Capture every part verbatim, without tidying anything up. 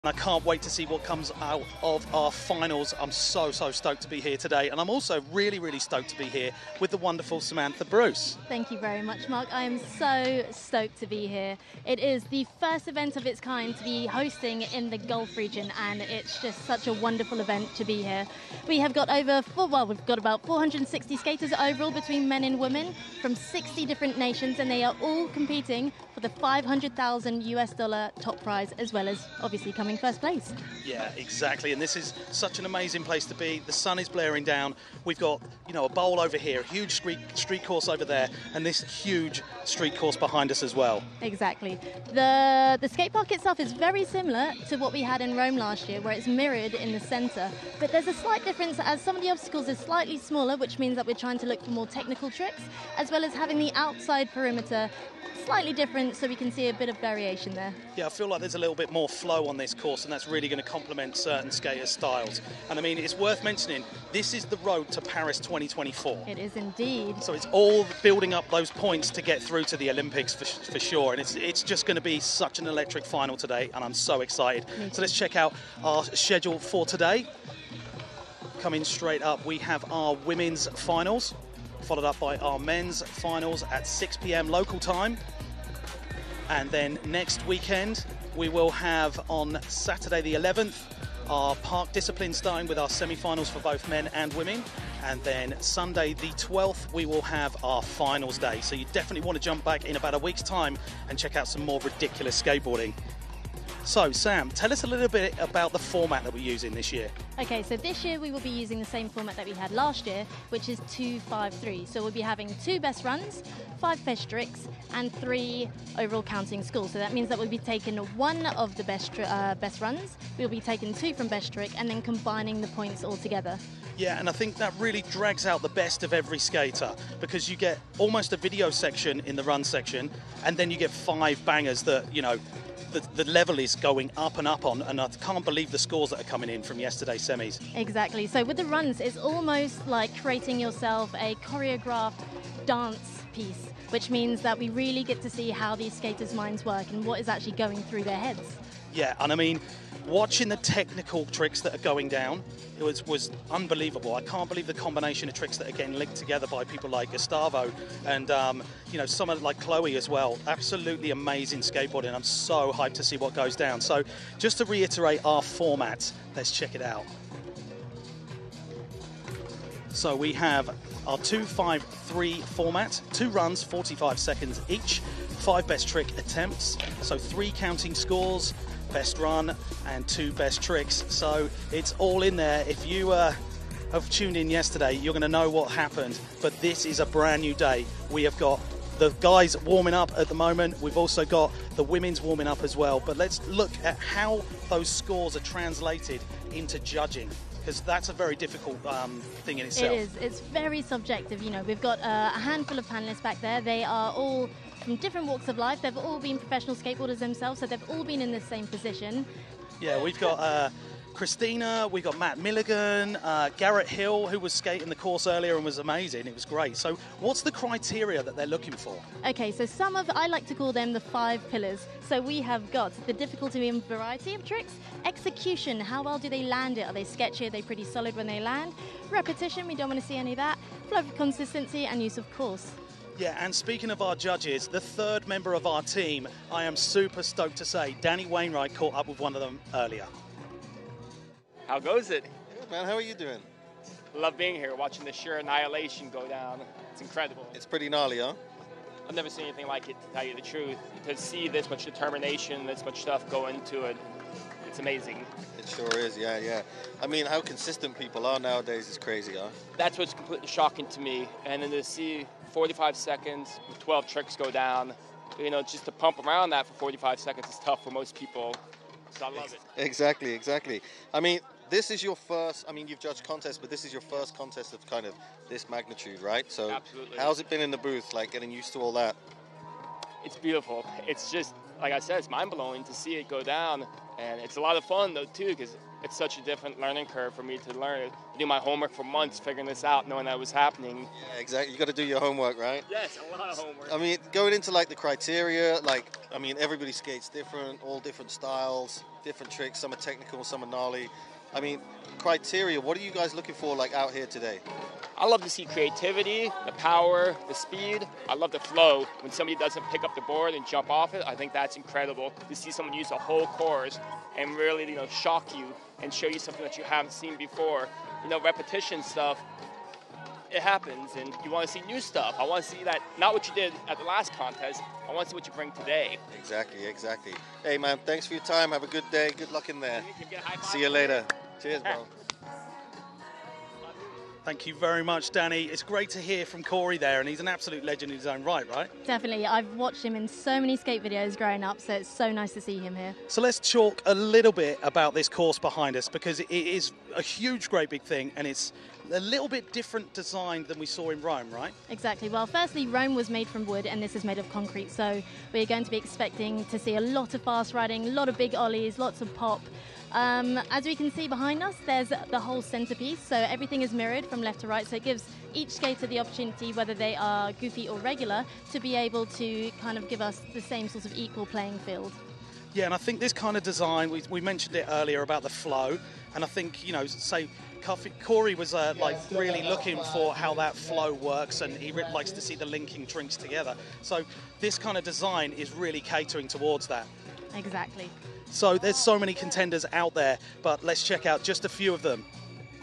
I can't wait to see what comes out of our finals. I'm so, so stoked to be here today. And I'm also really, really stoked to be here with the wonderful Samantha Bruce. Thank you very much, Mark. I am so stoked to be here. It is the first event of its kind to be hosting in the Gulf region, and it's just such a wonderful event to be here. We have got over, four, well, we've got about four hundred sixty skaters overall between men and women from sixty different nations, and they are all competing for the five hundred thousand US dollar top prize, as well as obviously coming first place. Yeah, exactly. And this is such an amazing place to be. The sun is blaring down. We've got, you know, a bowl over here, a huge street street course over there, and this huge street course behind us as well. Exactly. The the skate park itself is very similar to what we had in Rome last year, where it's mirrored in the centre. But there's a slight difference, as some of the obstacles are slightly smaller, which means that we're trying to look for more technical tricks, as well as having the outside perimeter slightly different, so we can see a bit of variation there. Yeah, I feel like there's a little bit more flow on this course, and that's really going to complement certain skaters' styles. And I mean, it's worth mentioning, this is the road to Paris twenty twenty-four. It is indeed. So it's all building up those points to get through to the Olympics for, for sure. And it's, it's just going to be such an electric final today, and I'm so excited. So let's check out our schedule for today. Coming straight up, we have our women's finals, followed up by our men's finals at six p m local time. And then next weekend, we will have on Saturday the eleventh, our park discipline starting with our semi-finals for both men and women. And then Sunday the twelfth, we will have our finals day. So you definitely want to jump back in about a week's time and check out some more ridiculous skateboarding. So, Sam, tell us a little bit about the format that we're using this year. Okay, so this year we will be using the same format that we had last year, which is two five three. So we'll be having two best runs, five best tricks, and three overall counting scores. So that means that we'll be taking one of the best uh, best runs, we'll be taking two from best trick, and then combining the points all together. Yeah, and I think that really drags out the best of every skater, because you get almost a video section in the run section, and then you get five bangers that, you know, The, the level is going up and up on, and I can't believe the scores that are coming in from yesterday's semis. Exactly. So with the runs, it's almost like creating yourself a choreographed dance piece, which means that we really get to see how these skaters' minds work and what is actually going through their heads. Yeah, and I mean, watching the technical tricks that are going down, it was, was unbelievable. I can't believe the combination of tricks that are getting linked together by people like Gustavo and, um, you know, someone like Chloe as well. Absolutely amazing skateboarding. I'm so hyped to see what goes down. So just to reiterate our format, let's check it out. So we have our two five three format, two runs, forty-five seconds each, five best trick attempts, so three counting scores, best run and two best tricks. So it's all in there. If you uh, have tuned in yesterday, you're going to know what happened. But this is a brand new day. We have got the guys warming up at the moment. We've also got the women's warming up as well. But let's look at how those scores are translated into judging, because that's a very difficult um, thing in itself. It is. It's very subjective. You know, we've got uh, a handful of panelists back there. They are all from different walks of life. They've all been professional skateboarders themselves, so they've all been in the same position. Yeah, we've got uh, Christina, we've got Matt Milligan, uh, Garrett Hill, who was skating the course earlier and was amazing. It was great. So what's the criteria that they're looking for? Okay, so some of, I like to call them the five pillars. So we have got the difficulty and variety of tricks, execution, how well do they land it? Are they sketchy? Are they pretty solid when they land? Repetition, we don't want to see any of that. Flow of consistency and use of course. Yeah, and speaking of our judges, the third member of our team, I am super stoked to say, Danny Wainwright caught up with one of them earlier. How goes it? Good, man. How are you doing? Love being here, watching the sheer annihilation go down. It's incredible. It's pretty gnarly, huh? I've never seen anything like it, to tell you the truth. To see this much determination, this much stuff go into it, it's amazing. It sure is, yeah, yeah. I mean, how consistent people are nowadays is crazy, huh? That's what's completely shocking to me. And then to see forty-five seconds with twelve tricks go down, you know, just to pump around that for forty-five seconds is tough for most people. So I love it. Exactly, exactly. I mean, this is your first, I mean, you've judged contests, but this is your first contest of kind of this magnitude, right? So absolutely. How's it been in the booth, like getting used to all that? It's beautiful. It's just, like I said, it's mind-blowing to see it go down And it's a lot of fun, though, too, because it's such a different learning curve for me to learn. I do my homework for months figuring this out, knowing that it was happening. Yeah, exactly. You got to do your homework, right? Yes, a lot of homework. I mean, going into like the criteria, like, I mean, everybody skates different, all different styles, different tricks. Some are technical, some are gnarly. I mean, criteria, what are you guys looking for, like, out here today? I love to see creativity, the power, the speed. I love the flow. When somebody doesn't pick up the board and jump off it, I think that's incredible. To see someone use a whole course and really, you know, shock you and show you something that you haven't seen before. You know, repetition stuff, it happens, and you want to see new stuff. I want to see that, not what you did at the last contest, I want to see what you bring today. Exactly, exactly. Hey, man, thanks for your time. Have a good day. Good luck in there. See you later. Cheers, bro. Thank you very much, Danny. It's great to hear from Corey there, and he's an absolute legend in his own right, right? Definitely. I've watched him in so many skate videos growing up, so it's so nice to see him here. So let's talk a little bit about this course behind us, because it is a huge, great big thing, and it's a little bit different design than we saw in Rome, right? Exactly. Well, firstly, Rome was made from wood, and this is made of concrete, so we're going to be expecting to see a lot of fast riding, a lot of big ollies, lots of pop. Um, as we can see behind us, there's the whole centerpiece, so everything is mirrored from left to right, so it gives each skater the opportunity, whether they are goofy or regular, to be able to kind of give us the same sort of equal playing field. Yeah, and I think this kind of design, we, we mentioned it earlier about the flow, and I think, you know, say, Corey was uh, like really looking for how that flow works, and he really likes to see the linking drinks together. So this kind of design is really catering towards that. Exactly. So there's so many contenders out there, but let's check out just a few of them.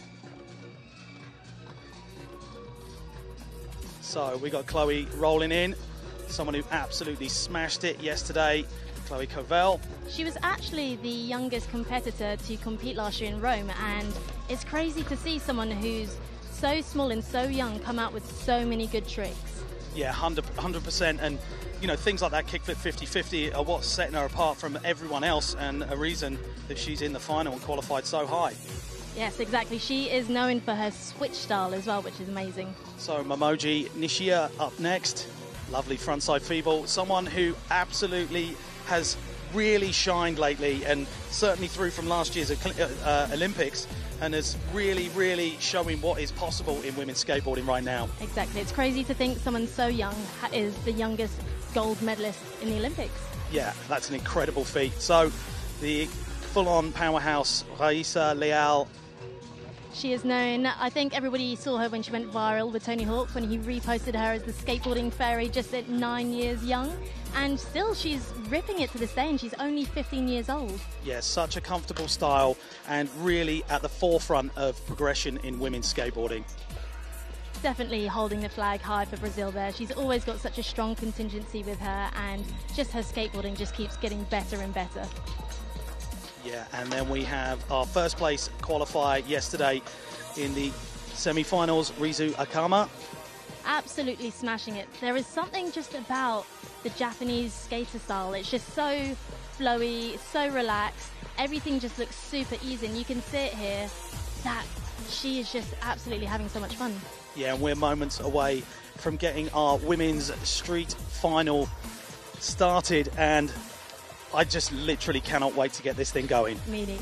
So we got Chloe rolling in, someone who absolutely smashed it yesterday, Chloe Covell. She was actually the youngest competitor to compete last year in Rome, and it's crazy to see someone who's so small and so young come out with so many good tricks. Yeah, one hundred percent, and you know, things like that kickflip fifty fifty are what's setting her apart from everyone else, and a reason that she's in the final and qualified so high. Yes, exactly. She is known for her switch style as well, which is amazing. So Momiji Nishiya up next. Lovely frontside feeble. Someone who absolutely has really shined lately, and certainly through from last year's uh, Olympics, and is really, really showing what is possible in women's skateboarding right now. Exactly. It's crazy to think someone so young is the youngest gold medalist in the Olympics. Yeah, that's an incredible feat. So the full-on powerhouse, Rayssa Leal. She is known, I think everybody saw her when she went viral with Tony Hawk, when he reposted her as the skateboarding fairy just at nine years young. And still she's ripping it to this day, and she's only fifteen years old. Yeah, such a comfortable style, and really at the forefront of progression in women's skateboarding. Definitely holding the flag high for Brazil there. She's always got such a strong contingency with her, and just her skateboarding just keeps getting better and better. Yeah, and then we have our first place qualifier yesterday in the semi-finals, Rizu Akama. Absolutely smashing it. There is something just about the Japanese skater style. It's just so flowy, so relaxed. Everything just looks super easy, and you can see it here that she is just absolutely having so much fun. Yeah, and we're moments away from getting our women's street final started, and I just literally cannot wait to get this thing going. Me neither.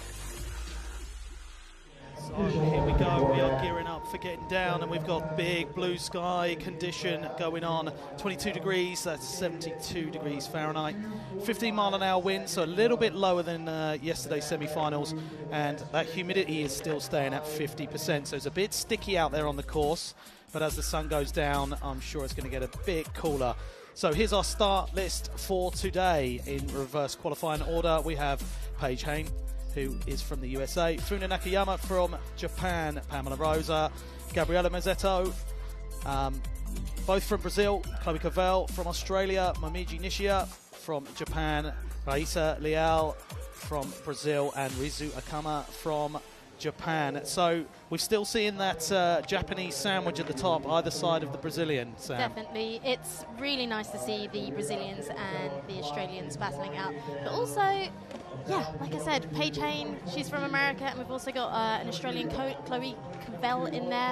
So here we go, we are gearing up for getting down, and we've got big blue sky condition going on. twenty-two degrees, that's seventy-two degrees Fahrenheit. fifteen mile an hour wind, so a little bit lower than uh, yesterday's semi-finals, and that humidity is still staying at fifty percent, so it's a bit sticky out there on the course, but as the sun goes down, I'm sure it's going to get a bit cooler. So here's our start list for today. In reverse qualifying order, we have Paige Heyn, who is from the U S A, Funa Nakayama from Japan, Pamela Rosa, Gabi Mazetto, um, both from Brazil, Chloe Covell from Australia, Momiji Nishiya from Japan, Rayssa Leal from Brazil, and Rizu Akama from Japan. So we're still seeing that uh, Japanese sandwich at the top, either side of the Brazilian, Sam. Definitely. It's really nice to see the Brazilians and the Australians battling out. But also, yeah, like I said, Paige Heyn, she's from America, and we've also got uh, an Australian co Chloe Covell in there.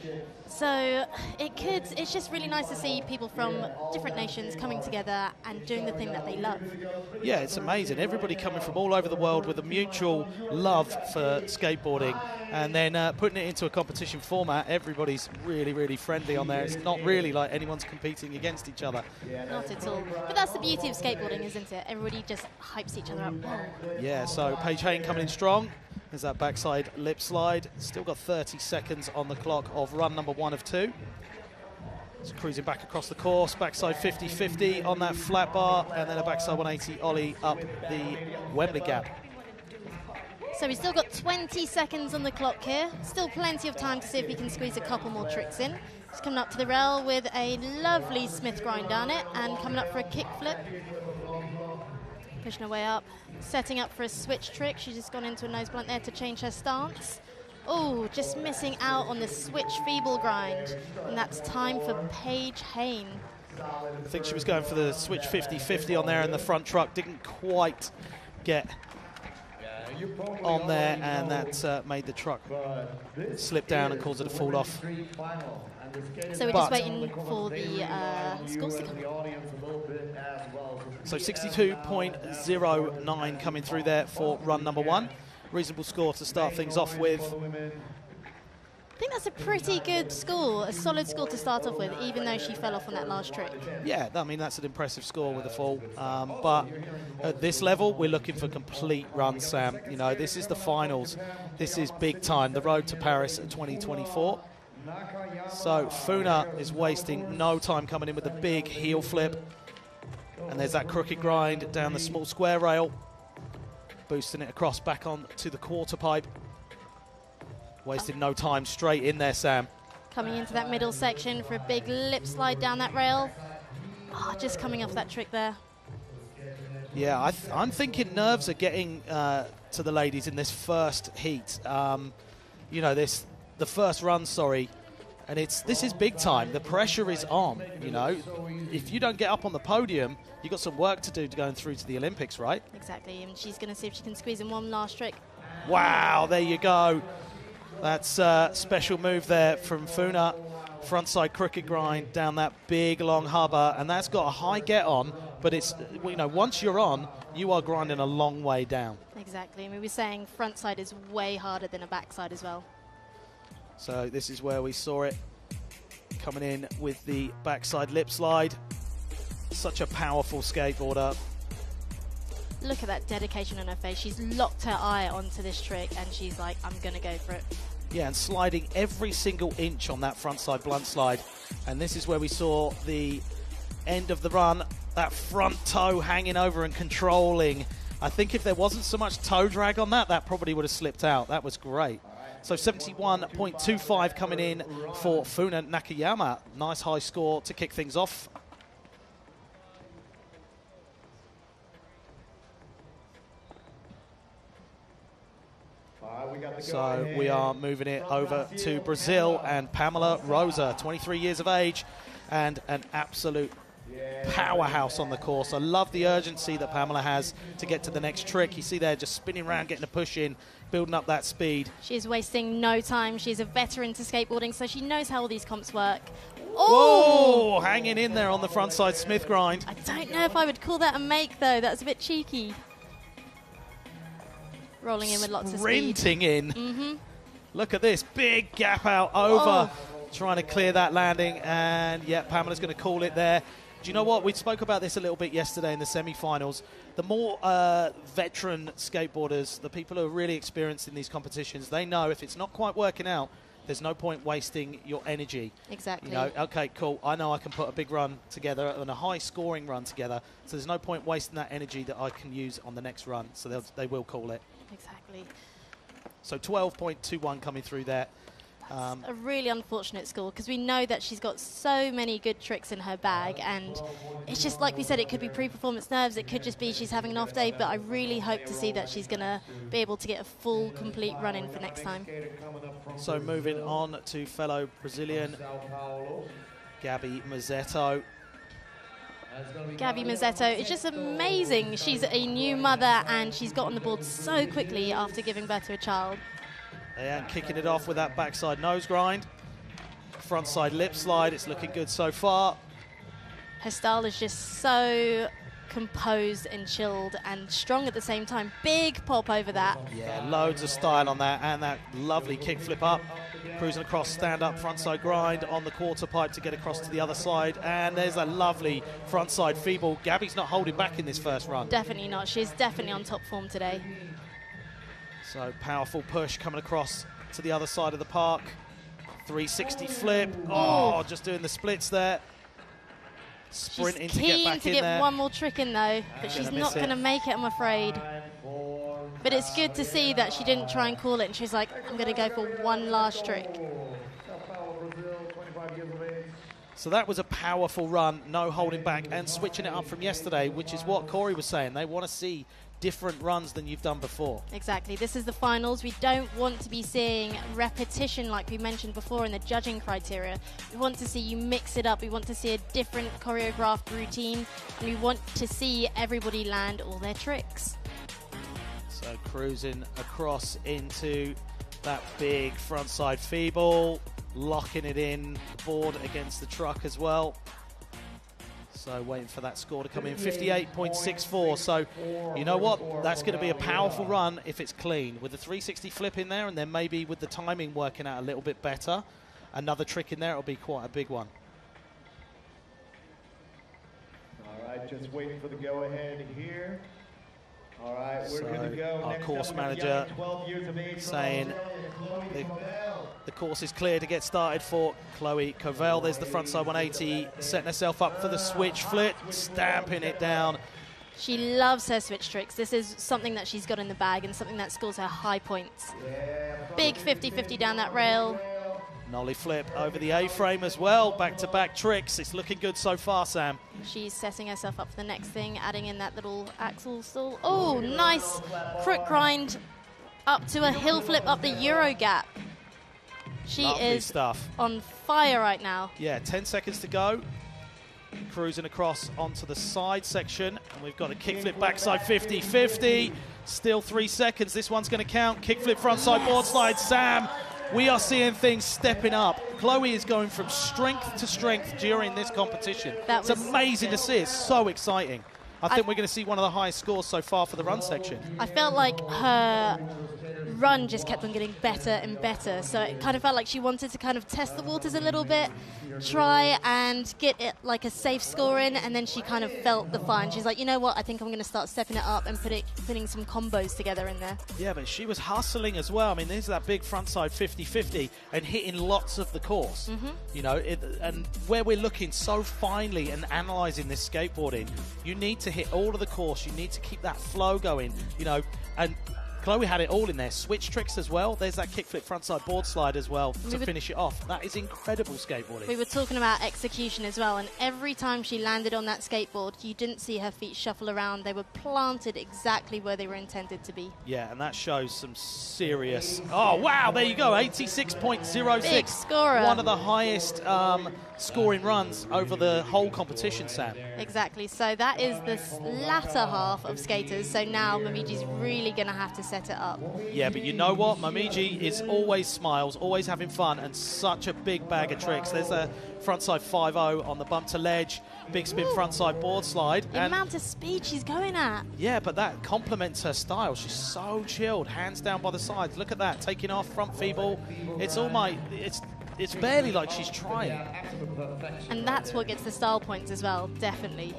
So it could, it's just really nice to see people from different nations coming together and doing the thing that they love. Yeah, it's amazing. Everybody coming from all over the world with a mutual love for skateboarding, and then uh, putting it into a competition format. Everybody's really, really friendly on there. It's not really like anyone's competing against each other. Not at all. But that's the beauty of skateboarding, isn't it? Everybody just hypes each other up. Yeah, so Paige Heyn coming in strong. There's that backside lip slide. Still got thirty seconds on the clock of run number one of two. It's cruising back across the course. Backside fifty fifty on that flat bar, and then a backside one eighty ollie up the Wembley gap. So we've still got twenty seconds on the clock here. Still plenty of time to see if we can squeeze a couple more tricks in. She's coming up to the rail with a lovely Smith grind down it, and coming up for a kick flip. Pushing her way up, setting up for a switch trick. She's just gone into a nose blunt there to change her stance. Oh, just missing out on the switch feeble grind. And that's time for Paige Heyn. I think she was going for the switch fifty fifty on there in the front truck. Didn't quite get on there, and that uh, made the truck slip down and caused it to fall off. So we're just waiting for the uh, scores to come. So sixty-two point oh nine coming through there for run number one. Reasonable score to start things off with. I think that's a pretty good score, a solid score to start off with, even though she fell off on that last trick. Yeah, I mean, that's an impressive score with the fall. Um, but at this level, we're looking for complete runs, Sam. You know, this is the finals. This is big time, the road to Paris twenty twenty-four. So Funa is wasting no time coming in with a big heel flip. And there's that crooked grind down the small square rail. Boosting it across back on to the quarter pipe. Wasting no time, straight in there, Sam. Coming into that middle section for a big lip slide down that rail. Oh, just coming off that trick there. Yeah, I th I'm thinking nerves are getting uh, to the ladies in this first heat. Um, you know, this the first run, sorry. And it's this is big time. The pressure is on, you know. If you don't get up on the podium, you've got some work to do to going through to the Olympics, right? Exactly, and she's going to see if she can squeeze in one last trick. Wow, there you go. That's a special move there from Funa. Frontside crooked grind down that big long hubber, and that's got a high get on, but it's, you know, once you're on, you are grinding a long way down. Exactly, and we were saying frontside is way harder than a backside as well. So this is where we saw it coming in with the backside lip slide. Such a powerful skateboarder. Look at that dedication on her face. She's locked her eye onto this trick and she's like, I'm going to go for it. Yeah, and sliding every single inch on that frontside blunt slide. And this is where we saw the end of the run, that front toe hanging over and controlling. I think if there wasn't so much toe drag on that, that probably would have slipped out. That was great. So seventy-one point two five coming in for Funa Nakayama. Nice high score to kick things off. So we are moving it over to Brazil, and Pamela Rosa, twenty-three years of age and an absolute powerhouse on the course. I love the urgency that Pamela has to get to the next trick. You see there just spinning around, getting a push in, building up that speed. She's wasting no time. She's a veteran to skateboarding, so she knows how all these comps work. Oh! Whoa, hanging in there on the frontside Smith grind. I don't know if I would call that a make, though. That's a bit cheeky. Rolling in with lots of speed. Sprinting in. Mm-hmm. Look at this, big gap out over. Oh. Trying to clear that landing, and yeah, Pamela's going to call it there. Do you know what? We spoke about this a little bit yesterday in the semi-finals. The more uh, veteran skateboarders, the people who are really experienced in these competitions, they know if it's not quite working out, there's no point wasting your energy. Exactly. You know, okay, cool. I know I can put a big run together and a high-scoring run together, so there's no point wasting that energy that I can use on the next run. So they'll, they will call it. Exactly. So twelve point two one coming through there. Um, a really unfortunate score because we know that she's got so many good tricks in her bag, and it's just like we said, it could be pre-performance nerves, it could just be she's having an off day, but I really hope to see that she's going to be able to get a full, complete run in for next time. So moving on to fellow Brazilian Gabi Mazetto. Gabi Mazetto is just amazing. She's a new mother and she's got on the board so quickly after giving birth to a child. And kicking it off with that backside nose grind. frontside lip slide. It's looking good so far. Her style is just so composed and chilled and strong at the same time. Big pop over that. Yeah, loads of style on that, and that lovely kickflip up. Cruising across, stand up, frontside grind on the quarter pipe to get across to the other side. And there's a lovely frontside feeble. Gabi's not holding back in this first run. Definitely not. She's definitely on top form today. So powerful push coming across to the other side of the park. three sixty flip. Oh, just doing the splits there. Sprinting she's to get keen back to in get there. one more trick in though, but she's not going to make it, I'm afraid. But it's good to see that she didn't try and call it, and she's like, I'm going to go for one last trick. So that was a powerful run, no holding back, and switching it up from yesterday, which is what Corey was saying. They want to see different runs than you've done before. Exactly. This is the finals. We don't want to be seeing repetition like we mentioned before in the judging criteria. We want to see you mix it up. We want to see a different choreographed routine, and we want to see everybody land all their tricks. So cruising across into that big frontside feeble, locking it in the board against the truck as well. So waiting for that score to come in, fifty-eight point six four. So you know what? That's going to be a powerful run if it's clean. With the three sixty flip in there, and then maybe with the timing working out a little bit better, another trick in there, it'll be quite a big one. All right, just waiting for the go-ahead here. All right, we're So good to go. our Next course up, we have manager young, twelve years of age, saying the, Covell. the course is clear to get started for Chloe Covell. There's the frontside one eighty, setting herself up for the switch flip, stamping it down. She loves her switch tricks. This is something that she's got in the bag and something that scores her high points. Big fifty fifty down that rail. Nollie flip over the A-frame as well. Back-to-back tricks. It's looking good so far, Sam. She's setting herself up for the next thing, adding in that little axle stall. Oh, nice crook grind up to a hill flip up the Euro gap. She Lovely is stuff. on fire right now. Yeah, ten seconds to go. Cruising across onto the side section, and we've got a kickflip backside fifty fifty. Still three seconds. This one's going to count. Kickflip frontside board slide. Sam, we are seeing things stepping up. Chloe is going from strength to strength during this competition. That it's was amazing to see. It's so exciting. I think I, we're going to see one of the highest scores so far for the run section. I felt like her run just kept on getting better and better. So it kind of felt like she wanted to kind of test the waters a little bit, try and get it like a safe score in, and then she kind of felt the fire. And she's like, you know what, I think I'm going to start stepping it up and put it, putting some combos together in there. Yeah, but she was hustling as well. I mean, there's that big frontside fifty fifty and hitting lots of the course. Mm-hmm. You know, it, and where we're looking so finely and analysing this skateboarding, you need to hit all of the course. You need to keep that flow going, you know, and Chloe had it all in there. Switch tricks as well. There's that kickflip frontside board slide as well we to were, finish it off. That is incredible skateboarding. We were talking about execution as well, and every time she landed on that skateboard, you didn't see her feet shuffle around. They were planted exactly where they were intended to be. Yeah, and that shows some serious... Oh, wow, there you go, eighty-six point oh six. Big scorer. One of the highest um, scoring runs over the whole competition, Sam. Exactly. So that is the latter half of skaters. So now Momiji's really going to have to set it up. Yeah, but you know what? Momiji is always smiles, always having fun, and such a big bag of tricks. There's a frontside five oh on the bump to ledge, big spin Ooh. frontside board slide. The and amount of speed she's going at. yeah, but that complements her style. She's so chilled, hands down by the sides. Look at that, taking off front feeble. It's all my, it's it's barely like she's trying. And that's what gets the style points as well, definitely.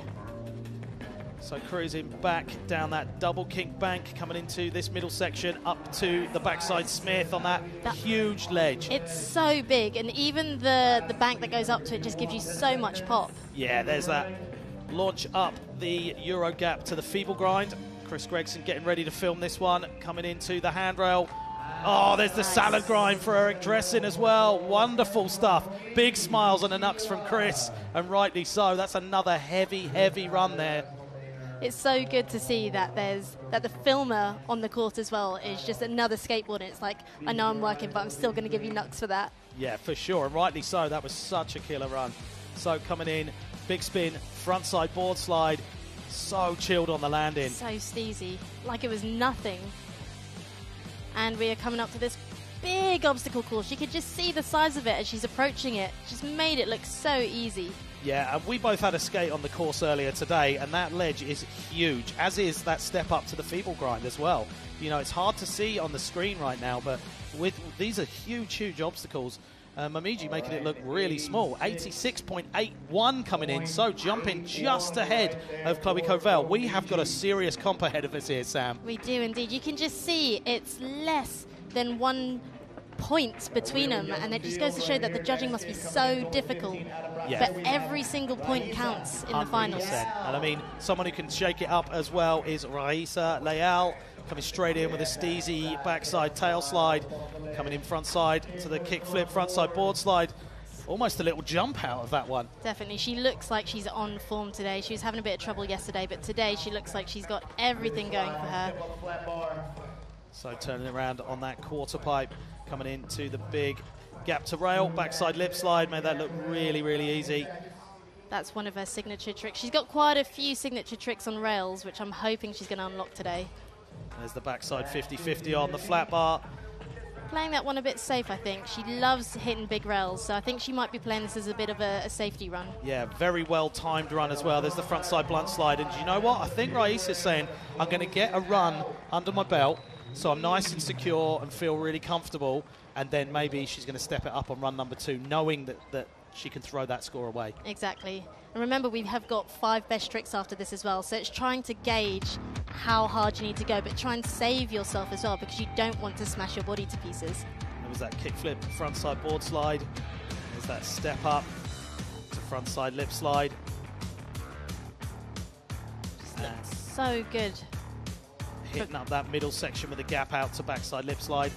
So cruising back down that double kink bank, coming into this middle section, up to the backside Smith on that, That- huge ledge. It's so big, and even the, the bank that goes up to it just gives you so much pop. Yeah, there's that launch up the Euro gap to the feeble grind. Chris Gregson getting ready to film this one, coming into the handrail. Oh, there's the Nice. salad grind for Eric Dressing as well. Wonderful stuff. Big smiles on the knucks from Chris, and rightly so. That's another heavy, heavy run there. It's so good to see that there's that the filmer on the court as well is just another skateboard. It's like, I know I'm working, but I'm still going to give you knucks for that. Yeah, for sure, and rightly so. That was such a killer run. So coming in, big spin, frontside board slide, so chilled on the landing. So steezy, like it was nothing. And we are coming up to this big obstacle course. You could just see the size of it as she's approaching it. Just made it look so easy. Yeah, and we both had a skate on the course earlier today, and that ledge is huge, as is that step up to the feeble grind as well. You know, it's hard to see on the screen right now, but with these are huge, huge obstacles. Uh, Momiji making it look really small. eighty-six point eight one coming in, so jumping just ahead of Chloe Covell. We have got a serious comp ahead of us here, Sam. We do indeed. You can just see it's less than one point between them, and it just goes to show that the judging must be so difficult. Yeah. But every single point counts in the finals. And I mean, someone who can shake it up as well is Rayssa Leal, coming straight in with a steezy backside tail slide, coming in front side to the kick flip, front side board slide. Almost a little jump out of that one. Definitely. She looks like she's on form today. She was having a bit of trouble yesterday, but today she looks like she's got everything going for her. So turning around on that quarter pipe, coming into the big gap to rail, backside lip slide, made that look really, really easy. That's one of her signature tricks. She's got quite a few signature tricks on rails, which I'm hoping she's going to unlock today. There's the backside fifty fifty on the flat bar. Playing that one a bit safe, I think. She loves hitting big rails, so I think she might be playing this as a bit of a, a safety run. Yeah, very well timed run as well. There's the front side blunt slide, and you know what? I think Rayssa is saying, I'm going to get a run under my belt, so I'm nice and secure and feel really comfortable, and then maybe she's going to step it up on run number two, knowing that, that she can throw that score away. Exactly. And remember, we have got five best tricks after this as well, so it's trying to gauge how hard you need to go, but try and save yourself as well, because you don't want to smash your body to pieces. There was that kick flip, front side board slide. There's that step up to front side lip slide. Just looks so good. Hitting up that middle section with a gap out to backside lip slide.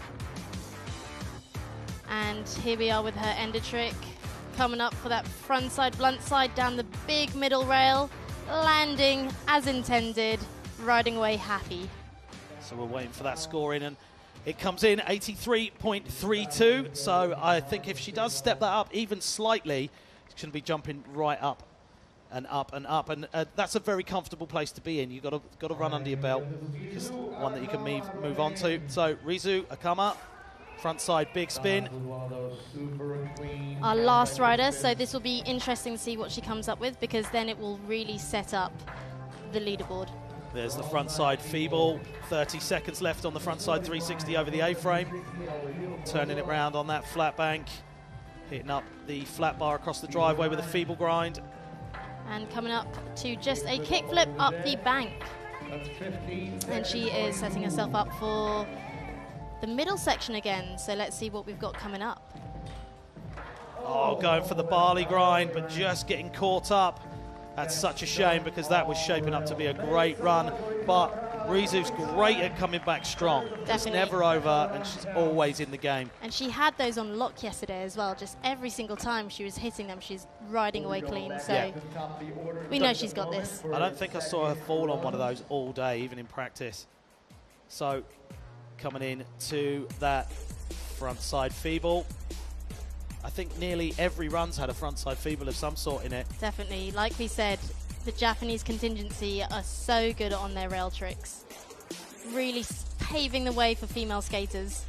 And here we are with her ender trick. Coming up for that front side blunt slide down the big middle rail. Landing as intended. Riding away happy. So we're waiting for that score in, and it comes in eighty-three point three two. So I think if she does step that up even slightly, she's going to be jumping right up and up and up, and uh, that's a very comfortable place to be in. You've got to got to run under your belt, just one that you can move move on to. So Rizu, Akama, front side big spin. Our last rider, so this will be interesting to see what she comes up with, because then it will really set up the leaderboard. There's the front side feeble, thirty seconds left on the front side three sixty over the A-frame. Turning it round on that flat bank, hitting up the flat bar across the driveway with a feeble grind. And coming up to just a kickflip up the bank. And she is setting herself up for the middle section again, so let's see what we've got coming up. Oh, going for the barley grind, but just getting caught up. That's such a shame, because that was shaping up to be a great run. But Rizu's great at coming back strong. Definitely. It's never over, and she's always in the game. And she had those on lock yesterday as well. Just every single time she was hitting them, she's riding away clean. So yeah. we know she's got this. I don't think I saw her fall on one of those all day, even in practice. So coming in to that front side feeble. I think nearly every run's had a front side feeble of some sort in it. Definitely. Like we said, the Japanese contingency are so good on their rail tricks. Really paving the way for female skaters.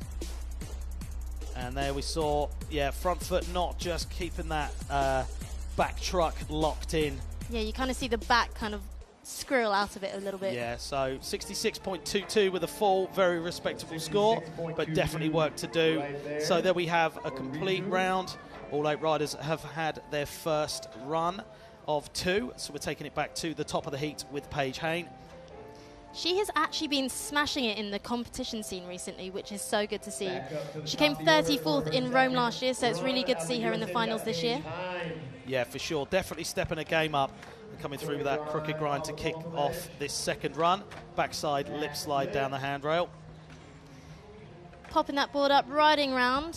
And there we saw, yeah, front foot not just keeping that uh, back truck locked in. Yeah, you kind of see the back kind of squirrel out of it a little bit. Yeah, so sixty-six point two two with a full, very respectable score, but definitely work to do. So there we have a complete round. All eight riders have had their first run of two, so we're taking it back to the top of the heat with Paige Heyn. She has actually been smashing it in the competition scene recently, which is so good to see. She came thirty-fourth in Rome last year, so it's really good to see her in the finals this year. Yeah, for sure. Definitely stepping a game up. Coming through with that crooked grind to kick off this second run. Backside lip slide down the handrail. Popping that board up, riding round.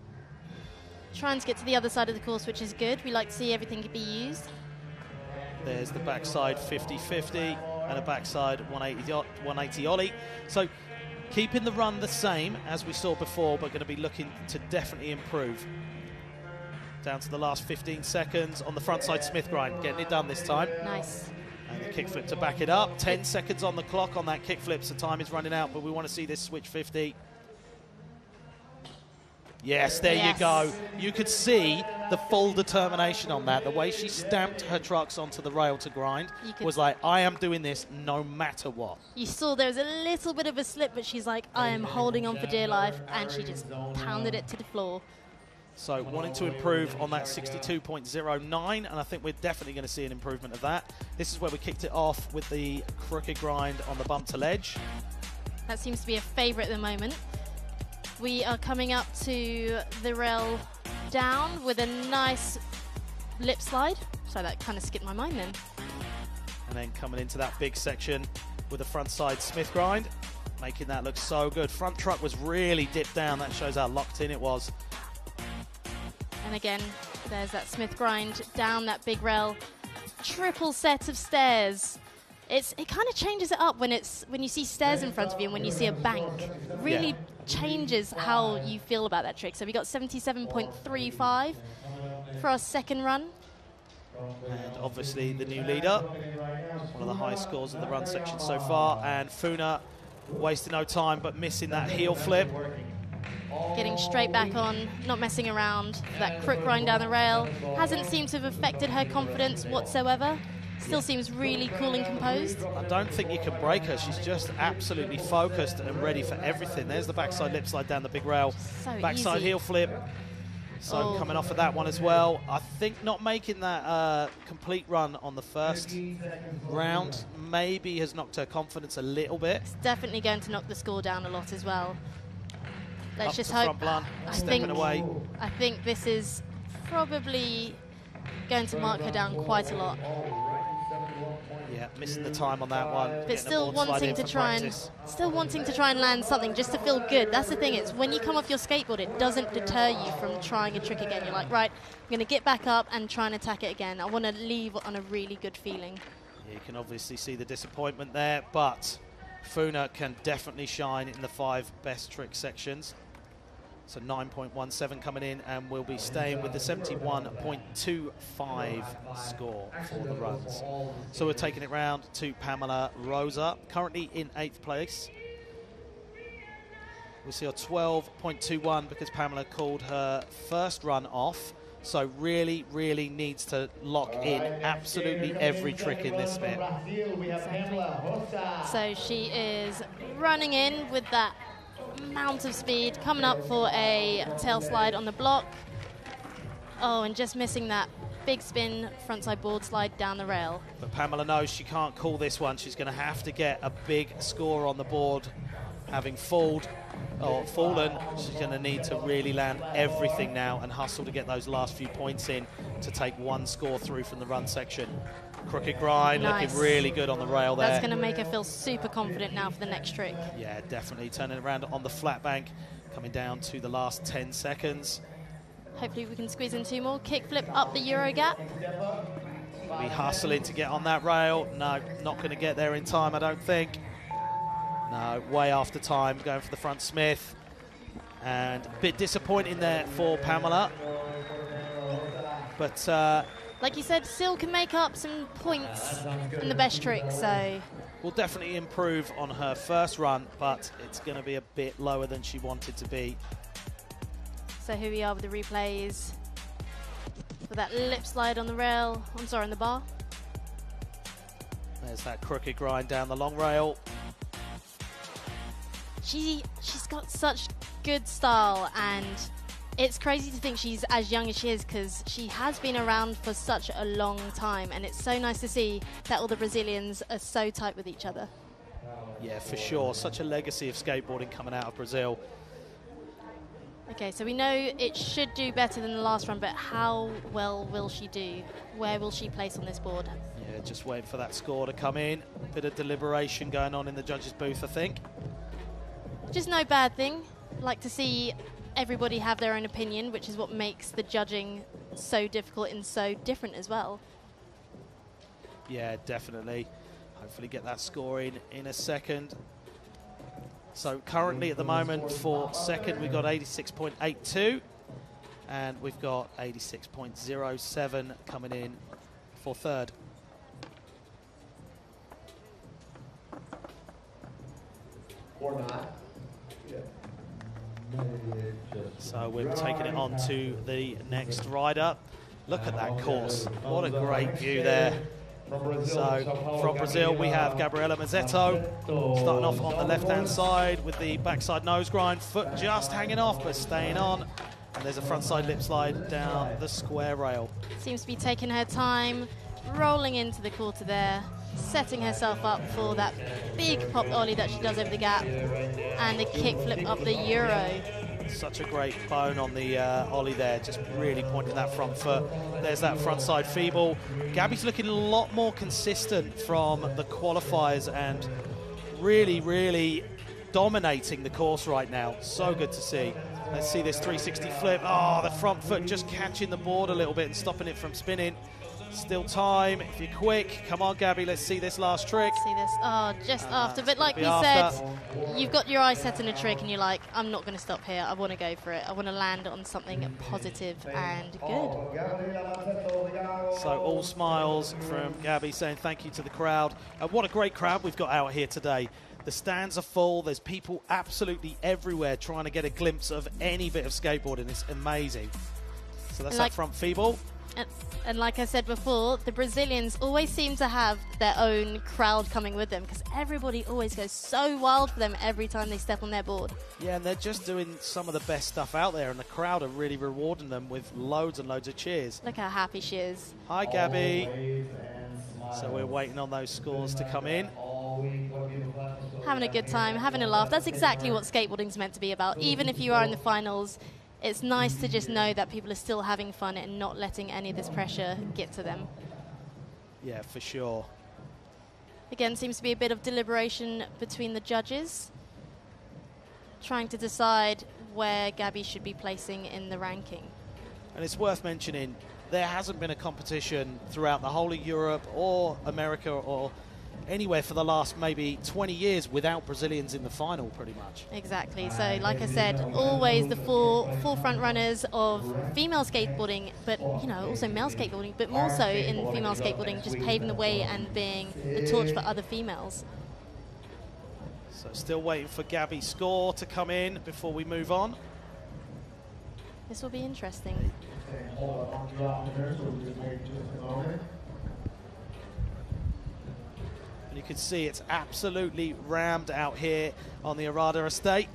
Trying to get to the other side of the course, which is good. We like to see everything be used. There's the backside fifty fifty and a backside one eighty ollie. So keeping the run the same as we saw before, but going to be looking to definitely improve. Down to the last fifteen seconds on the front side Smith grind, getting it done this time. Nice. And the kickflip to back it up. ten seconds on the clock on that kickflip, so time is running out, but we want to see this switch fifty. Yes, there Yes. you go. You could see the full determination on that. The way she stamped her trucks onto the rail to grind was like, I am doing this no matter what. You saw there was a little bit of a slip, but she's like, I am holding on for dear life, and she just pounded it to the floor. So wanting to improve on that sixty-two point oh nine, and I think we're definitely going to see an improvement of that. This is where we kicked it off with the crooked grind on the bump to ledge. That seems to be a favourite at the moment. We are coming up to the rail down with a nice lip slide. So that kind of skipped my mind then. And then coming into that big section with a front side Smith grind, making that look so good. Front truck was really dipped down. That shows how locked in it was. And again, there's that Smith grind down that big rail. Triple set of stairs. It's it kind of changes it up when it's when you see stairs in front of you and when you see a bank. It really yeah. changes how you feel about that trick. So we got seventy-seven point three five for our second run. And obviously the new leader, one of the highest scores of the run section so far. And Funa wasting no time but missing that heel flip. Getting straight back on, not messing around. That crook grind down the rail hasn't seemed to have affected her confidence whatsoever. Still seems really cool and composed. I don't think you can break her. She's just absolutely focused and ready for everything. There's the backside lip slide down the big rail. So backside easy. heel flip. So oh. coming off of that one as well. I think not making that uh, complete run on the first round maybe has knocked her confidence a little bit. It's definitely going to knock the score down a lot as well. Let's Up just to hope. Front blunt, I stepping think, away. I think this is probably going to mark her down quite a lot. Yeah, missing the time on that one. But still wanting to try practice. and still wanting to try and land something just to feel good. That's the thing. It's when you come off your skateboard, it doesn't deter you from trying a trick again. You're like, right, I'm going to get back up and try and attack it again. I want to leave on a really good feeling. Yeah, you can obviously see the disappointment there, but Funa can definitely shine in the five best trick sections. So nine point one seven coming in, and we'll be staying with the seventy-one point two five score for the runs. So we're taking it round to Pamela Rosa, currently in eighth place. We see a twelve point two one because Pamela called her first run off. So really, really needs to lock in absolutely every trick in this bit. So she is running in with that amount of speed, coming up for a tail slide on the block. Oh, and just missing that big spin frontside board slide down the rail. But Pamela knows she can't call this one. She's going to have to get a big score on the board. Having falled, or fallen, she's going to need to really land everything now and hustle to get those last few points in to take one score through from the run section. Crooked grind, nice. Looking really good on the rail there. That's going to make her feel super confident now for the next trick. Yeah, definitely turning around on the flat bank, coming down to the last ten seconds. Hopefully we can squeeze in two more. Kickflip up the Euro gap. Be hustling to get on that rail. No, not going to get there in time, I don't think. No, way after time, going for the front Smith. And a bit disappointing there for Pamela. But uh, like you said, still can make up some points in the best trick, so will definitely improve on her first run, but it's going to be a bit lower than she wanted to be. So here we are with the replays for that lip slide on the rail. I'm sorry, on the bar. There's that crooked grind down the long rail. She, she's got such good style, and it's crazy to think she's as young as she is because she has been around for such a long time, and it's so nice to see that all the Brazilians are so tight with each other. Yeah, for sure. Such a legacy of skateboarding coming out of Brazil. Okay, so we know it should do better than the last run, but how well will she do? Where will she place on this board? Yeah, just waiting for that score to come in. Bit of deliberation going on in the judges' booth, I think. Just no bad thing. Like to see everybody have their own opinion, which is what makes the judging so difficult and so different as well. Yeah, definitely. Hopefully get that score in in a second. So currently at the moment for second we've got eighty-six point eight two and we've got eighty-six point oh seven coming in for third. Or not. Yeah. So we're taking it on to the next rider. Look at that course. What a great view there. So from Brazil, we have Gabriela Mazetto starting off on the left-hand side with the backside nose grind. Foot just hanging off, but staying on. And there's a frontside lip slide down the square rail. Seems to be taking her time, rolling into the quarter there, setting herself up for that big pop ollie that she does over the gap, and the kickflip up the Euro. Such a great bone on the uh, ollie there, just really pointing that front foot. There's that frontside feeble. Gabi's looking a lot more consistent from the qualifiers and really, really dominating the course right now. So good to see. Let's see this three sixty flip. Oh, the front foot just catching the board a little bit and stopping it from spinning. Still time, if you're quick. Come on, Gabi, let's see this last trick. See this, oh, just Uh, after. But like we after. said, you've got your eyes set on a trick and you're like, I'm not going to stop here. I want to go for it. I want to land on something positive and good. So all smiles from Gabi saying thank you to the crowd. Uh, what a great crowd we've got out here today. The stands are full. There's people absolutely everywhere trying to get a glimpse of any bit of skateboarding. It's amazing. So that's Like- that front feeble. And, and like I said before, the Brazilians always seem to have their own crowd coming with them because everybody always goes so wild for them every time they step on their board. Yeah, and they're just doing some of the best stuff out there, and the crowd are really rewarding them with loads and loads of cheers. Look how happy she is. Hi, Gabi. So we're waiting on those scores to come in. Having a good time, having a laugh. That's exactly what skateboarding's meant to be about. Even if you are in the finals, it's nice to just know that people are still having fun and not letting any of this pressure get to them. Yeah, for sure. Again, seems to be a bit of deliberation between the judges, trying to decide where Gabi should be placing in the ranking. And it's worth mentioning, there hasn't been a competition throughout the whole of Europe or America or anywhere for the last maybe twenty years without Brazilians in the final, pretty much. Exactly. So, like I said, always the four, four front runners of female skateboarding, but, you know, also male skateboarding, but more so in female skateboarding, just paving the way and being the torch for other females. So still waiting for Gabi's score to come in before we move on. This will be interesting. And you can see it's absolutely rammed out here on the Arada estate.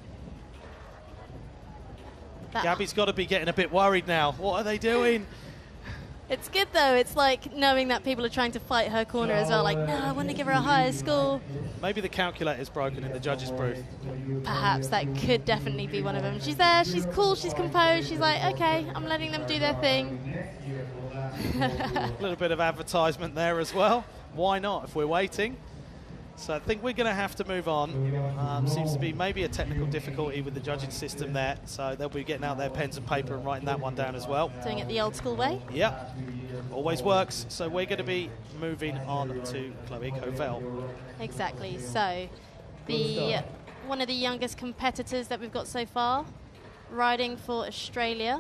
That Gabi's got to be getting a bit worried now. What are they doing? It's good though, it's like knowing that people are trying to fight her corner as well, like, no, I want to give her a higher score. Maybe the calculator's broken in the judges' booth. Perhaps that could definitely be one of them. She's there, she's cool, she's composed, she's like, okay, I'm letting them do their thing. A little bit of advertisement there as well. Why not if we're waiting? So I think we're going to have to move on. Um, seems to be maybe a technical difficulty with the judging system there. So they'll be getting out their pens and paper and writing that one down as well. Doing it the old school way? Yep. Always works. So we're going to be moving on to Chloe Covell. Exactly. So the one of the youngest competitors that we've got so far, riding for Australia.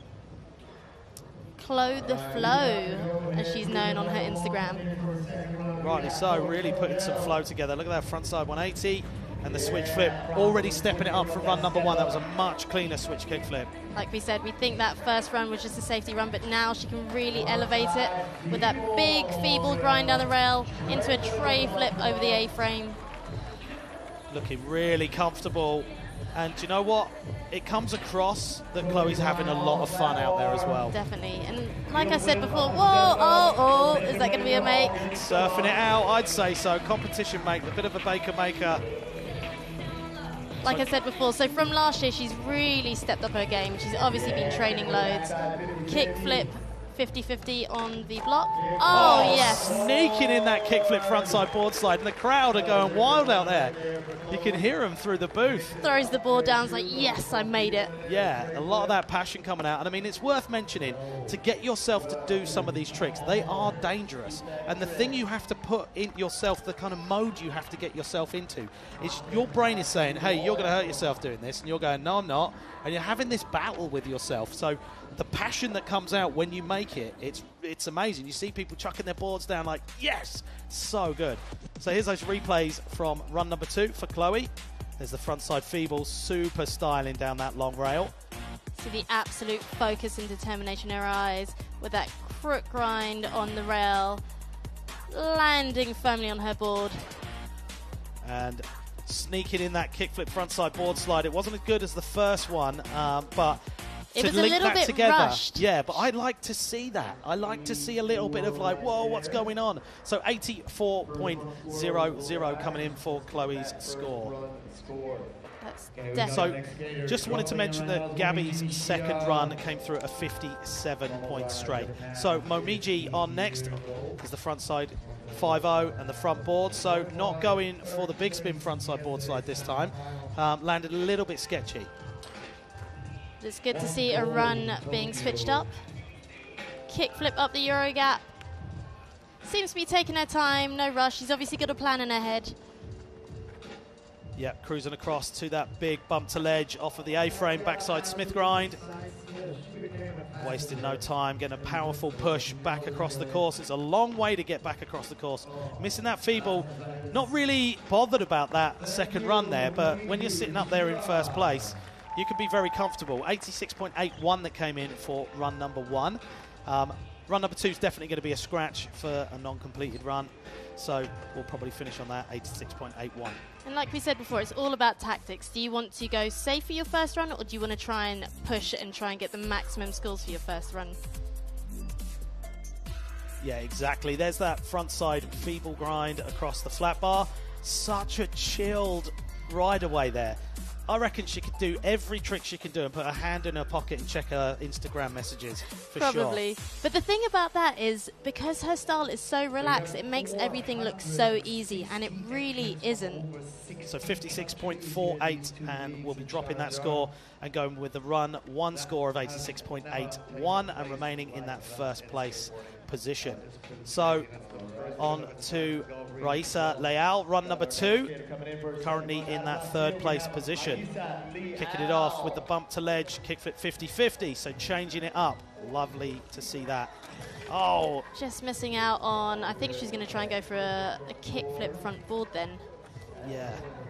Chloe the Flow, as she's known on her Instagram. Rightly so, really putting some flow together. Look at that frontside one eighty and the switch flip, already stepping it up from run number one. That was a much cleaner switch kick flip. Like we said, we think that first run was just a safety run, but now she can really elevate it with that big feeble grind down the rail into a tray flip over the A-frame. Looking really comfortable. And do you know what? It comes across that Chloe's having a lot of fun out there as well. Definitely. And like I said before, whoa, oh, oh, is that going to be a make? Surfing it out, I'd say so. Competition make, a bit of a baker maker. Like I said before, so from last year, she's really stepped up her game. She's obviously been training loads. Kick flip, fifty fifty on the block. Oh, Oh, yes. Sneaking in that kickflip frontside board slide, and the crowd are going wild out there. You can hear them through the booth. Throws the board down, it's like, yes, I made it. Yeah, a lot of that passion coming out. And I mean, it's worth mentioning, to get yourself to do some of these tricks, they are dangerous. And the thing you have to put in yourself, the kind of mode you have to get yourself into, is your brain is saying, hey, you're going to hurt yourself doing this. And you're going, no, I'm not. And you're having this battle with yourself. So the passion that comes out when you make it, it's it's amazing. You see people chucking their boards down like, yes, so good. So here's those replays from run number two for Chloe. There's the frontside feeble, super styling down that long rail. See the absolute focus and determination in her eyes with that crook grind on the rail, landing firmly on her board. And sneaking in that kickflip frontside board slide. It wasn't as good as the first one, um, but it to was a link little that bit together, rushed. yeah, but I like to see that. I like to see a little bit of like, whoa, what's going on? So eighty-four point zero zero coming in for Chloe's score. That's So definitely. just wanted to mention that Gabi's second run came through at a fifty-seven point straight. So Momiji on next is the frontside five oh and the front board. So not going for the big spin frontside board slide this time. Um, landed a little bit sketchy. It's good to see a run being switched up. Kickflip up the Euro gap. Seems to be taking her time, no rush. She's obviously got a plan in her head. Yeah, cruising across to that big bump to ledge off of the A-frame, backside Smith grind. Wasting no time, getting a powerful push back across the course. It's a long way to get back across the course. Missing that feeble, not really bothered about that second run there, but when you're sitting up there in first place, you can be very comfortable. eighty-six point eight one that came in for run number one. Um, run number two is definitely going to be a scratch for a non-completed run, so we'll probably finish on that eighty-six point eight one. And like we said before, it's all about tactics. Do you want to go safe for your first run, or do you want to try and push and try and get the maximum scores for your first run? Yeah, exactly. There's that front side feeble grind across the flat bar. Such a chilled ride away there. I reckon she could do every trick she can do and put her hand in her pocket and check her Instagram messages, for Probably. sure. But the thing about that is, because her style is so relaxed, it makes everything look so easy, and it really isn't. So fifty-six point four eight, and we'll be dropping that score and going with the run one score of eighty-six point eight one and remaining in that first place position. So on to Rayssa Leal, run number two, currently in that third place position. Kicking it off with the bump to ledge, kickflip fifty fifty, so changing it up. Lovely to see that. Oh, Just missing out on, I think she's going to try and go for a, a kickflip front board then. yeah.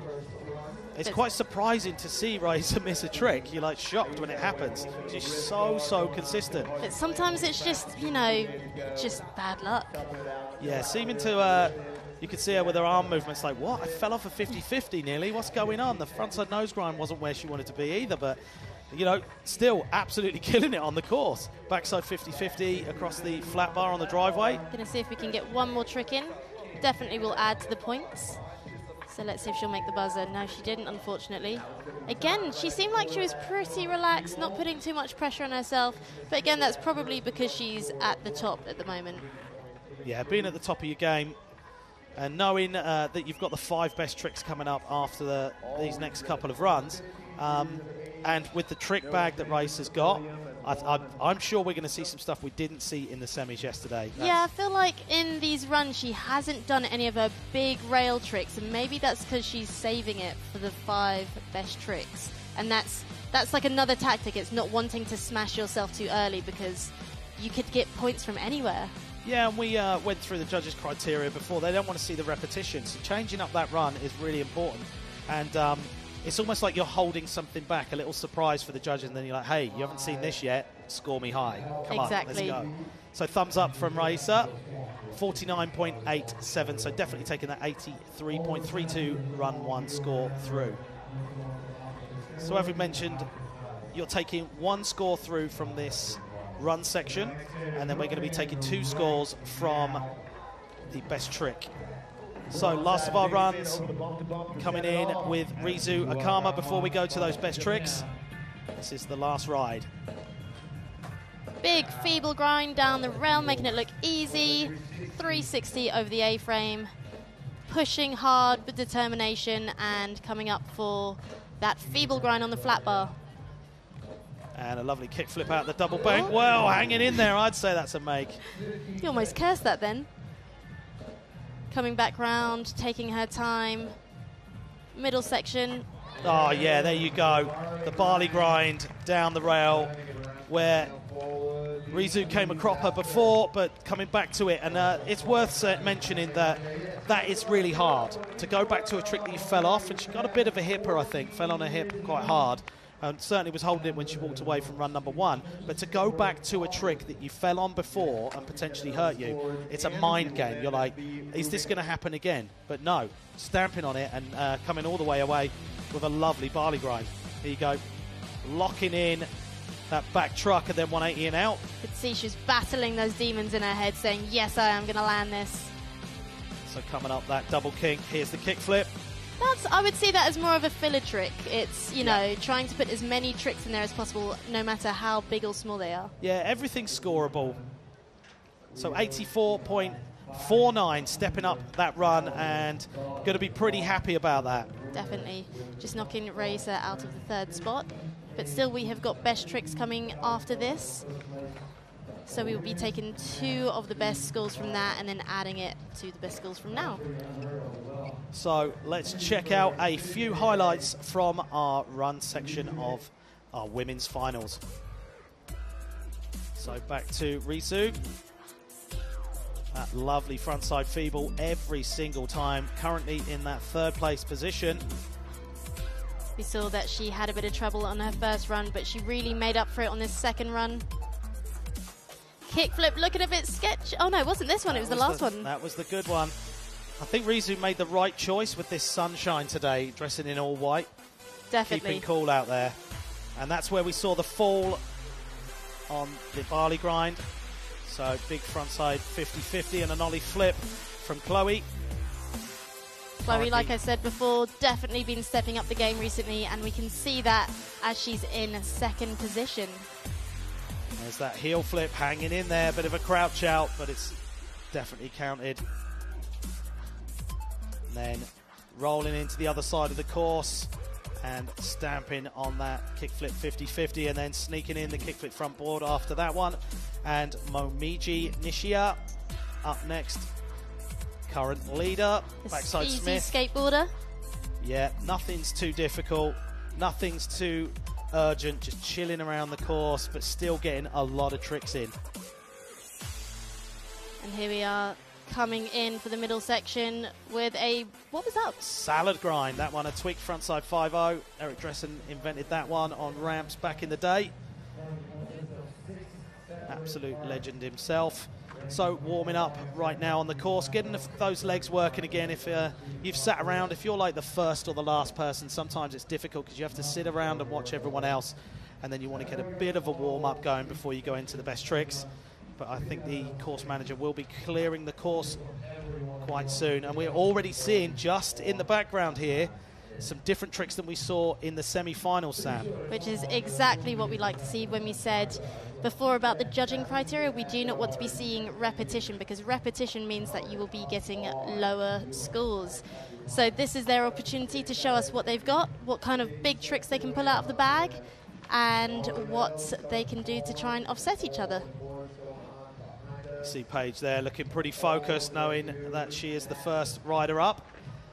It's quite surprising to see Rayssa miss a trick. You're like shocked when it happens. She's so, so consistent. But sometimes it's just, you know, just bad luck. Yeah, seeming to, uh, you could see her with her arm movements like, what? I fell off a fifty fifty nearly. What's going on? The frontside nose grind wasn't where she wanted to be either, but, you know, still absolutely killing it on the course. Backside fifty fifty across the flat bar on the driveway. Going to see if we can get one more trick in. Definitely will add to the points. So let's see if she'll make the buzzer. No, she didn't, unfortunately. Again, she seemed like she was pretty relaxed, not putting too much pressure on herself. But again, that's probably because she's at the top at the moment. Yeah, being at the top of your game and knowing uh, that you've got the five best tricks coming up after the, these next couple of runs, um, and with the trick bag that Rayssa's got, I, I, I'm sure we're going to see some stuff we didn't see in the semis yesterday. That's Yeah, I feel like in these runs she hasn't done any of her big rail tricks, and maybe that's because she's saving it for the five best tricks. And that's that's like another tactic. It's not wanting to smash yourself too early, because you could get points from anywhere. Yeah, and we uh, went through the judges' criteria before. They don't want to see the repetition, so changing up that run is really important. And um, it's almost like you're holding something back, a little surprise for the judges, and then you're like, hey, you haven't seen this yet, score me high. Come Exactly. on, let's go. So thumbs up from Rayssa, forty-nine point eight seven, so definitely taking that eighty-three point three two run one score through. So as we mentioned, you're taking one score through from this run section, and then we're going to be taking two scores from the best trick. So last of our runs coming in with Rizu Akama before we go to those best tricks. This is the last ride. Big feeble grind down the rail, making it look easy. three sixty over the A-frame. Pushing hard with determination and coming up for that feeble grind on the flat bar. And a lovely kickflip out the double bank. Well, hanging in there, I'd say that's a make. You almost cursed that then. Coming back round, taking her time. Middle section. Oh, yeah, there you go. The barley grind down the rail where Rizu came a cropper before, but coming back to it, and uh, it's worth uh, mentioning that that is really hard to go back to a trick that you fell off, and she got a bit of a hipper, I think, fell on her hip quite hard, and certainly was holding it when she walked away from run number one. But to go back to a trick that you fell on before and potentially hurt you, it's a mind game. You're like, is this going to happen again? But no, stamping on it and uh, coming all the way away with a lovely barley grind. Here you go, locking in that back truck and then one eighty and out. You could see she's battling those demons in her head, saying, yes, I am going to land this. So coming up that double kink, here's the kick flip. That's, I would see that as more of a filler trick. It's, you Yeah. know, trying to put as many tricks in there as possible, no matter how big or small they are. Yeah, everything's scoreable. So eighty-four point four nine, stepping up that run, and going to be pretty happy about that. Definitely. Just knocking Rayssa out of the third spot. But still, we have got best tricks coming after this. So we will be taking two of the best scores from that and then adding it to the best scores from now. So let's check out a few highlights from our run section of our women's finals. So back to Rizu. That lovely frontside feeble every single time, currently in that third place position. We saw that she had a bit of trouble on her first run, but she really made up for it on this second run. Kickflip, looking a bit sketch. Oh no, it wasn't this one, it was the last one. That was the good one. I think Rizu made the right choice with this sunshine today, dressing in all white. Definitely. Keeping cool out there. And that's where we saw the fall on the barley grind. So big frontside fifty fifty and an ollie flip from Chloe. Chloe, like I said before, definitely been stepping up the game recently, and we can see that as she's in second position. There's that heel flip hanging in there, bit of a crouch out, but it's definitely counted. And then rolling into the other side of the course and stamping on that kickflip fifty fifty, and then sneaking in the kickflip front board after that one. And Momiji Nishiya up next. Current leader, A backside easy Smith. skateboarder. Yeah, nothing's too difficult, nothing's too urgent, just chilling around the course, but still getting a lot of tricks in. And here we are coming in for the middle section with a, what was that? Salad grind, that one a tweaked frontside five oh. Eric Dressen invented that one on ramps back in the day. Absolute legend himself. So warming up right now on the course, getting those legs working again. If uh, you've sat around, if you're like the first or the last person, sometimes it's difficult because you have to sit around and watch everyone else, and then you want to get a bit of a warm-up going before you go into the best tricks. But I think the course manager will be clearing the course quite soon, and we're already seeing just in the background here some different tricks than we saw in the semi-finals, Sam. Which is exactly what we like to see when we said before about the judging criteria. We do not want to be seeing repetition, because repetition means that you will be getting lower scores. So this is their opportunity to show us what they've got, what kind of big tricks they can pull out of the bag, and what they can do to try and offset each other. See Paige there looking pretty focused, knowing that she is the first rider up.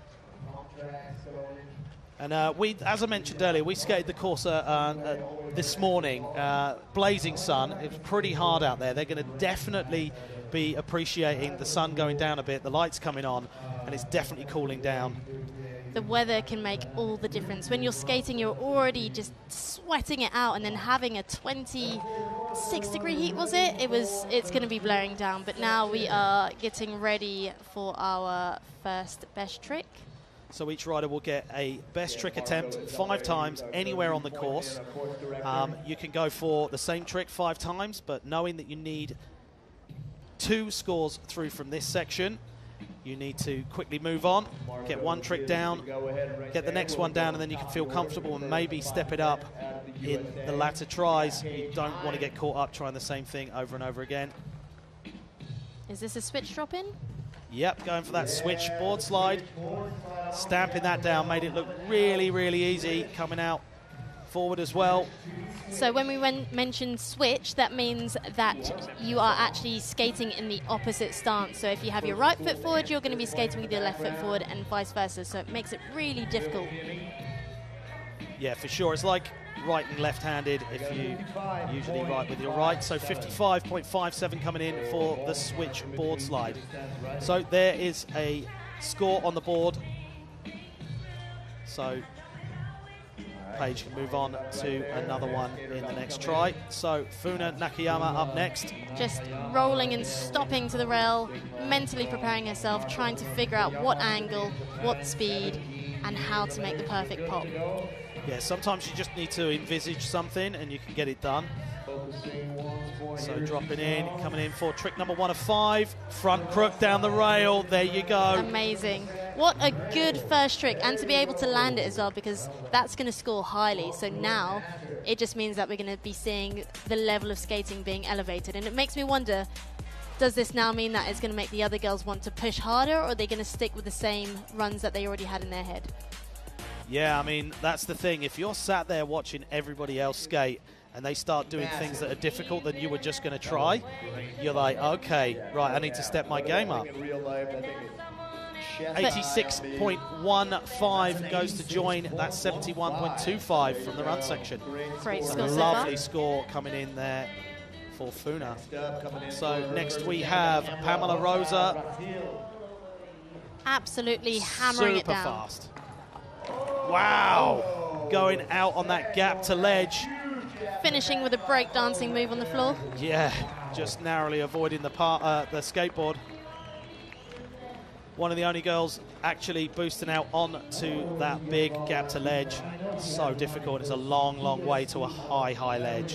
And uh, we, as I mentioned earlier, we skated the course uh, uh, this morning. Uh, blazing sun. It was pretty hard out there. They're going to definitely be appreciating the sun going down a bit, the lights coming on, and it's definitely cooling down. The weather can make all the difference. When you're skating, you're already just sweating it out, and then having a twenty-six degree heat, was it? It was. It's going to be blowing down. But now we are getting ready for our first best trick. So each rider will get a best trick attempt five times anywhere on the course. Um, you can go for the same trick five times, but knowing that you need two scores through from this section, you need to quickly move on, get one trick down, get the next one down, and then you can feel comfortable and maybe step it up in the latter tries. You don't want to get caught up trying the same thing over and over again. Is this a switch drop in? Yep, going for that switch board slide. Stamping that down made it look really, really easy. Coming out forward as well. So when we went, mentioned switch, that means that you are actually skating in the opposite stance. So if you have your right foot forward, you're going to be skating with your left foot forward, and vice versa. So it makes it really difficult. Yeah, for sure. It's like right and left-handed if you usually right with your right. So fifty-five point five seven coming in for the switch board slide. So there is a score on the board. So Paige can move on to another one in the next try. So Funa Nakayama up next. Just rolling and stopping to the rail, mentally preparing herself, trying to figure out what angle, what speed, and how to make the perfect pop. Yeah, sometimes you just need to envisage something and you can get it done. So dropping in, coming in for trick number one of five. Front crook down the rail. There you go. Amazing. What a good first trick. And to be able to land it as well, because that's going to score highly. So now it just means that we're going to be seeing the level of skating being elevated. And it makes me wonder, does this now mean that it's going to make the other girls want to push harder, or are they going to stick with the same runs that they already had in their head? Yeah, I mean, that's the thing. If you're sat there watching everybody else skate and they start doing things that are difficult than you were just going to try, you're like, okay, right, I need to step my game up. eighty-six point one five goes to join. That's seventy-one point two five from the run section. Great So score so lovely far. score coming in there for Funa. So next we have Pamela Rosa. Absolutely hammering Super it down. fast. Wow. Going out on that gap to ledge. Finishing with a break-dancing move on the floor. Yeah, just narrowly avoiding the, par uh, the skateboard. One of the only girls actually boosting out onto that big gap to ledge. So difficult. It's a long, long way to a high, high ledge.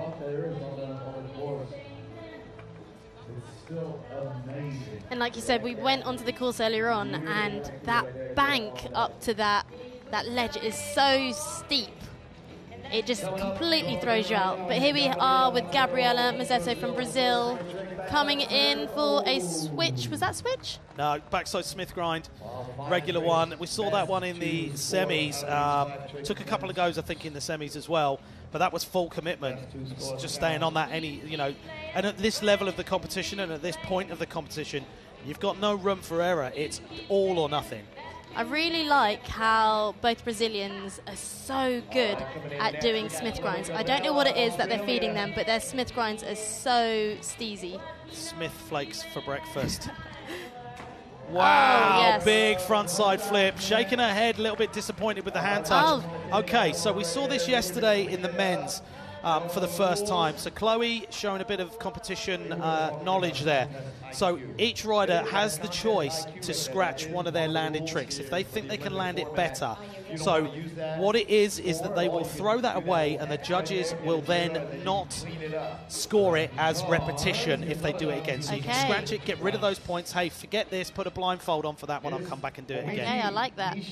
And like you said, we went onto the course earlier on, and that bank up to that, that ledge is so steep. It just completely throws you out. But here we are with Gabriela Mazetto from Brazil, coming in for a switch. Was that switch? No, backside Smith grind, regular one. We saw that one in the semis. Um, took a couple of goes, I think, in the semis as well. But that was full commitment. It's just staying on that any, you know. And at this level of the competition and at this point of the competition, you've got no room for error. It's all or nothing. I really like how both Brazilians are so good at doing Smith grinds. I don't know what it is that they're feeding them, but their Smith grinds are so steezy. Smith flakes for breakfast. Wow, oh, yes. Big front side flip. Shaking her head, a little bit disappointed with the hand touch. Oh. Okay, so we saw this yesterday in the men's um, for the first time. So Chloe showing a bit of competition uh, knowledge there. So each rider has the choice to scratch one of their landed tricks if they think they can land it better. So what it is is that they will throw that away and the judges will then not score it as repetition if they do it again. So you Okay. can scratch it, get rid of those points. Hey, forget this, put a blindfold on for that one, I'll come back and do it again. Okay, I like that.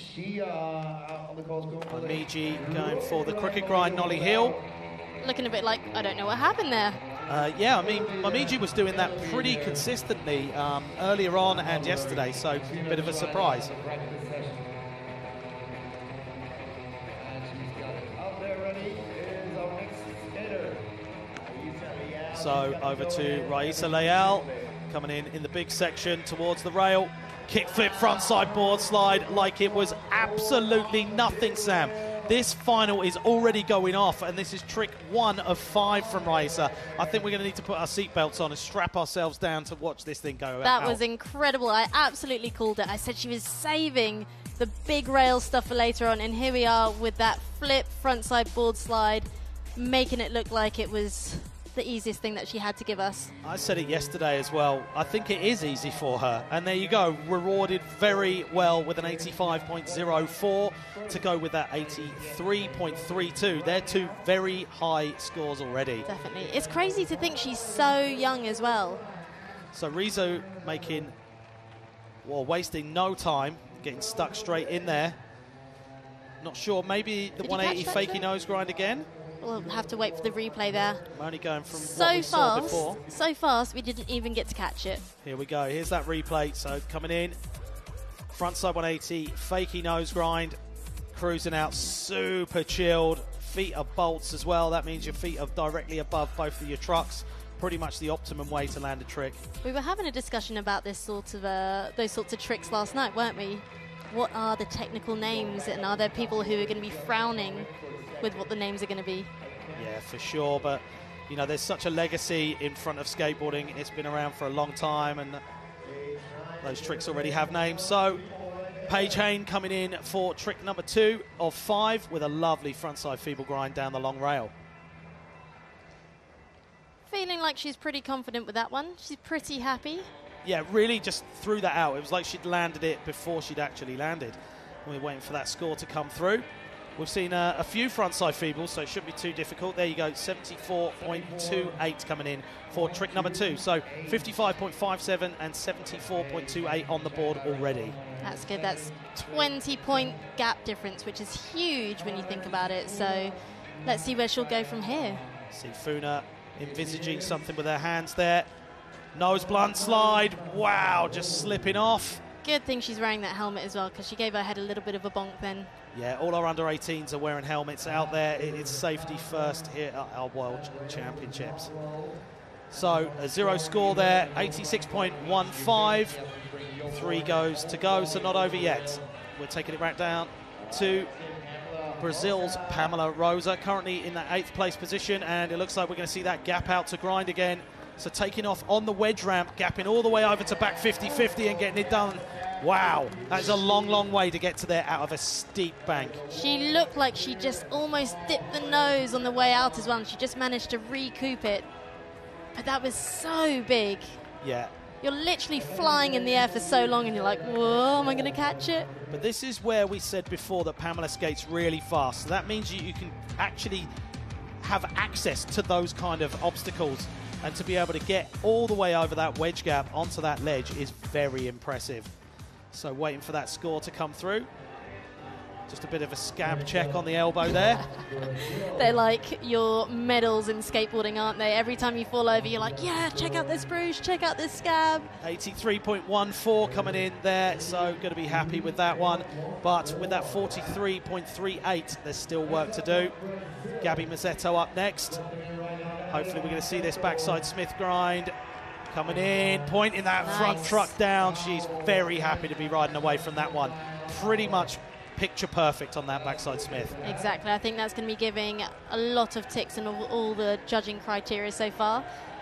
Momiji going for the crooked grind nollie heel. Looking a bit like, I don't know what happened there. Uh, yeah, I mean, Momiji was doing that pretty consistently um, earlier on and yesterday, so a bit of a surprise. So over to Rayssa Leal, coming in in the big section towards the rail. Kickflip frontside board slide like it was absolutely nothing, Sam. This final is already going off, and this is trick one of five from Rayssa. I think we're going to need to put our seatbelts on and strap ourselves down to watch this thing go out. That was incredible. I absolutely called it. I said she was saving the big rail stuff for later on, and here we are with that flip frontside board slide, making it look like it was the easiest thing that she had to give us. I said it yesterday as well. I think it is easy for her. And there you go, rewarded very well with an eighty-five point oh four to go with that eighty-three point three two. They're two very high scores already. Definitely. It's crazy to think she's so young as well. So Rizu making, well, wasting no time, getting stuck straight in there. Not sure, maybe the Did you one eighty catch that, fakie Sam? nose grind again. We'll have to wait for the replay there. I'm only going from So what we saw fast, before. so fast, we didn't even get to catch it. Here we go. Here's that replay. So coming in, front side one eighty, fakie nose grind, cruising out, super chilled. Feet are bolts as well. That means your feet are directly above both of your trucks. Pretty much the optimum way to land a trick. We were having a discussion about this sort of uh, those sorts of tricks last night, weren't we? what are the technical names, and are there people who are going to be frowning with what the names are going to be? Yeah, for sure. But, you know, there's such a legacy in front of skateboarding. It's been around for a long time, and those tricks already have names. So, Paige Heyn coming in for trick number two of five with a lovely frontside feeble grind down the long rail. Feeling like she's pretty confident with that one. She's pretty happy. Yeah, really just threw that out. It was like she'd landed it before she'd actually landed. We're waiting for that score to come through. We've seen uh, a few frontside feebles, so it shouldn't be too difficult. There you go, seventy-four point two eight coming in for trick number two. So fifty-five point five seven and seventy-four point two eight on the board already. That's good. That's twenty point gap difference, which is huge when you think about it. So let's see where she'll go from here. See Funa envisaging something with her hands there. Nose blunt slide. Wow, just slipping off. Good thing she's wearing that helmet as well, because she gave her head a little bit of a bonk then. Yeah, all our under eighteens are wearing helmets out there. It's safety first here at our World Championships. So a zero score there, eighty-six point one five. Three goes to go, so not over yet. We're taking it right down to Brazil's Pamela Rosa, currently in that eighth place position, and it looks like we're going to see that gap out to grind again. So taking off on the wedge ramp, gapping all the way over to back fifty fifty and getting it done. Wow, that's a long, long way to get to there out of a steep bank. She looked like she just almost dipped the nose on the way out as well, and she just managed to recoup it. But that was so big. Yeah. You're literally flying in the air for so long, and you're like, whoa, am I going to catch it? But this is where we said before that Pamela skates really fast. So that means you, you can actually have access to those kind of obstacles, and to be able to get all the way over that wedge gap onto that ledge is very impressive. So waiting for that score to come through. Just a bit of a scab check on the elbow there. They're like your medals in skateboarding, aren't they? Every time you fall over, you're like, yeah, check out this bruise, check out this scab. eighty-three point one four coming in there, so going to be happy with that one. But with that forty-three point three eight, there's still work to do. Gabi Mazetto up next. Hopefully we're going to see this backside Smith grind coming in, pointing that Nice. front truck down. She's very happy to be riding away from that one. Pretty much picture perfect on that backside Smith. Exactly. I think that's going to be giving a lot of ticks in all, all the judging criteria so far.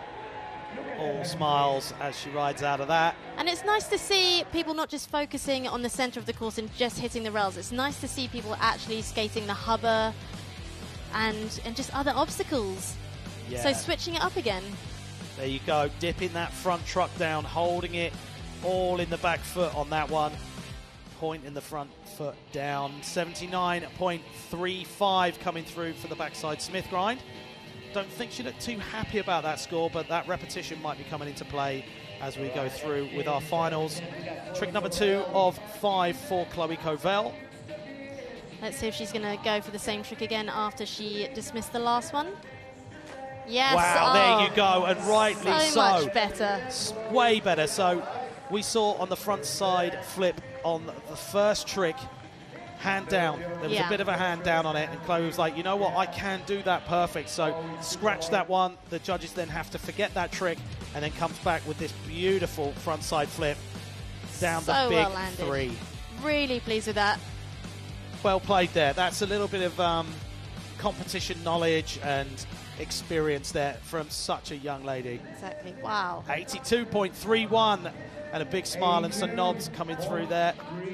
All smiles as she rides out of that. And it's nice to see people not just focusing on the center of the course and just hitting the rails. It's nice to see people actually skating the hubba and, and just other obstacles. Yeah. So switching it up again. There you go, dipping that front truck down, holding it all in the back foot on that one. Pointing the front foot down. seventy-nine point three five coming through for the backside Smith grind. Don't think she looked too happy about that score, but that repetition might be coming into play as we go through with our finals. Trick number two of five for Chloe Covell. Let's see if she's going to go for the same trick again after she dismissed the last one. Yes. Wow, oh, there you go, and rightly so. So much better. Way better. So we saw on the front side flip on the first trick, hand down. There was yeah. a bit of a hand down on it, and Chloe was like, you know what, I can do that perfect. So scratch that one. The judges then have to forget that trick, and then comes back with this beautiful front side flip down so the big well landed. three. Really pleased with that. Well played there. That's a little bit of um, competition knowledge and experience there from such a young lady. Exactly. Wow. eighty-two point three one, and a big smile and some nods coming through there.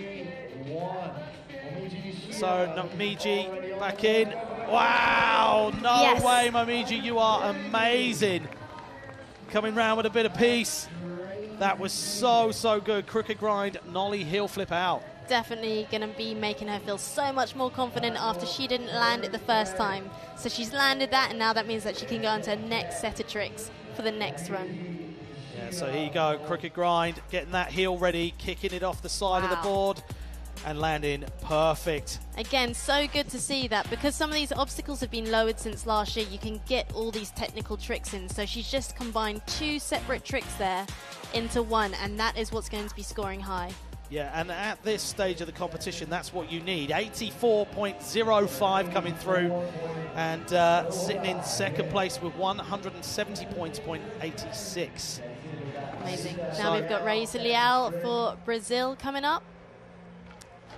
So Momiji back in. Wow, no yes. way, Momiji, you are amazing. Coming round with a bit of peace. That was so, so good. Crooked grind, nollie, heel flip out. Definitely going to be making her feel so much more confident after she didn't land it the first time. So she's landed that, and now that means that she can go on to her next set of tricks for the next run. Yeah, so here you go, crooked grind, getting that heel ready, kicking it off the side wow. of the board, and landing perfect. Again, so good to see that, because some of these obstacles have been lowered since last year. You can get all these technical tricks in. So she's just combined two separate tricks there into one, and that is what's going to be scoring high. Yeah, and at this stage of the competition, that's what you need. eighty-four point oh five coming through, and uh, sitting in second place with one hundred seventy points, point eighty-six. Amazing. So now we've got Rayssa Leal for Brazil coming up.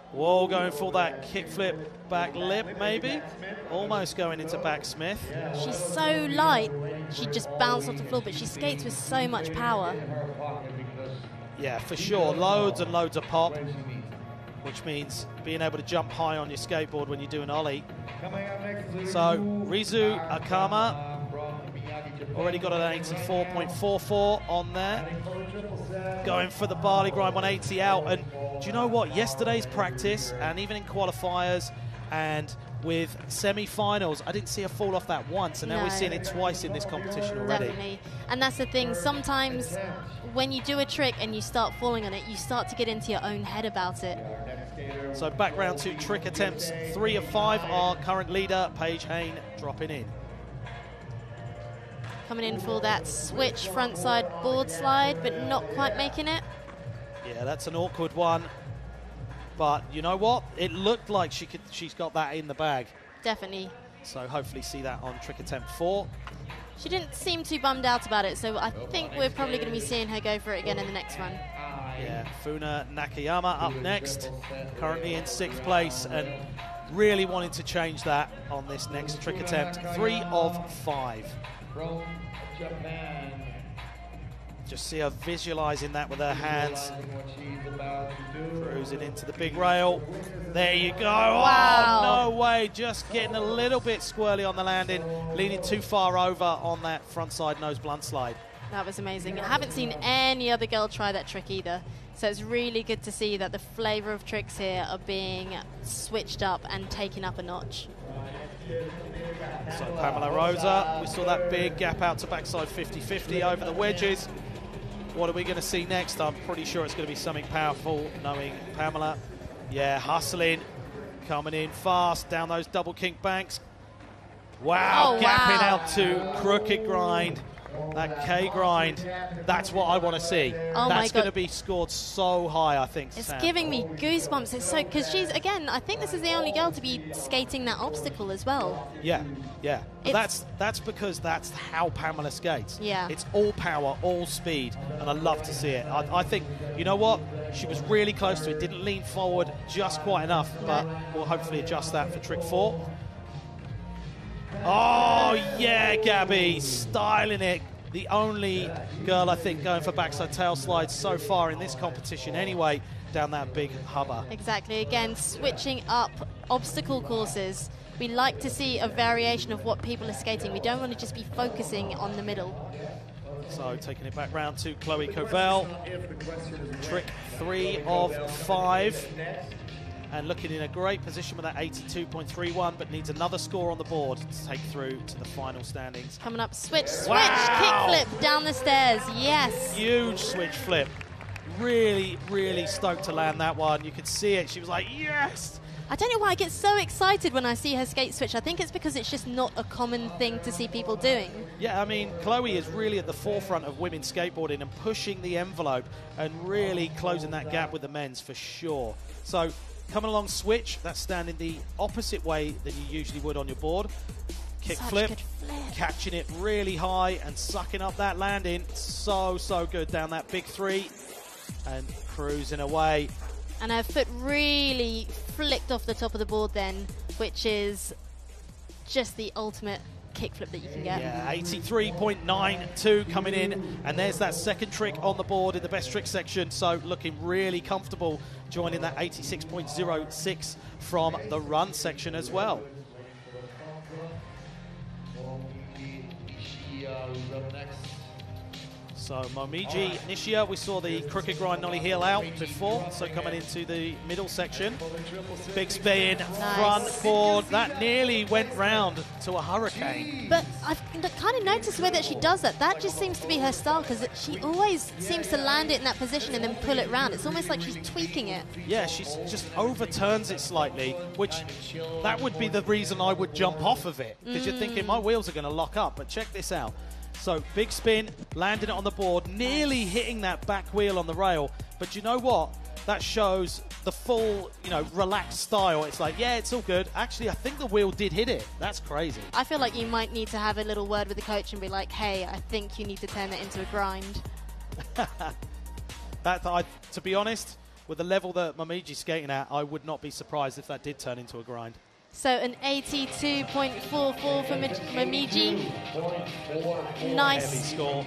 Whoa, going for that kickflip back lip, maybe. Almost going into back Smith. She's so light. She just bounced off the floor, but she skates with so much power. Yeah, for sure. Loads and loads of pop, which means being able to jump high on your skateboard when you do an ollie. So, Rizu Akama already got an eighty-four point four four on there. Going for the barley grind one eighty out. And do you know what? Yesterday's practice, and even in qualifiers and with semi-finals, I didn't see her fall off that once, and now no. we're seeing it twice in this competition already. Definitely. And that's the thing. Sometimes when you do a trick and you start falling on it, you start to get into your own head about it. So back round to trick attempts. Three of five. Our current leader, Paige Heyn, dropping in. Coming in for that switch frontside board slide, but not quite making it. Yeah, that's an awkward one. But you know what? It looked like she could. She's got that in the bag. Definitely. So hopefully see that on trick attempt four. She didn't seem too bummed out about it, so I think we're probably going to be seeing her go for it again in the next run. Yeah, Funa Nakayama up next, currently in sixth place, and really wanting to change that on this next trick attempt. Three of five. From Japan. Just see her visualizing that with her hands. What she's about to do. Cruising into the big rail. There you go. Wow. Oh, no way. Just getting a little bit squirrely on the landing, leaning too far over on that frontside nose blunt slide. That was amazing. I haven't seen any other girl try that trick either. So it's really good to see that the flavor of tricks here are being switched up and taken up a notch. So Pamela Rosa, we saw that big gap out to backside fifty fifty over the wedges. What are we going to see next? I'm pretty sure it's going to be something powerful, knowing Pamela. Yeah, hustling, coming in fast down those double kink banks. Wow, oh, gapping wow. out to crooked grind. That K grind, that's what I want to see. Oh that's my going to God. be scored so high, I think. It's Sam. giving me goosebumps. It's so because she's again. I think this is the only girl to be skating that obstacle as well. Yeah, yeah. But It's- that's that's because that's how Pamela skates. Yeah. It's all power, all speed, and I love to see it. I, I think, you know what? She was really close to it. Didn't lean forward just quite enough, but we'll hopefully adjust that for trick four. Oh, yeah, Gabi, styling it. The only girl, I think, going for backside tail slides so far in this competition anyway, down that big hubba. Exactly. Again, switching up obstacle courses. We like to see a variation of what people are skating. We don't want to just be focusing on the middle. So taking it back round to Chloe Covell. Trick three of five. And looking in a great position with that eighty-two point three one, but needs another score on the board to take through to the final standings. Coming up, switch, switch, Wow. kickflip down the stairs. Yes. Huge switch flip. Really, really stoked to land that one. You could see it. She was like, yes! I don't know why I get so excited when I see her skate switch. I think it's because it's just not a common thing to see people doing. Yeah, I mean, Chloe is really at the forefront of women's skateboarding and pushing the envelope and really closing that gap with the men's for sure. So, coming along switch, that's standing the opposite way that you usually would on your board. Kick Such flip, good flip. catching it really high and sucking up that landing. So, so good down that big three and cruising away. And her foot really flicked off the top of the board then, which is just the ultimate kickflip that you can get. Yeah, eighty-three point nine two coming in, and there's that second trick on the board in the best trick section, so looking really comfortable joining that eighty-six point zero six from the run section as well. Momiji Nishiya is up next. So Momiji Nishiya, we saw the crooked grind nollie heel out before, so coming into the middle section. Big spin, front board, that nearly went round to a hurricane. But I've kind of noticed the way that she does that. That just seems to be her style, because she always seems to land it in that position and then pull it round. It's almost like she's tweaking it. Yeah, she just overturns it slightly, which that would be the reason I would jump off of it, because mm. you're thinking my wheels are going to lock up, but check this out. So big spin, landing it on the board, nearly hitting that back wheel on the rail. But you know what? That shows the full, you know, relaxed style. It's like, yeah, it's all good. Actually, I think the wheel did hit it. That's crazy. I feel like you might need to have a little word with the coach and be like, hey, I think you need to turn it into a grind. that, I, to be honest, with the level that Momiji's skating at, I would not be surprised if that did turn into a grind. So an eighty-two point four four for Momiji. Nice. Heavy score.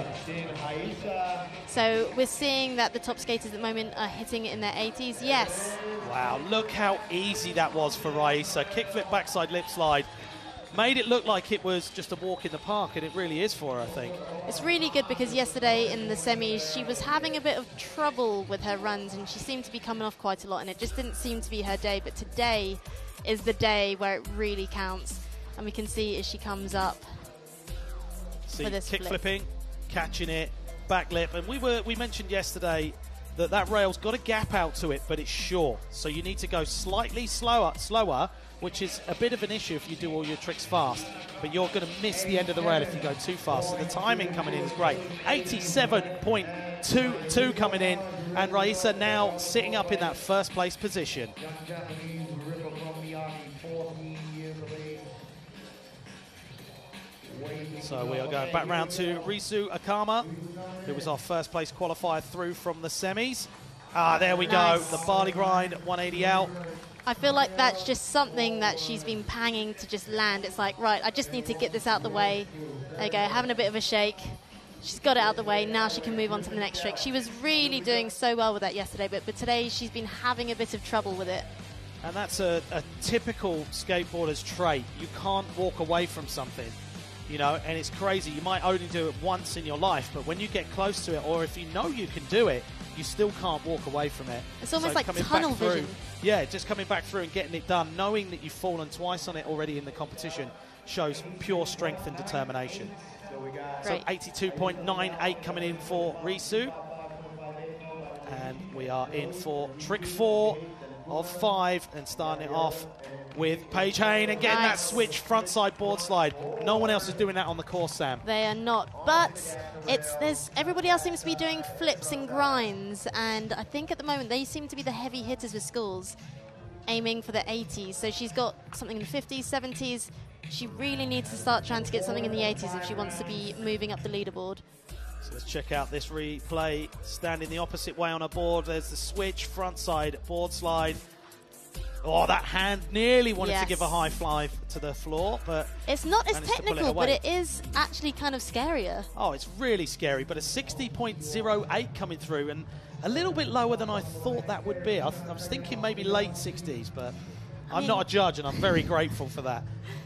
So we're seeing that the top skaters at the moment are hitting it in their eighties. Yes. Wow, look how easy that was for Rayssa. Kickflip backside lip slide. Made it look like it was just a walk in the park, and it really is for her, I think. It's really good because yesterday in the semis, she was having a bit of trouble with her runs, and she seemed to be coming off quite a lot, and it just didn't seem to be her day. But today is the day where it really counts, and we can see as she comes up see, for this kick flip. flipping, catching it, back lip, and we were we mentioned yesterday that that rail's got a gap out to it, but it's short, so you need to go slightly slower, slower, which is a bit of an issue if you do all your tricks fast, but you're going to miss the end of the rail if you go too fast. So the timing coming in is great. eighty-seven point two two coming in, and Rayssa now sitting up in that first place position. So we are going back round to Rizu Akama, who was our first place qualifier through from the semis. Ah, there we Nice. go. The barley grind, one eighty out. I feel like that's just something that she's been panging to just land. It's like, right, I just need to get this out the way. There you go, having a bit of a shake. She's got it out the way. Now she can move on to the next trick. She was really doing so well with that yesterday, but, but today she's been having a bit of trouble with it. And that's a, a typical skateboarder's trait. You can't walk away from something, you know, and it's crazy. You might only do it once in your life, but when you get close to it, or if you know you can do it, you still can't walk away from it. It's almost So like coming tunnel back through, vision. Yeah, just coming back through and getting it done, knowing that you've fallen twice on it already in the competition, shows pure strength and determination. Great. So eighty-two point nine eight coming in for Rizu. And we are in for trick four of five, and starting it off with Paige Heyn and getting Nice. that switch frontside board slide. No one else is doing that on the course, Sam. They are not, but it's there's everybody else seems to be doing flips and grinds, and I think at the moment they seem to be the heavy hitters with schools, aiming for the eighties. So she's got something in the fifties, seventies. She really needs to start trying to get something in the eighties if she wants to be moving up the leaderboard. So let's check out this replay. Standing the opposite way on a board. There's the switch, frontside board slide. Oh, that hand nearly wanted Yes. to give a high fly to the floor, but It's not as managed to pull it technical, but away. it is actually kind of scarier. oh, it's really scary. But a sixty point oh eight coming through, and a little bit lower than I thought that would be. I, th I was thinking maybe late sixties, but I'm mean- not a judge, and I'm very grateful for that.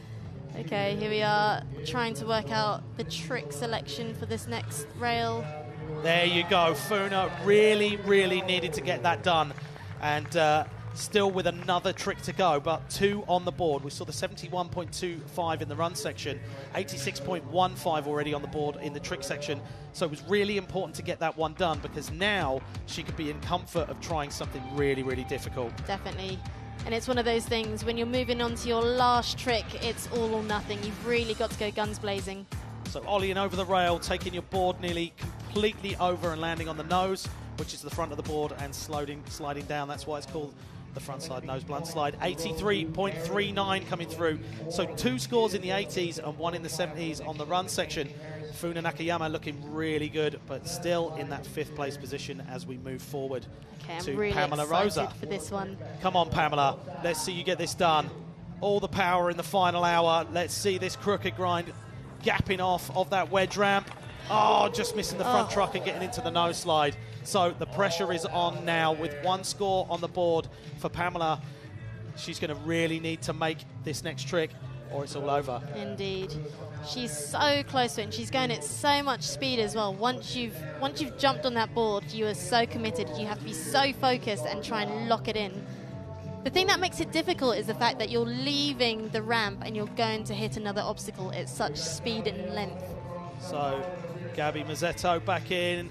Okay, here we are trying to work out the trick selection for this next rail. There you go. Funa really, really needed to get that done. And uh, still with another trick to go, but two on the board. We saw the seventy-one point two five in the run section, eighty-six point one five already on the board in the trick section. So it was really important to get that one done, because now she could be in comfort of trying something really, really difficult. Definitely. And it's one of those things, when you're moving on to your last trick, it's all or nothing. You've really got to go guns blazing. So ollieing over the rail, taking your board nearly completely over and landing on the nose, which is the front of the board, and sliding, sliding down. That's why it's called the frontside nose blunt slide. eighty-three point three nine coming through. So two scores in the eighties and one in the seventies on the run section. Funa Nakayama looking really good, but still in that fifth place position as we move forward Okay, I'm to really Pamela excited Rosa. for this one. Come on, Pamela. Let's see you get this done. All the power in the final hour. Let's see this crooked grind gapping off of that wedge ramp. Oh, just missing the front Oh. truck and getting into the nose slide. So the pressure is on now with one score on the board for Pamela. She's going to really need to make this next trick or it's all over. Indeed. She's so close to it, and she's going at so much speed as well. Once you've once you've jumped on that board, you are so committed. You have to be so focused and try and lock it in. The thing that makes it difficult is the fact that you're leaving the ramp and you're going to hit another obstacle at such speed and length. So Gabi Mazetto back in.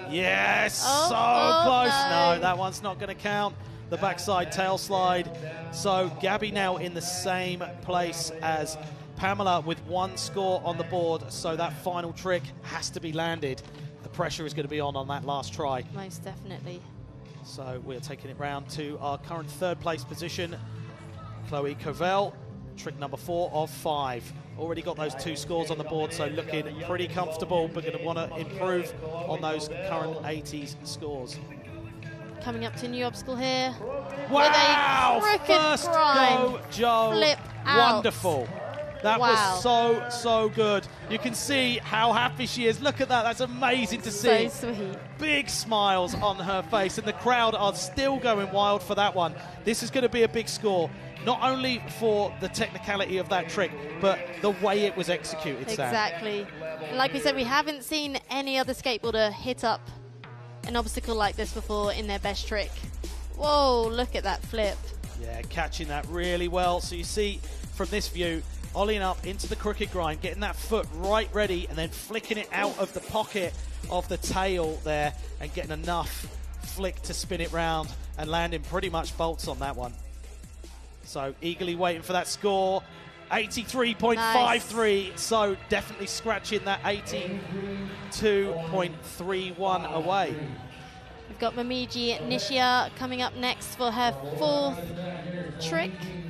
Yes, Oh, so oh, close. no. No, that one's not going to count. The backside tail slide. So Gabi now in the same place as Pamela with one score on the board. So that final trick has to be landed. The pressure is going to be on on that last try. Most definitely. So we're taking it round to our current third place position. Chloe Covell, trick number four of five. Already got those two scores on the board, so looking pretty comfortable, but going to want to improve on those current eighties scores. Coming up to a new obstacle here. Wow! With a crooked First grind. go, Joe. Flip out. Wonderful. That Wow. was so, so good. You can see how happy she is. Look at that. That's amazing to see. So sweet. Big smiles on her face, and the crowd are still going wild for that one. This is going to be a big score, not only for the technicality of that trick, but the way it was executed, Sam. Exactly. Like we said, we haven't seen any other skateboarder hit up an obstacle like this before in their best trick. Whoa, look at that flip. Yeah, catching that really well. So you see from this view, ollieing up into the crooked grind, getting that foot right ready, and then flicking it out of the pocket of the tail there, and getting enough flick to spin it round, and landing pretty much bolts on that one. So eagerly waiting for that score. eighty-three point five three, nice. So definitely scratching that eighty-two point three one away. We've got Momiji Nishiya coming up next for her fourth trick.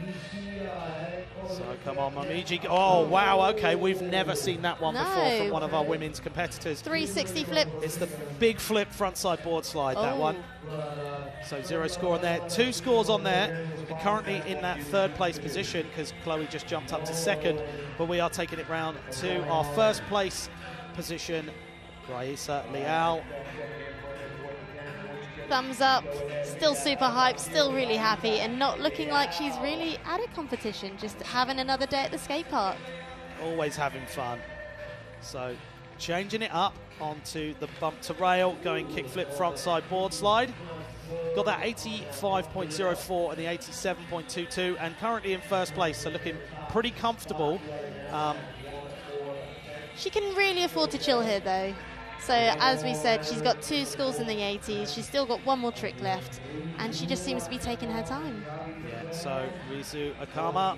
So come on, Momiji. Oh, wow, okay. We've never seen that one no. before from one of our women's competitors. three sixty flip. It's the big flip frontside board slide, oh. that one. So zero score on there. Two scores on there. We're currently in that third place position because Chloe just jumped up to second. But we are taking it round to our first place position, Rayssa Leal. Thumbs up, still super hyped, still really happy, and not looking like she's really at a competition, just having another day at the skate park. Always having fun. So changing it up onto the bump to rail, going kickflip frontside board slide. Got that eighty-five point oh four and the eighty-seven point two two, and currently in first place, so looking pretty comfortable. Um, she can really afford to chill here though. So as we said, she's got two scores in the eighties, she's still got one more trick left, and she just seems to be taking her time. Yeah, so Rizu Akama,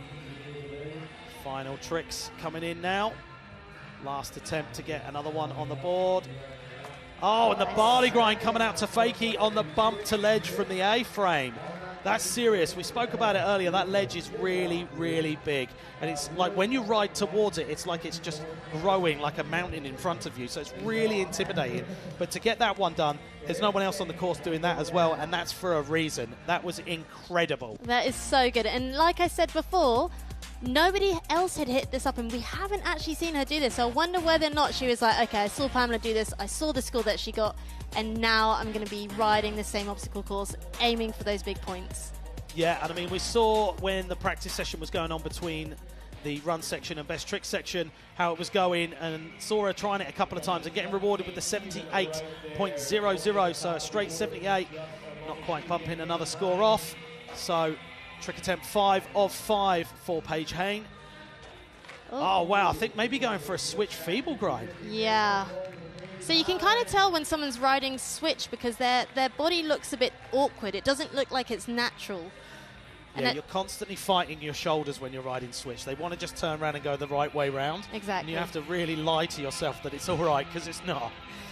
final tricks coming in now. Last attempt to get another one on the board. Oh, and the barley grind coming out to Fakie on the bump to ledge from the A-frame. That's serious. We spoke about it earlier. That ledge is really, really big. And it's like when you ride towards it, it's like it's just growing like a mountain in front of you. So it's really intimidating. But to get that one done, there's no one else on the course doing that as well. And that's for a reason. That was incredible. That is so good. And like I said before, nobody else had hit this up, and we haven't actually seen her do this. So I wonder whether or not she was like, okay, I saw Pamela do this, I saw the score that she got, and now I'm going to be riding the same obstacle course, aiming for those big points. Yeah, and I mean, we saw when the practice session was going on between the run section and best trick section, how it was going, and saw her trying it a couple of times and getting rewarded with the seventy-eight point oh oh, so a straight seventy-eight, not quite bumping another score off. So trick attempt five of five for Paige Heyn. Oh. oh, wow, I think maybe going for a switch feeble grind. Yeah. So you can kind of tell when someone's riding switch because their their body looks a bit awkward. It doesn't look like it's natural. Yeah, you're constantly fighting your shoulders when you're riding switch. They want to just turn around and go the right way round. Exactly. And you have to really lie to yourself that it's all right, because it's not.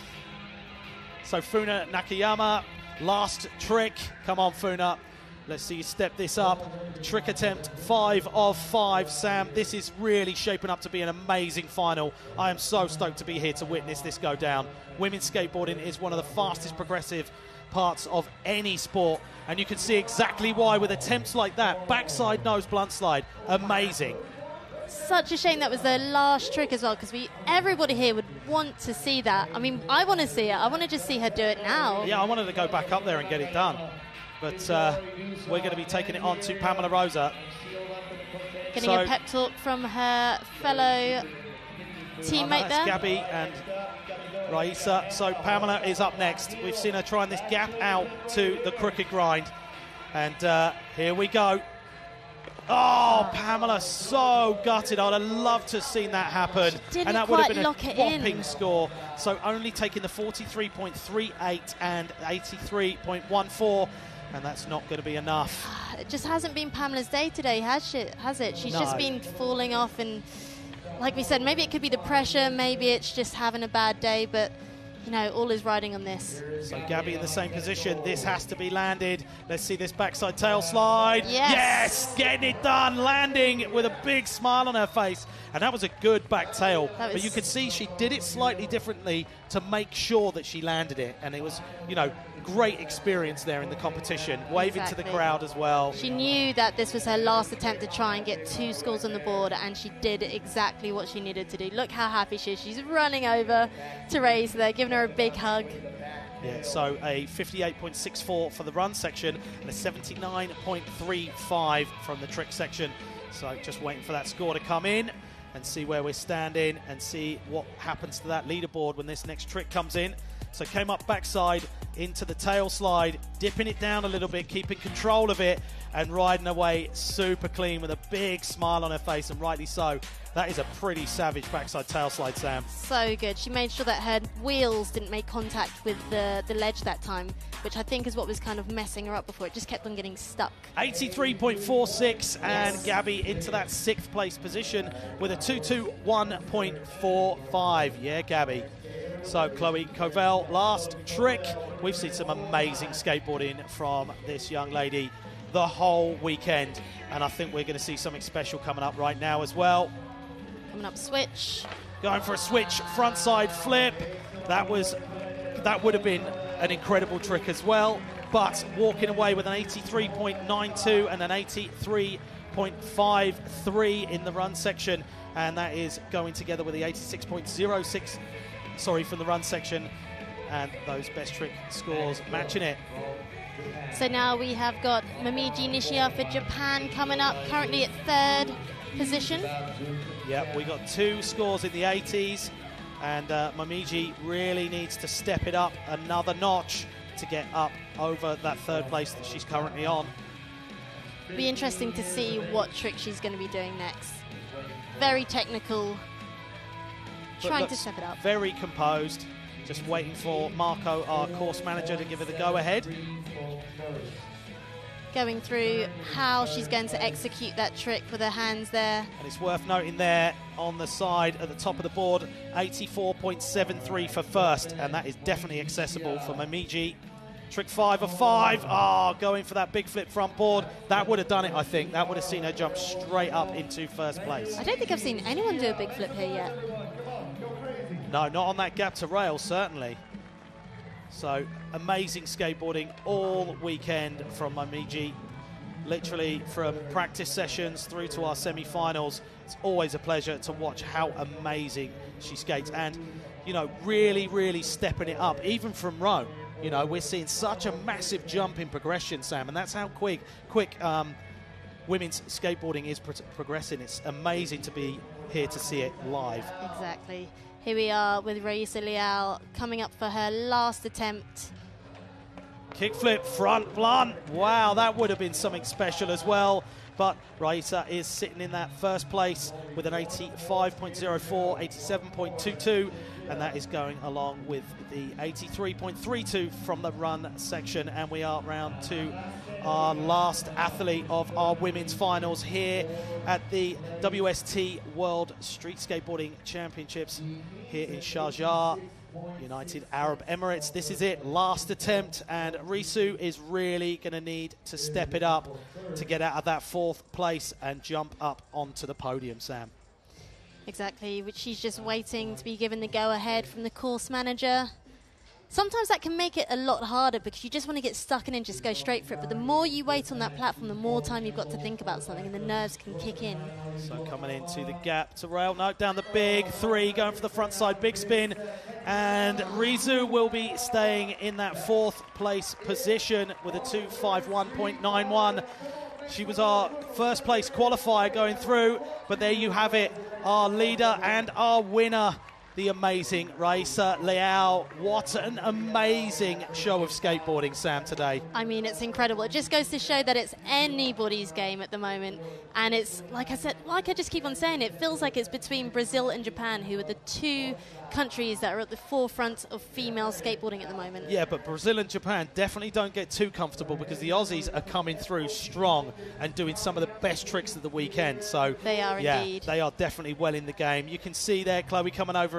So Funa Nakayama, last trick. Come on, Funa. Let's see you step this up. Trick attempt five of five, Sam. This is really shaping up to be an amazing final. I am so stoked to be here to witness this go down. Women's skateboarding is one of the fastest progressive parts of any sport, and you can see exactly why with attempts like that. Backside nose blunt slide, amazing. Such a shame that was the last trick as well, because we everybody here would want to see that. I mean, I want to see it. I want to just see her do it now. Yeah, I wanted to go back up there and get it done. But uh, we're going to be taking it on to Pamela Rosa. Getting so, a pep talk from her fellow teammate that's there. Gabi and Rayssa. So Pamela is up next. We've seen her trying this gap out to the crooked grind. And uh, here we go. Oh, Pamela, so gutted. I'd have loved to have seen that happen. And that would have been a whopping in. score. So only taking the forty-three point three eight and eighty-three point one four. And that's not going to be enough. It just hasn't been Pamela's day today, has she? Has it? She's no. just been falling off, and like we said, maybe it could be the pressure, maybe it's just having a bad day, but you know, all is riding on this. So Gabi in the same position. This has to be landed. Let's see this backside tail slide. Yes! Yes! Getting it done. Landing with a big smile on her face. And that was a good back tail. But you could see she did it slightly differently to make sure that she landed it. And it was, you know, great experience there in the competition, waving Exactly. to the crowd as well. She knew that this was her last attempt to try and get two scores on the board, and she did exactly what she needed to do. Look how happy she is. She's running over to Rayssa there, giving her a big hug. Yeah, so a fifty-eight point six four for the run section and a seventy-nine point three five from the trick section. So just waiting for that score to come in and see where we're standing and see what happens to that leaderboard when this next trick comes in. So came up backside into the tail slide, dipping it down a little bit, keeping control of it, and riding away super clean with a big smile on her face, and rightly so. That is a pretty savage backside tail slide, Sam. So good. She made sure that her wheels didn't make contact with the, the ledge that time, which I think is what was kind of messing her up before. It just kept on getting stuck. eighty-three point four six, and Yes. Gabi into that sixth place position with a two twenty-one point four five. Yeah, Gabi. So Chloe Covell, last trick. We've seen some amazing skateboarding from this young lady the whole weekend, and I think we're going to see something special coming up right now as well. Coming up switch. Going for a switch front side flip. That was that would have been an incredible trick as well, but walking away with an eighty-three point nine two and an eighty-three point five three in the run section, and that is going together with the eighty-six point zero six sorry from the run section, and those best trick scores matching it. So now we have got Momiji Nishiya for Japan coming up, currently at third position. Yeah, we got two scores in the eighties, and uh, Momiji really needs to step it up another notch to get up over that third place that she's currently on. It'll be interesting to see what trick she's going to be doing next. Very technical, But trying to looks step it up. very composed, just waiting for Marco, our course manager, to give her the go-ahead. Going through how she's going to execute that trick with her hands there. And it's worth noting there on the side at the top of the board, eighty-four point seven three for first, and that is definitely accessible for Momiji. Trick five of five. Ah, oh, going for that big flip front board. That would have done it, I think. That would have seen her jump straight up into first place. I don't think I've seen anyone do a big flip here yet. No, not on that gap to rail, certainly. So, amazing skateboarding all weekend from Momiji. Literally from practice sessions through to our semi-finals. It's always a pleasure to watch how amazing she skates. And, you know, really, really stepping it up, even from Rome. You know, we're seeing such a massive jump in progression, Sam, and that's how quick, quick um, women's skateboarding is pro progressing. It's amazing to be here to see it live. Exactly. Here we are with Rayssa Leal coming up for her last attempt. Kickflip, front blunt. Wow, that would have been something special as well. But Rayssa is sitting in that first place with an eighty-five point zero four, eighty-seven point two two, and that is going along with the eighty-three point three two from the run section. And we are round to our last athlete of our women's finals here at the W S T World Street Skateboarding Championships here in Sharjah, United Arab Emirates. This is it, last attempt, and Rizu is really going to need to step it up to get out of that fourth place and jump up onto the podium, Sam. Exactly, which she's just waiting to be given the go-ahead from the course manager. Sometimes that can make it a lot harder because you just want to get stuck in and just go straight for it. But the more you wait on that platform, the more time you've got to think about something, and the nerves can kick in. So coming into the gap to rail, no, down the big three, going for the front side big spin. And Rizu will be staying in that fourth place position with a two fifty-one point nine one. She was our first place qualifier going through, but there you have it, our leader and our winner, the amazing Rayssa Leal. What an amazing show of skateboarding, Sam, today. I mean, it's incredible. It just goes to show that it's anybody's game at the moment. And it's, like I said, like I just keep on saying, it feels like it's between Brazil and Japan, who are the two countries that are at the forefront of female skateboarding at the moment. Yeah, but Brazil and Japan definitely don't get too comfortable because the Aussies are coming through strong and doing some of the best tricks of the weekend. So They are yeah, indeed. they are definitely well in the game. You can see there Chloe coming over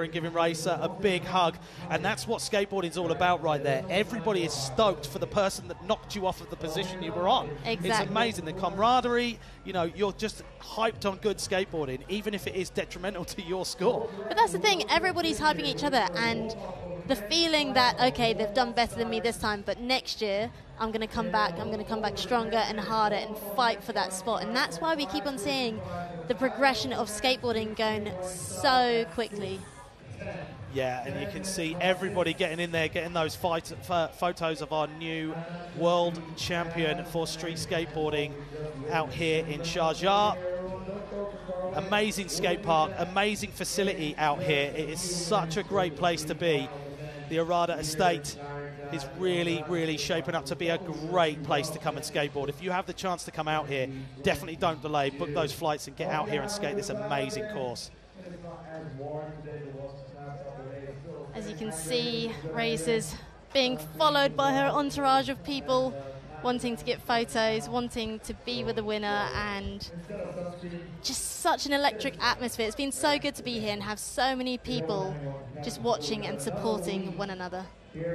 and giving Rayssa a big hug. And that's what skateboarding's all about right there. Everybody is stoked for the person that knocked you off of the position you were on. Exactly. It's amazing. The camaraderie, you know, you're just hyped on good skateboarding, even if it is detrimental to your score. But that's the thing, everybody's hyping each other, and the feeling that, okay, they've done better than me this time, but next year I'm going to come back, I'm going to come back stronger and harder and fight for that spot. And that's why we keep on seeing the progression of skateboarding going so quickly. Yeah, and you can see everybody getting in there, getting those fight, f photos of our new world champion for street skateboarding out here in Sharjah. Amazing skate park, amazing facility out here. It is such a great place to be. The Arada estate is really, really shaping up to be a great place to come and skateboard. If you have the chance to come out here, definitely don't delay. Book those flights and get out here and skate this amazing course. As you can see, Rayssa's being followed by her entourage of people wanting to get photos, wanting to be with the winner, and just such an electric atmosphere. It's been so good to be here and have so many people just watching and supporting one another.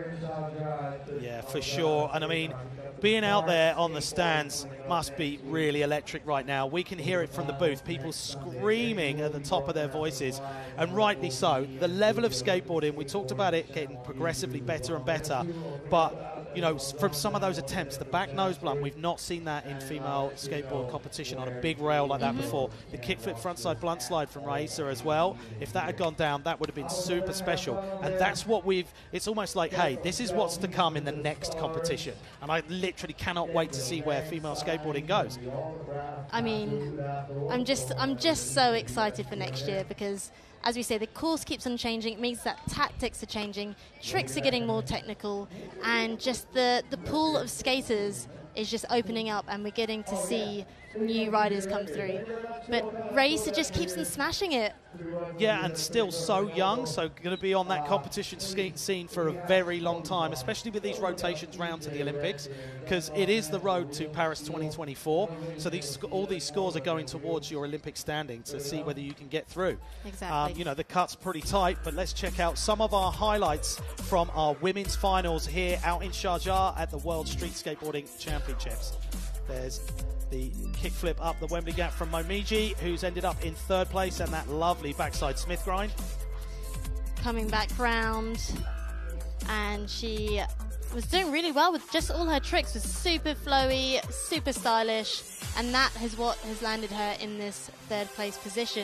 Yeah, for sure. And I mean, being out there on the stands must be really electric right now. We can hear it from the booth, people screaming at the top of their voices, and rightly so. The level of skateboarding, we talked about it getting progressively better and better, but you know, from some of those attempts, the back nose blunt, we've not seen that in female skateboard competition on a big rail like that mm-hmm. before. The kickflip frontside blunt slide from Rayssa as well. If that had gone down, that would have been super special. And that's what we've, it's almost like, hey, this is what's to come in the next competition. And I literally cannot wait to see where female skateboarding goes. I mean, I'm just, I'm just so excited for next year because, as we say, the course keeps on changing. It means that tactics are changing, tricks are getting more technical, and just the, the pool of skaters is just opening up, and we're getting to see new riders come through. But Rayssa just keeps on smashing it. Yeah, and still so young, so going to be on that competition scene for a very long time, especially with these rotations round to the Olympics, because it is the road to Paris twenty twenty-four. So these all these scores are going towards your Olympic standing to see whether you can get through. Exactly. Um, you know, the cut's pretty tight, but let's check out some of our highlights from our women's finals here out in Sharjah at the World Street Skateboarding Championships. There's the kickflip up the Wembley Gap from Momiji, who's ended up in third place, and that lovely backside Smith grind. Coming back round, and she was doing really well with just all her tricks. Was super flowy, super stylish, and that is what has landed her in this third place position.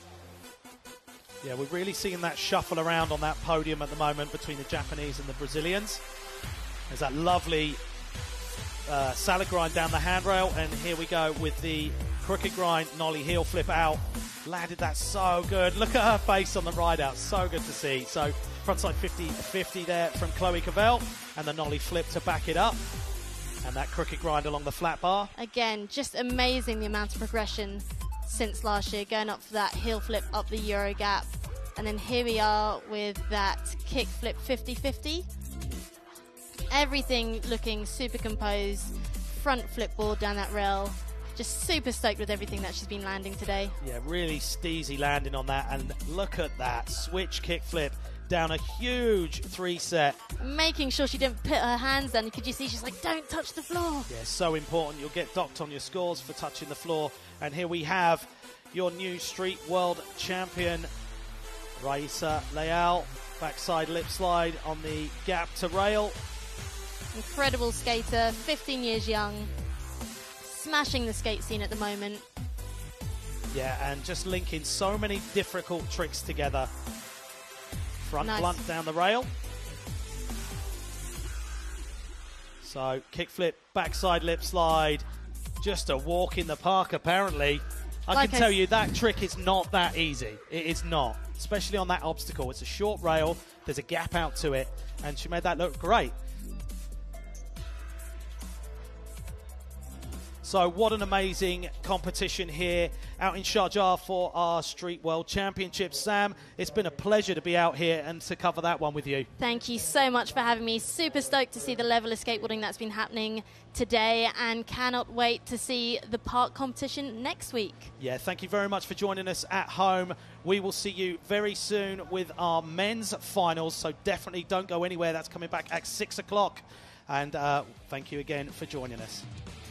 Yeah, we're really seeing that shuffle around on that podium at the moment between the Japanese and the Brazilians. There's that lovely Uh, salad grind down the handrail, and here we go with the crooked grind, nollie heel flip out. Landed that so good. Look at her face on the ride out, so good to see. So frontside fifty fifty there from Chloe Covell, and the nollie flip to back it up, and that crooked grind along the flat bar. Again, just amazing the amount of progression since last year, going up for that heel flip up the Euro gap, and then here we are with that kick flip fifty fifty. Everything looking super composed, front flip board down that rail. Just super stoked with everything that she's been landing today. Yeah, really steezy landing on that, and look at that switch kick flip down a huge three set. Making sure she didn't put her hands down. Could you see she's like, don't touch the floor. Yeah, so important. You'll get docked on your scores for touching the floor. And here we have your new street world champion, Rayssa Leal. Backside lip slide on the gap to rail. Incredible skater, fifteen years young, smashing the skate scene at the moment. Yeah, and just linking so many difficult tricks together. Front Nice. blunt down the rail. So kickflip, backside lip slide, just a walk in the park apparently. I Like can I tell s- you that trick is not that easy. It is not, especially on that obstacle. It's a short rail, there's a gap out to it, and she made that look great. So what an amazing competition here out in Sharjah for our Street World Championships. Sam, it's been a pleasure to be out here and to cover that one with you. Thank you so much for having me. Super stoked to see the level of skateboarding that's been happening today and cannot wait to see the park competition next week. Yeah, thank you very much for joining us at home. We will see you very soon with our men's finals, so definitely don't go anywhere. That's coming back at six o'clock. And uh, thank you again for joining us.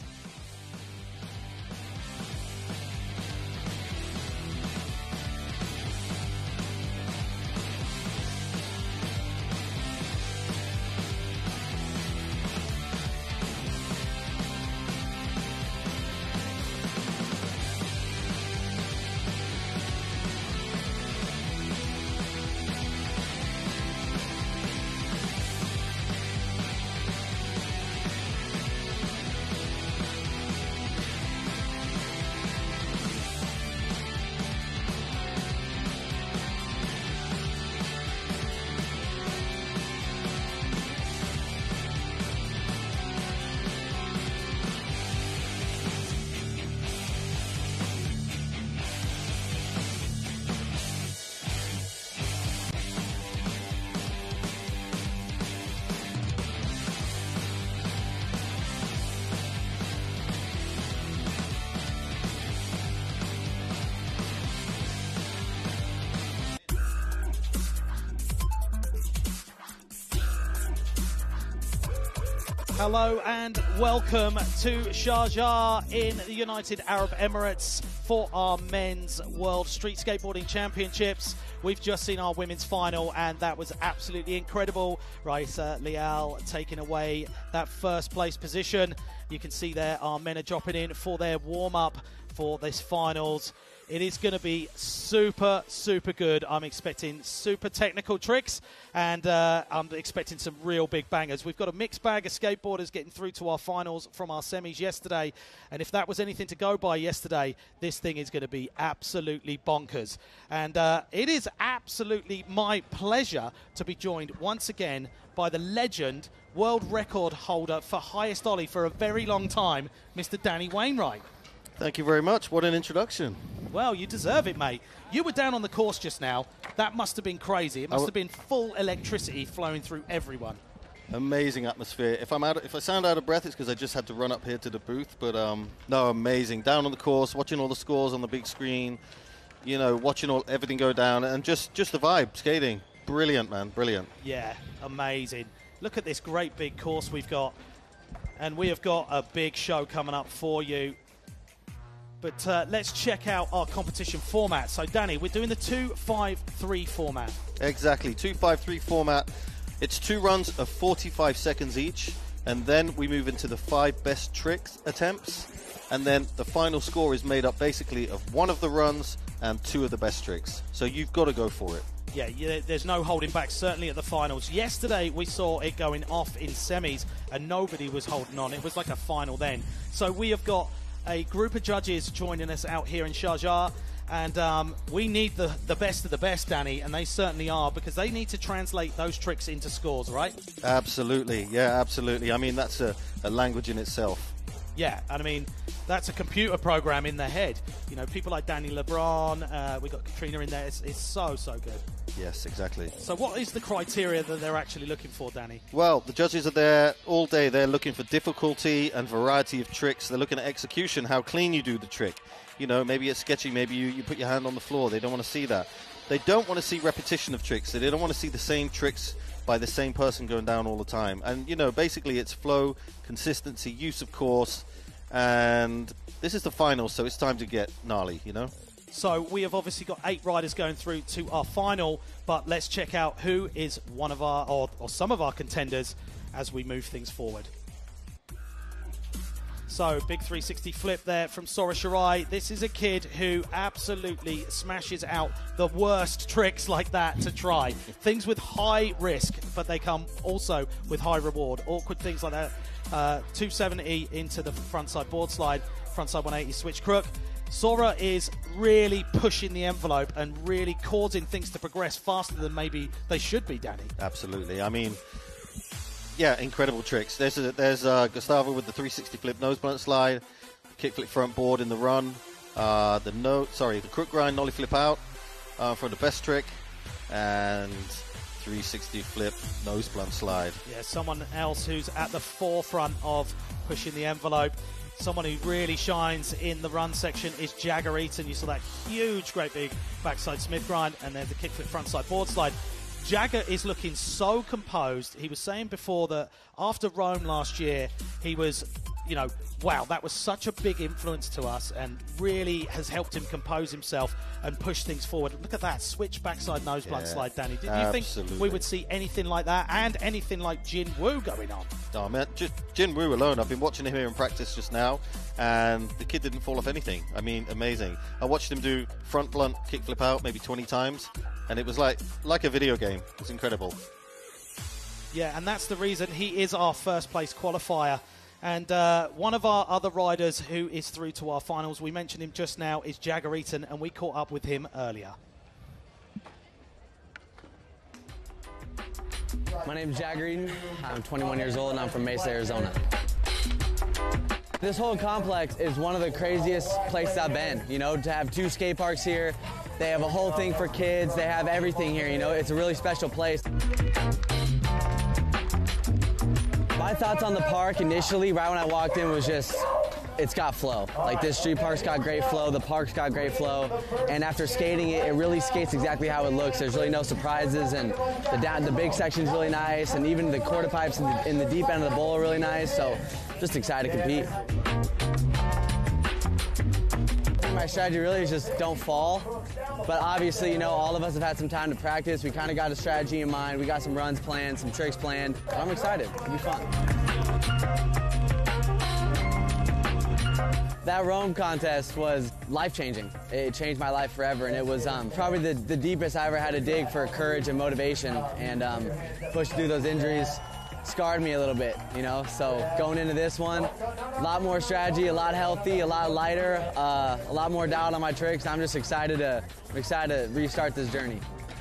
Hello and welcome to Sharjah in the United Arab Emirates for our men's World Street Skateboarding Championships. We've just seen our women's final and that was absolutely incredible. Rayssa Leal taking away that first place position. You can see there our men are dropping in for their warm-up for this finals. It is going to be super, super good. I'm expecting super technical tricks and uh, I'm expecting some real big bangers. We've got a mixed bag of skateboarders getting through to our finals from our semis yesterday. And if that was anything to go by yesterday, this thing is going to be absolutely bonkers. And uh, it is absolutely my pleasure to be joined once again by the legend, world record holder for highest ollie for a very long time, Mister Danny Wainwright. Thank you very much. What an introduction. Well, you deserve it, mate. You were down on the course just now. That must have been crazy. It must have been full electricity flowing through everyone. Amazing atmosphere. If I'm out, if I sound out of breath, it's because I just had to run up here to the booth. But um, no, amazing. Down on the course, watching all the scores on the big screen. You know, watching all everything go down, and just just the vibe, skating. Brilliant, man. Brilliant. Yeah, amazing. Look at this great big course we've got, and we have got a big show coming up for you. But uh, let's check out our competition format. So, Danny, we're doing the two five three format. Exactly, two five three format. It's two runs of forty-five seconds each, and then we move into the five best tricks attempts, and then the final score is made up basically of one of the runs and two of the best tricks. So you've got to go for it. Yeah, yeah, there's no holding back, certainly at the finals. Yesterday, we saw it going off in semis, and nobody was holding on. It was like a final then. So we have got a group of judges joining us out here in Sharjah, and um, we need the, the best of the best, Danny, and they certainly are, because they need to translate those tricks into scores, right? Absolutely, yeah, absolutely. I mean, that's a, a language in itself. Yeah, and I mean, that's a computer program in their head. You know, people like Danny LeBron, uh, we got Katrina in there. It's, it's so, so good. Yes, exactly. So what is the criteria that they're actually looking for, Danny? Well, the judges are there all day. They're looking for difficulty and variety of tricks. They're looking at execution, how clean you do the trick. You know, maybe it's sketchy. Maybe you, you put your hand on the floor. They don't want to see that. They don't want to see repetition of tricks. They don't want to see the same tricks by the same person going down all the time. And, you know, basically it's flow, consistency, use of course. And this is the final, so it's time to get gnarly, you know? So we have obviously got eight riders going through to our final, but let's check out who is one of our, or, or some of our contenders as we move things forward. So, big three sixty flip there from Sora Shirai. This is a kid who absolutely smashes out the worst tricks like that to try. Things with high risk, but they come also with high reward. Awkward things like that. Uh, two seventy into the frontside board slide, frontside one eighty switch crook. Sora is really pushing the envelope and really causing things to progress faster than maybe they should be, Danny. Absolutely. I mean, yeah, incredible tricks. There's a, there's uh, Gustavo with the three sixty flip nose blunt slide. kickflip front board in the run. Uh, the no, sorry, the crook grind nollie flip out uh, for the best trick, and three sixty flip nose blunt slide. Yeah, someone else who's at the forefront of pushing the envelope. Someone who really shines in the run section is Jagger Eaton. You saw that huge, great big backside Smith grind, and then the kickflip frontside board slide. Jagger is looking so composed. He was saying before that after Rome last year, he was, you know, wow, that was such a big influence to us and really has helped him compose himself and push things forward. Look at that, switch backside nose blunt Yeah, slide, Danny. Did absolutely. you think we would see anything like that and anything like Ginwoo going on? Oh man, just Ginwoo alone, I've been watching him here in practice just now, and the kid didn't fall off anything. I mean, amazing. I watched him do front blunt kickflip out maybe twenty times, and it was like like a video game. It was incredible. Yeah, and that's the reason he is our first place qualifier. And uh, one of our other riders who is through to our finals, we mentioned him just now, is Jagger Eaton, and we caught up with him earlier. My name is Jagger Eaton. I'm twenty-one years old and I'm from Mesa, Arizona. This whole complex is one of the craziest places I've been. You know, to have two skate parks here, they have a whole thing for kids, they have everything here, you know, it's a really special place. My thoughts on the park initially, right when I walked in, was just, it's got flow. Like, this street park's got great flow, the park's got great flow, and after skating it, it really skates exactly how it looks. There's really no surprises, and the down, the big section's really nice, and even the quarter pipes in the, in the deep end of the bowl are really nice, so just excited to compete. My strategy really is just don't fall, but obviously, you know, all of us have had some time to practice. We kind of got a strategy in mind. We got some runs planned, some tricks planned. I'm excited. It'll be fun. That Rome contest was life-changing. It changed my life forever, and it was um, probably the, the deepest I ever had to dig for courage and motivation, and um, push through those injuries. Scarred me a little bit, you know, so going into this one, a lot more strategy, a lot healthy, a lot lighter, uh, a lot more doubt on my tricks. I'm just excited to, I'm excited to restart this journey.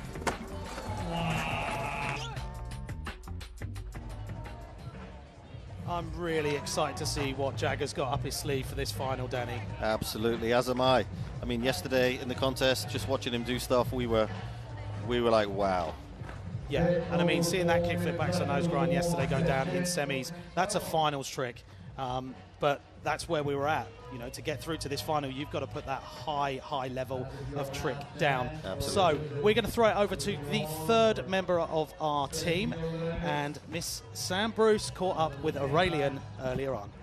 I'm really excited to see what Jagger's got up his sleeve for this final, Danny. Absolutely, as am I. I mean, yesterday in the contest, just watching him do stuff, we were, we were like, wow. Yeah, and I mean, seeing that kickflip backside nose grind yesterday going down in semis, that's a finals trick. Um, but that's where we were at. You know, to get through to this final, you've got to put that high, high level of trick down. Absolutely. So we're going to throw it over to the third member of our team, and Miss Sam Bruce caught up with Aurelien earlier on.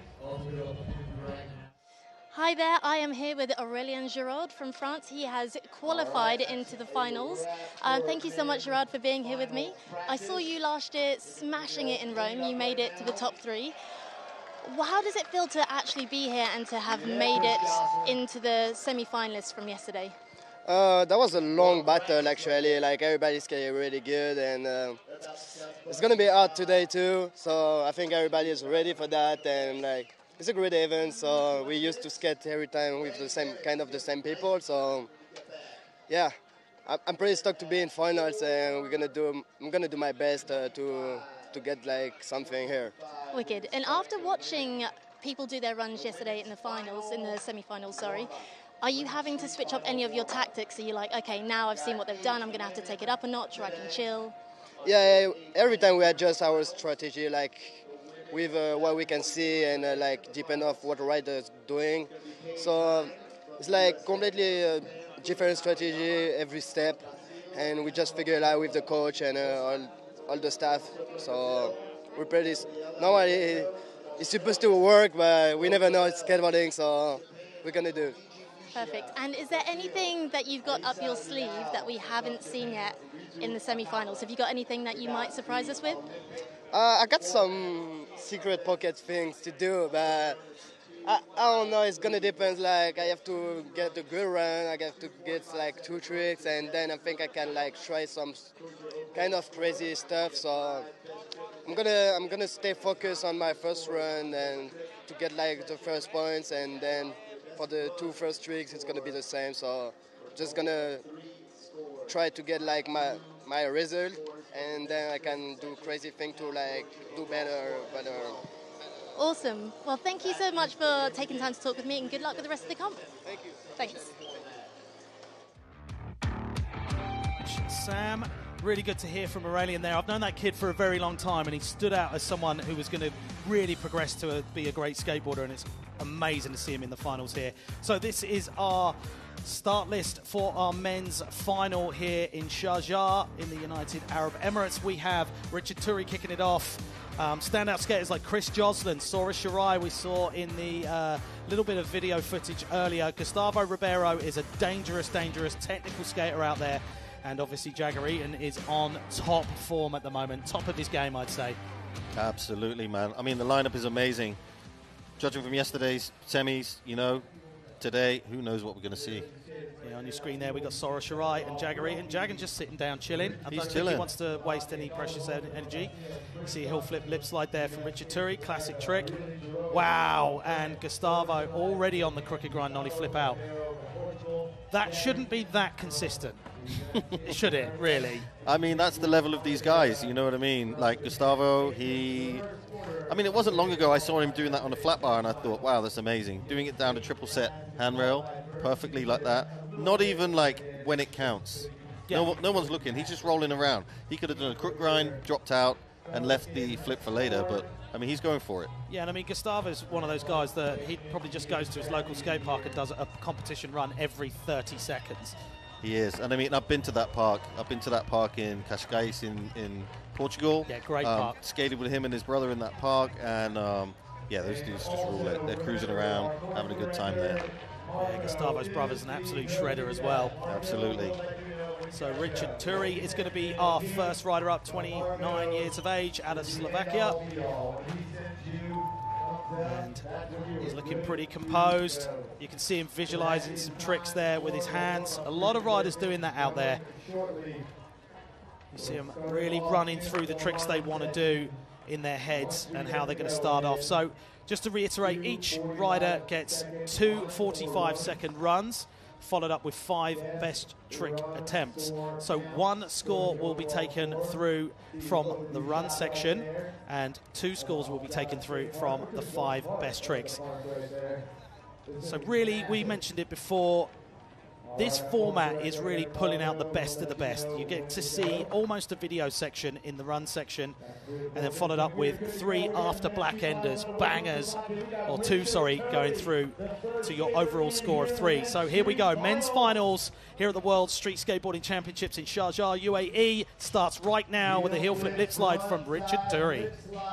Hi there, I am here with Aurelien Giraud from France. He has qualified into the finals. Uh, thank you so much, Giraud, for being here with me. I saw you last year smashing it in Rome. You made it to the top three. Well, how does it feel to actually be here and to have made it into the semi-finalists from yesterday? Uh, that was a long battle, actually. Like, everybody's getting really good, and uh, it's going to be hard today, too. So I think everybody is ready for that, and like, it's a great event, so we used to skate every time with the same kind of the same people. So, yeah, I'm pretty stoked to be in finals, and we're gonna do. I'm gonna do my best uh, to to get like something here. Wicked. And after watching people do their runs yesterday in the finals, in the semi-finals, sorry, are you having to switch up any of your tactics? Are you like, okay, now I've seen what they've done, I'm gonna have to take it up a notch, or I can chill? Yeah, every time we adjust our strategy, like, with uh, what we can see and uh, like depend off what the rider is doing. So uh, it's like completely uh, different strategy every step, and we just figure it out with the coach and uh, all, all the staff. So we're pretty, normally it's supposed to work, but we never know, it's skateboarding, so we're gonna do it. Perfect. And is there anything that you've got up your sleeve that we haven't seen yet in the semi-finals? Have you got anything that you might surprise us with? Uh, I got some secret pocket things to do, but I, I don't know, it's gonna depend. Like, I have to get a good run, I have to get like two tricks, and then I think I can like try some kind of crazy stuff. So I'm gonna I'm gonna stay focused on my first run and to get like the first points, and then for the two first tricks it's gonna be the same. So just gonna try to get like my my result, and then I can do crazy thing to like do better, better. Awesome. Well, thank you so much for taking time to talk with me, and good luck with the rest of the comp. Thank you. Thanks. Sam, really good to hear from Aurelien there. I've known that kid for a very long time, and he stood out as someone who was going to really progress to a, be a great skateboarder, and it's amazing to see him in the finals here. So this is our start list for our men's final here in Sharjah in the United Arab Emirates. We have Richard Turi kicking it off. Um, standout skaters like Chris Joslin, Sora Shirai we saw in the uh, little bit of video footage earlier. Gustavo Ribeiro is a dangerous, dangerous technical skater out there. And obviously Jagger Eaton is on top form at the moment, top of his game, I'd say. Absolutely, man. I mean, the lineup is amazing. Judging from yesterday's semis, you know, today, who knows what we're going to see. Yeah, on your screen there, we got Sora Shirai and Jagger Eaton. Jagger just sitting down, chilling. I He's don't chilling. think he wants to waste any precious en energy. You see a hill flip lip slide there from Richard Turi, classic trick. Wow, and Gustavo already on the crooked grind nollie flip out. That shouldn't be that consistent. Should it, really? I mean, that's the level of these guys, you know what I mean? Like Gustavo, he... I mean, it wasn't long ago I saw him doing that on a flat bar, and I thought, wow, that's amazing. Doing it down to triple set handrail, perfectly like that. Not even like when it counts. Yeah. No, no one's looking. He's just rolling around. He could have done a crook grind, dropped out, and left the flip for later, but I mean, he's going for it. Yeah, and I mean, Gustavo's one of those guys that he probably just goes to his local skate park and does a competition run every thirty seconds. He is, and I mean, I've been to that park. I've been to that park in Cascais in, in Portugal. Yeah, great um, park. Skated with him and his brother in that park, and um, yeah, those dudes just rule it. They're cruising around, having a good time there. Yeah, Gustavo's brother's an absolute shredder as well. Absolutely. So Richard Turi is going to be our first rider up, twenty-nine years of age, out of Slovakia. And he's looking pretty composed. You can see him visualizing some tricks there with his hands. A lot of riders doing that out there. You see them really running through the tricks they want to do in their heads and how they're going to start off. So just to reiterate, each rider gets two forty-five second runs, followed up with five best trick attempts. So one score will be taken through from the run section, and two scores will be taken through from the five best tricks. So really, we mentioned it before, this format is really pulling out the best of the best. You get to see almost a video section in the run section, and then followed up with three after black enders, bangers, or two, sorry, going through to your overall score of three. So here we go. Men's finals here at the World Street Skateboarding Championships in Sharjah, U A E, starts right now with a heel flip lip slide from Richard Turi.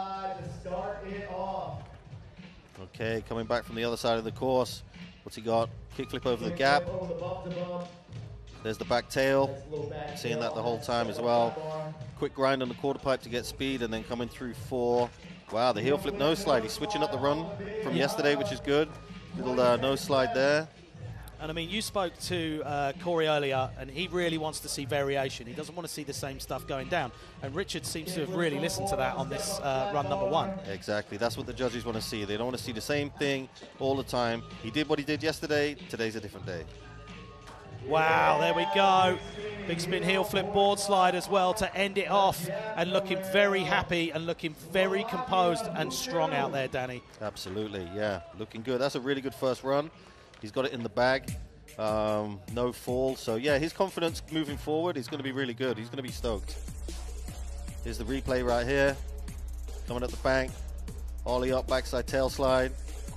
Okay, coming back from the other side of the course. What's he got? Kickflip over the gap. There's the back tail. Seeing that the whole time as well. Quick grind on the quarter pipe to get speed, and then coming through four. Wow, the heel flip nose slide. He's switching up the run from yesterday, which is good. Little uh, nose slide there. And I mean, you spoke to uh, Corey earlier, and he really wants to see variation. He doesn't want to see the same stuff going down. And Richard seems to have really listened to that on this uh, run number one. Exactly. That's what the judges want to see. They don't want to see the same thing all the time. He did what he did yesterday. Today's a different day. Wow, there we go. Big spin heel flip board slide as well to end it off, and looking very happy and looking very composed and strong out there, Danny. Absolutely, yeah. Looking good. That's a really good first run. He's got it in the bag. Um, no fall. So, yeah, his confidence moving forward is going to be really good. He's going to be stoked. Here's the replay right here. Coming up the bank. Ollie up, backside tail slide.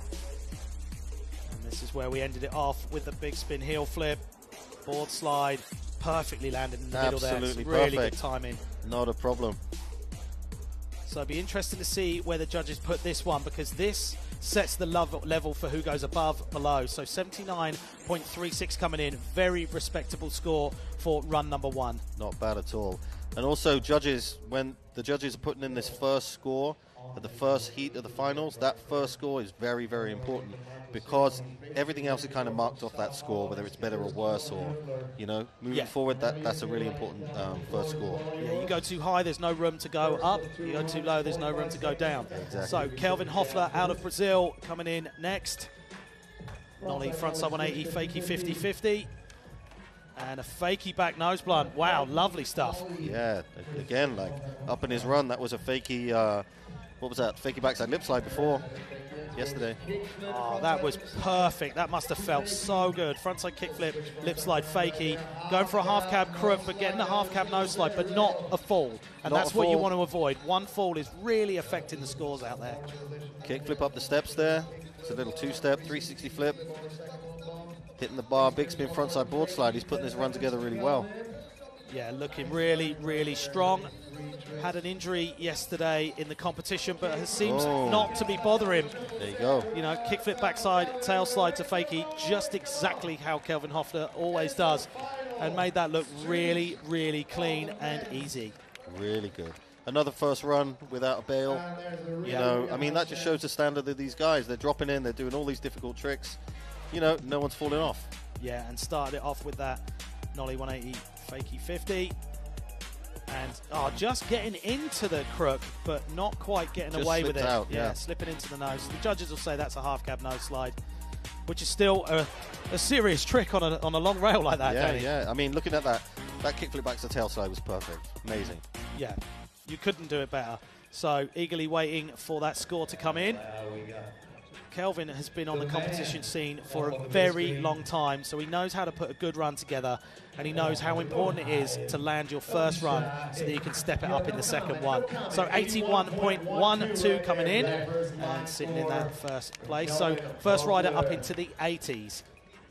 And this is where we ended it off with the big spin heel flip. Board slide. Perfectly landed in the middle there. Absolutely Really perfect. good timing. Not a problem. So it'd be interesting to see where the judges put this one, because this sets the level for who goes above, below. So seventy-nine point three six coming in. Very respectable score for run number one. Not bad at all. And also, judges, when the judges are putting in this first score at the first heat of the finals, that first score is very, very important, because everything else is kind of marked off that score, whether it's better or worse, or, you know, moving Yeah. forward, that, that's a really important um, first score. Yeah, you go too high, there's no room to go up. You go too low, there's no room to go down. Exactly. So Kelvin Hoffler out of Brazil coming in next. Nollie frontside one eighty, fakie fifty fifty. And a fakie back nose blunt. Wow, lovely stuff. Yeah, again, like up in his run, that was a fakie uh, what was that? Fakey backside lip slide before yesterday. Oh, that was perfect. That must have felt so good. Frontside kickflip, lip slide fakie, going for a half cab crook, but getting a half cab nose slide, but not a fall. And Not that's a what you fall. want to avoid. One fall is really affecting the scores out there. Kickflip up the steps there. It's a little two-step, three sixty flip. Hitting the bar, big spin frontside board slide. He's putting this run together really well. Yeah, looking really, really strong. Had an injury yesterday in the competition, but it seems Oh. not to be bothering. There you go. You know, kickflip backside, tail slide to fakie, just exactly how Kelvin Hoffner always does, and made that look really, really clean and easy. Really good. Another first run without a bail. You know, I mean, that just shows the standard of these guys. They're dropping in, they're doing all these difficult tricks. You know, no one's falling off. Yeah, and started it off with that nollie one eighty fakie fifty. And oh, just getting into the crook, but not quite getting Just away with slipped it. out, yeah. Slipping into the nose. The judges will say that's a half cab nose slide, which is still a, a serious trick on a, on a long rail like that, Yeah, Danny. yeah. I mean, looking at that, that kickflip back to tail slide was perfect. Amazing. Yeah, you couldn't do it better. So eagerly waiting for that score to come in. Kelvin has been on the competition scene for a very long time, so he knows how to put a good run together, and he knows how important it is to land your first run so that you can step it up in the second one. So eighty-one point one two coming in and sitting in that first place. So first rider up into the eighties.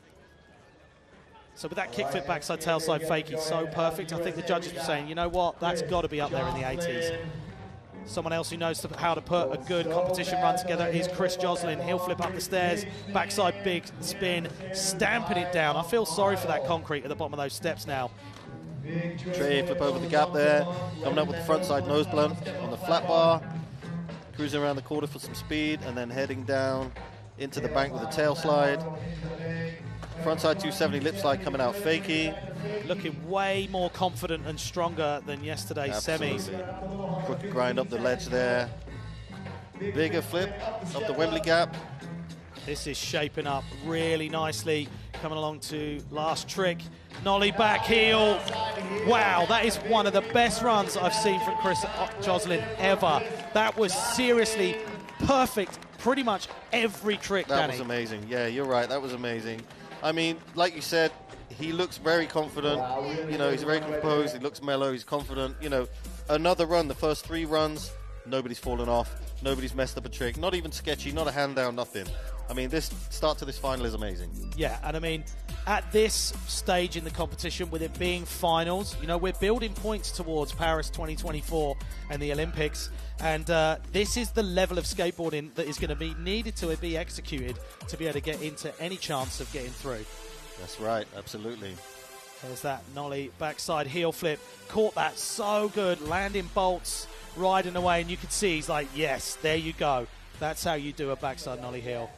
So with that kickflip backside tailside fakie, so perfect. I think the judges were saying, you know what, that's got to be up there in the eighties. Someone else who knows to, how to put a good competition run together is Chris Joslin. He'll flip up the stairs, backside big spin, stamping it down. I feel sorry for that concrete at the bottom of those steps now. Tray flip over the gap there. Coming up with the frontside nose blunt on the flat bar. Cruising around the corner for some speed, and then heading down into the bank with a tail slide. Frontside two seventy lip slide coming out fakie. Looking way more confident and stronger than yesterday's Absolutely. semis. Crooked grind up the ledge there. Bigger flip up the Wembley gap. This is shaping up really nicely. Coming along to last trick. Nollie back heel. Wow, that is one of the best runs I've seen from Chris Joslin ever. That was seriously perfect. Pretty much every trick, That Danny. was amazing. Yeah, you're right. That was amazing. I mean, like you said, he looks very confident. You know, he's very composed. He looks mellow. He's confident. You know, another run, the first three runs, nobody's fallen off. Nobody's messed up a trick. Not even sketchy. Not a hand down. Nothing. I mean, this start to this final is amazing. Yeah, and I mean, at this stage in the competition, with it being finals, you know, we're building points towards Paris twenty twenty-four and the Olympics. And uh, this is the level of skateboarding that is going to be needed to be executed to be able to get into any chance of getting through. That's right, absolutely. There's that nollie backside heel flip. Caught that so good, landing bolts, riding away, and you could see he's like, yes, there you go. That's how you do a backside nollie heel.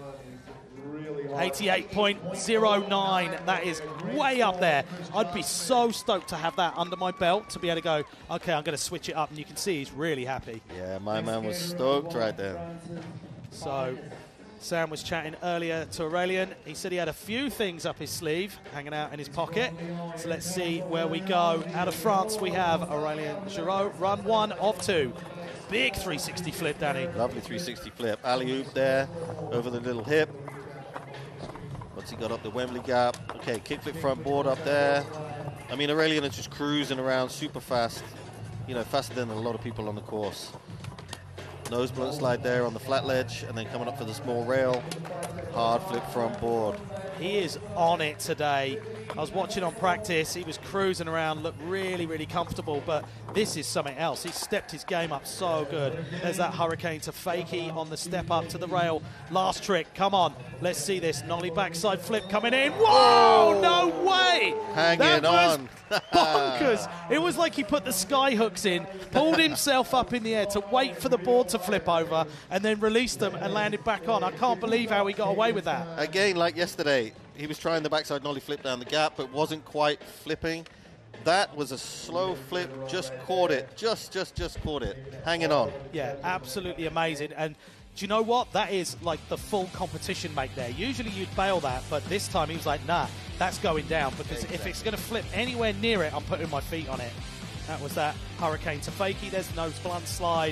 eighty-eight point oh nine, that is way up there. I'd be so stoked to have that under my belt to be able to go, okay, I'm going to switch it up, and you can see he's really happy. Yeah, my man was stoked right there. So Sam was chatting earlier to Aurelien. He said he had a few things up his sleeve, hanging out in his pocket. So let's see where we go. Out of France, we have Aurelien Giraud, run one of two. Big three sixty flip, Danny. Lovely three sixty flip. Alley-oop there, over the little hip. Once he got up the Wembley gap. Okay, kickflip front board up there. I mean, Aurelien is just cruising around super fast. You know, faster than a lot of people on the course. Nose blunt slide there on the flat ledge, and then coming up for the small rail. Hard flip front board. He is on it today. I was watching on practice. He was cruising around, looked really, really comfortable, but this is something else. He stepped his game up so good. There's that hurricane to fakie on the step up to the rail. Last trick, come on. Let's see this. Nollie backside flip coming in. Whoa, no way. Hanging that was on. bonkers. It was like he put the sky hooks in, pulled himself up in the air to wait for the board to flip over, and then released them and landed back on. I can't believe how he got away with that. Again, like yesterday, he was trying the backside nollie flip down the gap, but wasn't quite flipping. That was a slow flip, just caught it, just, just, just caught it, hanging on. Yeah, absolutely amazing. And do you know what? That is like the full competition make there. Usually you'd bail that, but this time he was like, nah, that's going down, because if it's going to flip anywhere near it, I'm putting my feet on it. That was that hurricane to fakie. There's nose blunt slide.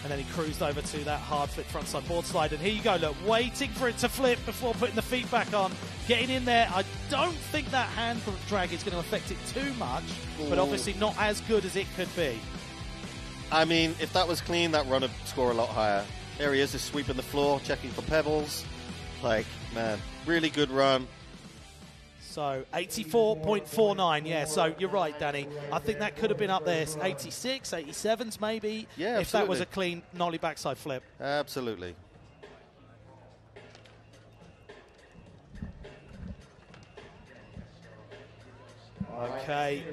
And then he cruised over to that hard flip frontside board slide. And here you go, look, waiting for it to flip before putting the feet back on. Getting in there. I don't think that hand drag is going to affect it too much, Ooh. but obviously not as good as it could be. I mean, if that was clean, that run would score a lot higher. There he is, just sweeping the floor, checking for pebbles. Like, man, really good run. So eighty-four point four nine, yeah, so you're right, Danny. I think that could have been up there, eighty-six, eighty-sevens maybe, yeah, if that was a clean nollie backside flip. Absolutely. Okay,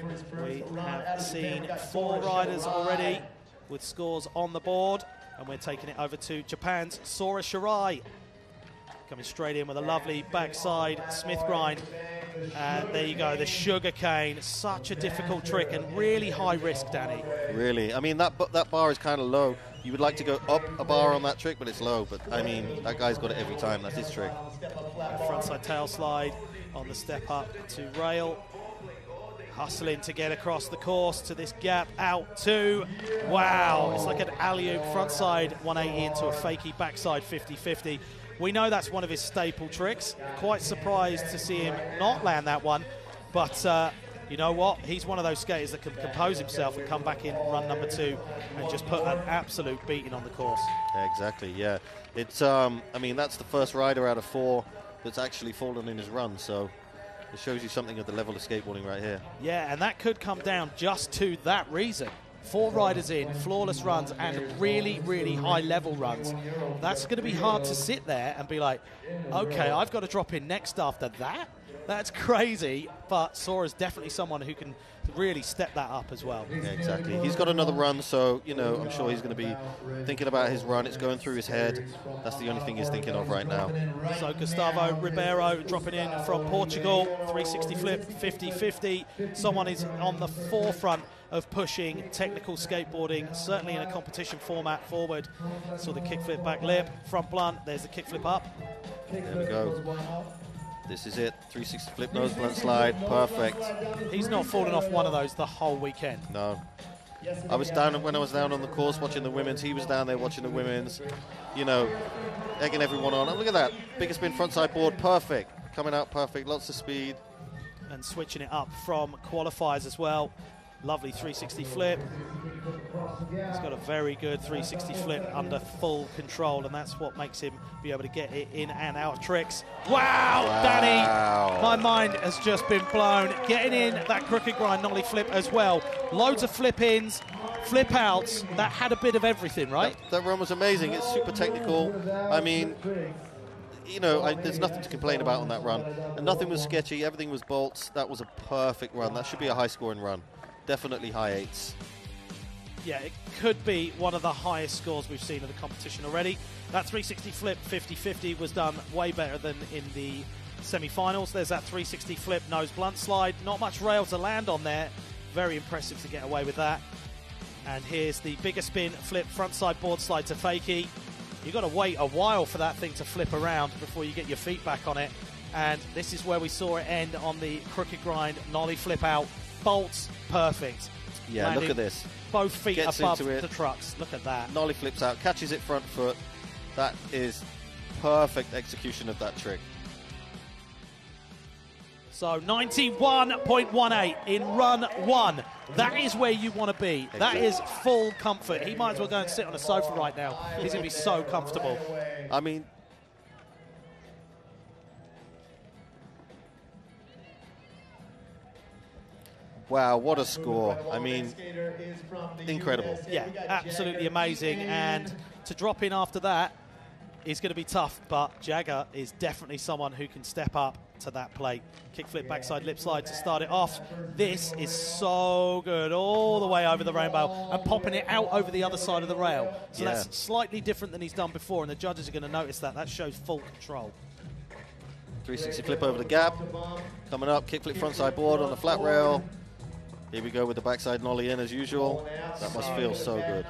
we have seen four riders already with scores on the board, and we're taking it over to Japan's Sora Shirai. Coming straight in with a lovely backside Smith grind. And there you go, the sugar cane. Such a difficult trick and really high risk, Danny. Really. I mean, that, that bar is kind of low. You would like to go up a bar on that trick, but it's low. But, I mean, that guy's got it every time. That's his trick. Frontside tail slide on the step up to rail. Hustling to get across the course to this gap out to, wow, it's like an alley-oop frontside one eighty into a fakie backside fifty fifty. We know that's one of his staple tricks. Quite surprised to see him not land that one. But uh, you know what? He's one of those skaters that can compose himself and come back in run number two and just put an absolute beating on the course. Yeah, exactly, yeah. It's, um, I mean, that's the first rider out of four that's actually fallen in his run. So it shows you something at the level of skateboarding right here. Yeah, and that could come down just to that reason. Four riders in, flawless runs, and really, really high-level runs. That's going to be hard to sit there and be like, okay, I've got to drop in next after that? That's crazy, but Sora's definitely someone who can really step that up as well. Yeah, exactly. He's got another run, so, you know, I'm sure he's going to be thinking about his run. It's going through his head. That's the only thing he's thinking of right now. So Gustavo Ribeiro dropping in from Portugal, three sixty flip, fifty fifty. Someone is on the forefront of pushing technical skateboarding, certainly in a competition format forward. So the kickflip back lip, front blunt, there's the kickflip up. There we go. This is it, three sixty flip nose blunt slide, perfect. He's not fallen off one of those the whole weekend. No. I was down, when I was down on the course watching the women's, he was down there watching the women's, you know, egging everyone on. And look at that, bigger spin frontside board, perfect. Coming out perfect, lots of speed. And switching it up from qualifiers as well. Lovely three sixty flip. He's got a very good three sixty flip under full control, and that's what makes him be able to get it in and out of tricks. Wow, wow. Danny, my mind has just been blown. Getting in that crooked grind nollie flip as well. Loads of flip ins, flip outs. That had a bit of everything, right? That, that run was amazing. It's super technical. I mean, you know, I, there's nothing to complain about on that run. And nothing was sketchy. Everything was bolts. That was a perfect run. That should be a high-scoring run. Definitely high eights. Yeah, it could be one of the highest scores we've seen in the competition already. That three sixty flip fifty fifty was done way better than in the semi-finals. There's that three sixty flip nose blunt slide. Not much rail to land on there. Very impressive to get away with that. And here's the bigger spin flip frontside board slide to fakie. You've got to wait a while for that thing to flip around before you get your feet back on it. And this is where we saw it end on the crooked grind nollie flip out. Bolts perfect. Yeah, Landing look at this. Both feet Gets above into it. the trucks. Look at that. Nollie flips out, catches it front foot. That is perfect execution of that trick. So ninety-one point one eight in run one. That is where you want to be. Exactly. That is full comfort. He might as well go and sit on a sofa right now. He's going to be so comfortable. I mean, wow, what a score. I mean, incredible. Yeah, absolutely amazing. And to drop in after that is going to be tough, but Jagger is definitely someone who can step up to that plate. Kickflip backside lip slide to start it off. This is so good, all the way over the rainbow and popping it out over the other side of the rail. So yeah. That's slightly different than he's done before, and the judges are going to notice that. That shows full control. three sixty flip over the gap. Coming up, kickflip frontside board on the flat rail. Here we go with the backside nollie in as usual. That must feel so good.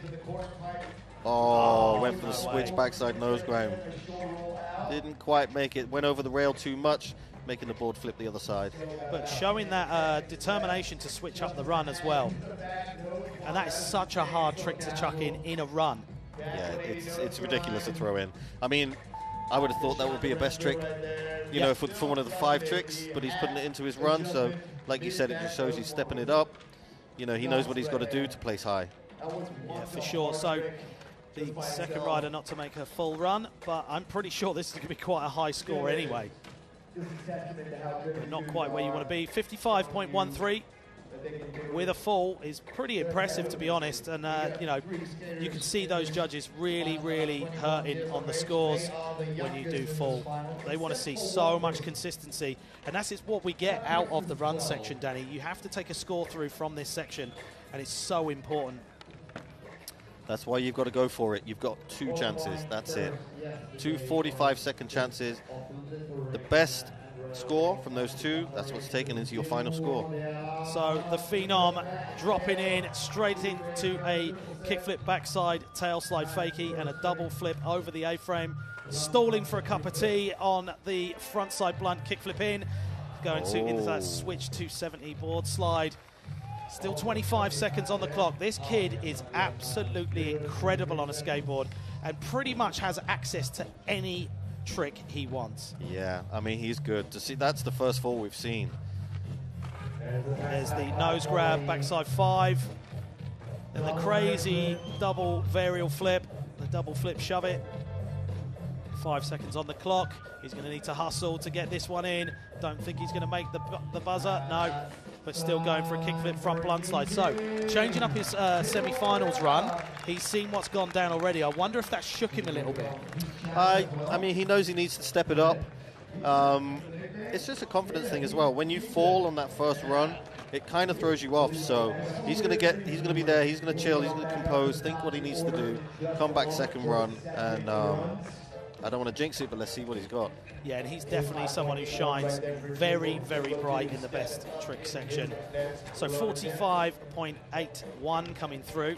Oh, went for the switch backside nose grind. Didn't quite make it. Went over the rail too much. making the board flip the other side. But showing that uh, determination to switch up the run as well. And that is such a hard trick to chuck in in a run. Yeah, it's, it's ridiculous to throw in. I mean, I would have thought that would be a best trick, you yep. know, for, for one of the five tricks, but he's putting it into his run, so like you said, it just shows he's stepping it up. You know, he knows what he's got to do to place high. Yeah, for sure. So the second rider not to make a full run, but I'm pretty sure this is going to be quite a high score anyway. But not quite where you want to be. fifty-five point one three with a full is pretty impressive, to be honest. And, uh, you know, you can see those judges really, really hurting on the scores when you do full. They want to see so much consistency. And that's what we get out of the run section, Danny. You have to take a score through from this section, and it's so important. That's why you've got to go for it. You've got two chances. That's it. Two forty-five second chances. The best score from those two, that's what's taken into your final score. So the Phenom dropping in straight into a kickflip backside tail slide fakie and a double flip over the A-frame. Stalling for a cup of tea on the front side blunt kickflip in. Going to Oh. into that switch two seventy board slide. Still twenty-five seconds on the clock. This kid is absolutely incredible on a skateboard and pretty much has access to any trick he wants. Yeah, I mean, he's good. To see, that's the first fall we've seen. There's the nose grab, backside five. Then the crazy double varial flip, the double flip shove it. Five seconds on the clock. He's going to need to hustle to get this one in. Don't think he's going to make the, the buzzer. No, but still going for a kickflip front blunt slide. So, changing up his uh, semi-finals run. He's seen what's gone down already. I wonder if that shook him a little bit. I, I mean, he knows he needs to step it up. Um, it's just a confidence thing as well. When you fall on that first run, it kind of throws you off. So he's going to get, he's going to be there. He's going to chill. He's going to compose. Think what he needs to do. Come back second run, and um, I don't want to jinx it, but let's see what he's got. Yeah, and he's definitely someone who shines very, very bright in the best trick section. So forty-five point eight one coming through.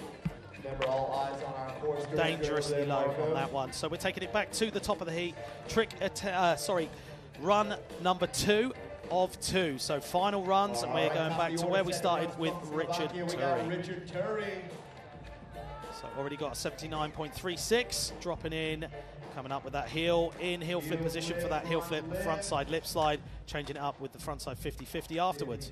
Dangerously low on that one. So we're taking it back to the top of the heat. Trick, uh, sorry, run number two of two. So final runs, and we're going back to where we started with Richard Turry. So already got a seventy-nine point three six, dropping in, coming up with that heel, in heel flip position for that heel flip, front side lip slide, changing it up with the front side fifty fifty afterwards.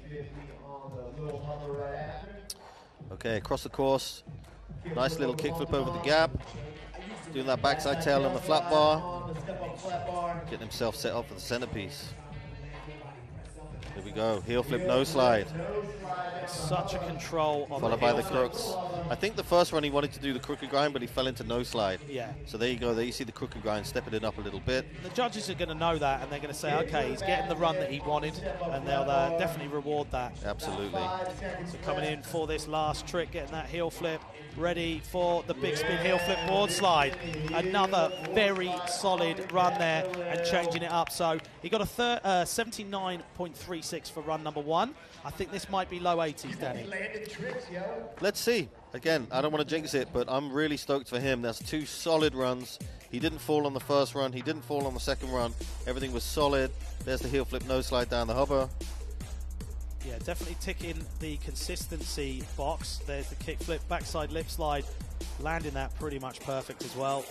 Okay, across the course, nice little kickflip over the gap, doing that backside tail on the flat bar, getting himself set up for the centerpiece. Here we go, heel flip, no slide. Such a control on Followed the by heel the flips. crooks. I think the first run he wanted to do the crooked grind, but he fell into no slide. Yeah. So there you go, there you see the crooked grind, stepping it up a little bit. The judges are going to know that, and they're going to say, okay, he's getting the run that he wanted, and they'll uh, definitely reward that. Absolutely. So coming in for this last trick, getting that heel flip, ready for the big spin heel flip board slide. Another very solid run there, and changing it up. So he got a uh, seventy-nine point three six for run number one. I think this might be low eighties, Danny. Let's see. Again, I don't want to jinx it, but I'm really stoked for him. That's two solid runs. He didn't fall on the first run. He didn't fall on the second run. Everything was solid. There's the heel flip, no slide down the hubber. Yeah, definitely ticking the consistency box. There's the kick flip, backside lip slide, landing that pretty much perfect as well.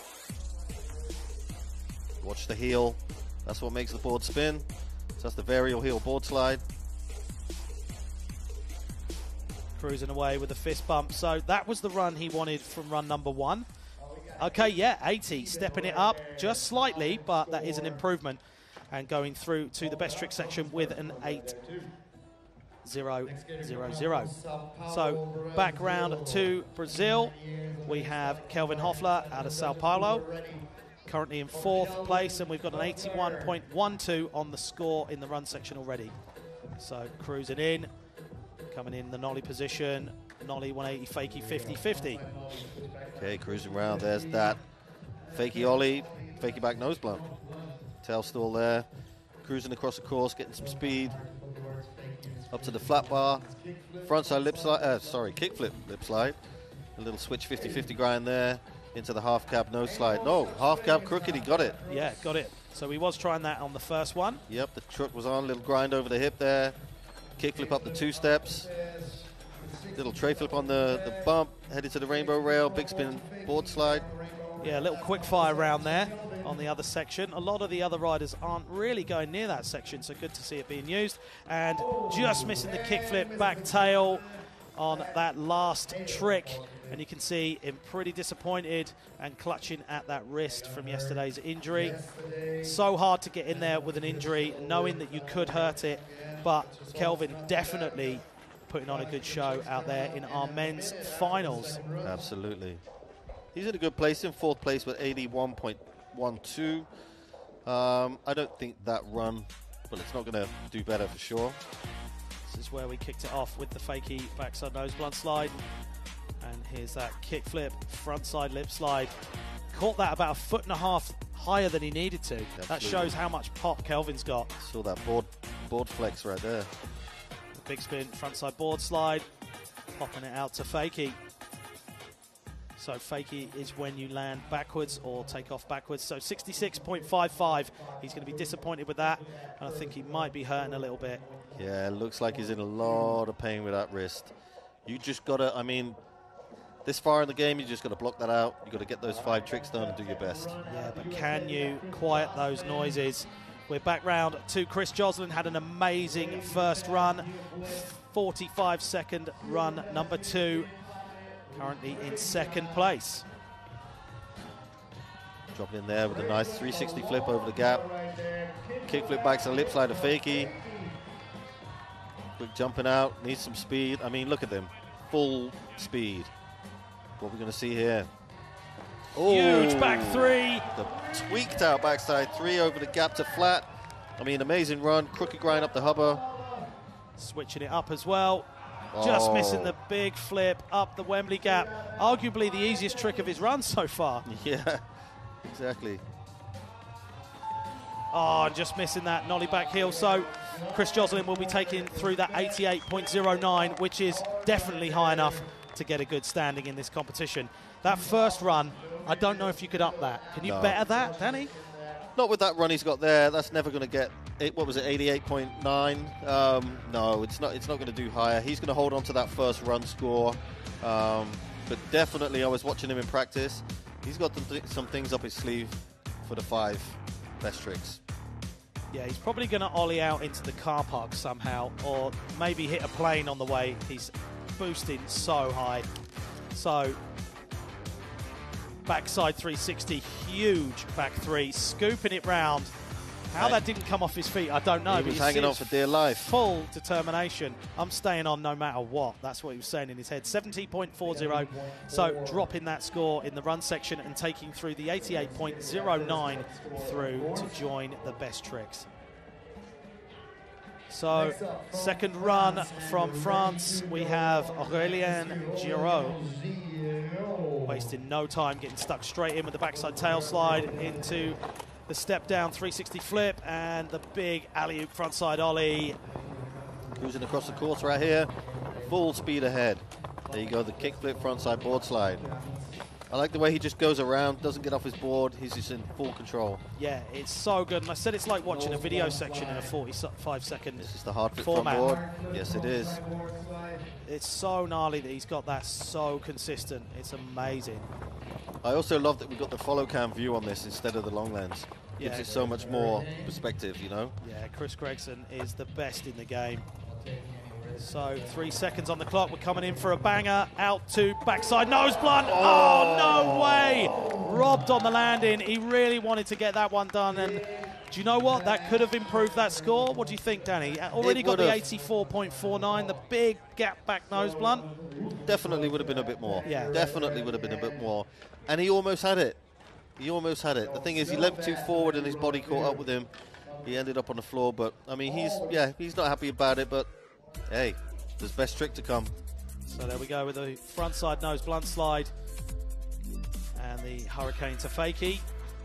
Watch the heel. That's what makes the board spin. So that's the varial heel board slide. Cruising away with the fist bump. So that was the run he wanted from run number one. Okay, yeah, eighty, stepping it up just slightly, but that is an improvement. And going through to the best trick section with an eight zero zero zero. So back round to Brazil, we have Kelvin Hoffler out of Sao Paulo, currently in fourth place, and we've got an eighty-one point one two on the score in the run section already. So cruising in, coming in the nollie position, nollie one eighty, fakie fifty fifty. Okay, cruising around. There's that fakie ollie, fakie back nose blunt. Tail stall there, cruising across the course, getting some speed. Up to the flat bar, front side lip slide, uh, sorry, kick flip lip slide. A little switch fifty fifty grind there, into the half cab nose slide. No, half cab crooked, he got it. Yeah, got it. So he was trying that on the first one. Yep, the truck was on, little grind over the hip there. Kickflip up the two steps. Little tray flip on the, the bump, headed to the rainbow rail, big spin board slide. Yeah, a little quick fire round there on the other section. A lot of the other riders aren't really going near that section, so good to see it being used. And just missing the kickflip back tail on that last trick. And you can see him pretty disappointed and clutching at that wrist from yesterday's injury. So hard to get in there with an injury, knowing that you could hurt it. But Kelvin definitely putting on a good show out there in our men's finals. Absolutely. He's in a good place, in fourth place with eighty-one point one two. Um, I don't think that run, but it's not going to do better for sure. This is where we kicked it off with the fakie backside nose blunt slide. And here's that kickflip, frontside lip slide. Caught that about a foot and a half higher than he needed to. Absolutely. That shows how much pop Kelvin's got. Saw that board, board flex right there. Big spin, frontside board slide, popping it out to fakie. So fakie is when you land backwards or take off backwards. So sixty-six point five five. He's going to be disappointed with that. And I think he might be hurting a little bit. Yeah, it looks like he's in a lot of pain with that wrist. You just got to, I mean, this far in the game, you just got to block that out. You got to get those five tricks done and do your best. Yeah, but can you quiet those noises? We're back round to Chris Joslin. Had an amazing first run. forty-five second run, number two. Currently in second place. Dropping in there with a nice three sixty flip over the gap. Kick flip back to the lip slide of fakie. Quick jumping out, needs some speed. I mean, look at them. Full speed. What we're going to see here. Huge back three. The tweaked out backside three over the gap to flat. I mean, amazing run. Crooked grind up the hubba. Switching it up as well. Just oh. missing the big flip up the Wembley gap. Arguably the easiest trick of his run so far. Yeah, exactly. Oh, just missing that nollie back heel. So Chris Joslin will be taking through that eighty-eight point oh nine, which is definitely high enough to get a good standing in this competition. That first run, I don't know if you could up that. Can you no. better that, Danny? Not with that run he's got there. That's never going to get, eight, what was it, eighty-eight point nine? Um, no, it's not It's not going to do higher. He's going to hold on to that first run score. Um, but definitely, I was watching him in practice. He's got th some things up his sleeve for the five best tricks. Yeah, he's probably going to ollie out into the car park somehow, or maybe hit a plane on the way. He's boosting so high. So, backside three sixty, huge back three, scooping it round. How that didn't come off his feet, I don't know. He was hanging on for dear life. Full determination. I'm staying on no matter what. That's what he was saying in his head. seventy point four oh. So dropping that score in the run section and taking through the eighty-eight point oh nine through to join the best tricks. So second run from France, we have Aurelien Giraud. Wasting no time, getting stuck straight in with the backside tail slide into the step down three sixty flip and the big alley-oop frontside ollie. Cruising across the course right here, full speed ahead. There you go, the kick flip frontside board slide. I like the way he just goes around, doesn't get off his board, he's just in full control. Yeah, it's so good, and I said it's like watching a video section in a forty-five second This is the hard flip format. front board. Yes, it is. It's so gnarly that he's got that so consistent. It's amazing. I also love that we got the follow cam view on this instead of the long lens. Yeah. Gives it so much more perspective, you know? Yeah, Chris Gregson is the best in the game. So three seconds on the clock. We're coming in for a banger. Out to backside nose blunt. Oh, no way. Robbed on the landing. He really wanted to get that one done. And do you know what? That could have improved that score. What do you think, Danny? Already got the eighty-four point four nine, the big gap back nose blunt. Definitely would have been a bit more. Yeah. Definitely would have been a bit more. And he almost had it. He almost had it. The thing is, he leapt too forward and his body caught up with him. He ended up on the floor. But, I mean, he's, yeah, he's not happy about it. But, hey, there's best trick to come. So there we go with the frontside nose blunt slide. And the hurricane to fakie.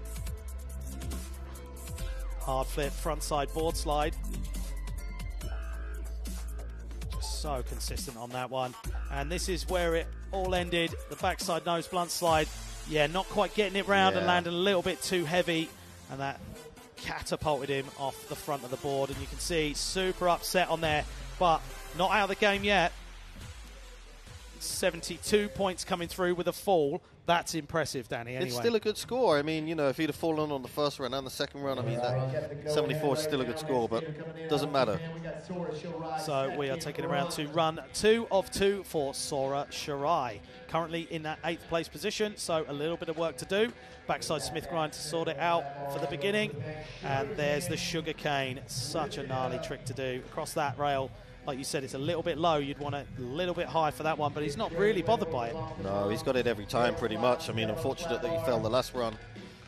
Hard flip, frontside board slide. Just so consistent on that one. And this is where it all ended. The backside nose blunt slide. Yeah, not quite getting it round yeah. and landing a little bit too heavy. And that catapulted him off the front of the board, and you can see super upset on there, but not out of the game yet. seventy-two points coming through with a fall. That's impressive, Danny, anyway. It's still a good score. I mean, you know, if he'd have fallen on the first run and the second run, I mean, that seventy-four is still a good score, but doesn't matter. So we are taking around to run two of two for Sora Shirai. Currently in that eighth place position, so a little bit of work to do. Backside Smith grind to sort it out for the beginning. And there's the sugar cane. Such a gnarly trick to do. Across that rail, like you said, it's a little bit low. You'd want it a little bit high for that one, but he's not really bothered by it. No, he's got it every time pretty much. I mean, unfortunate that he fell the last run.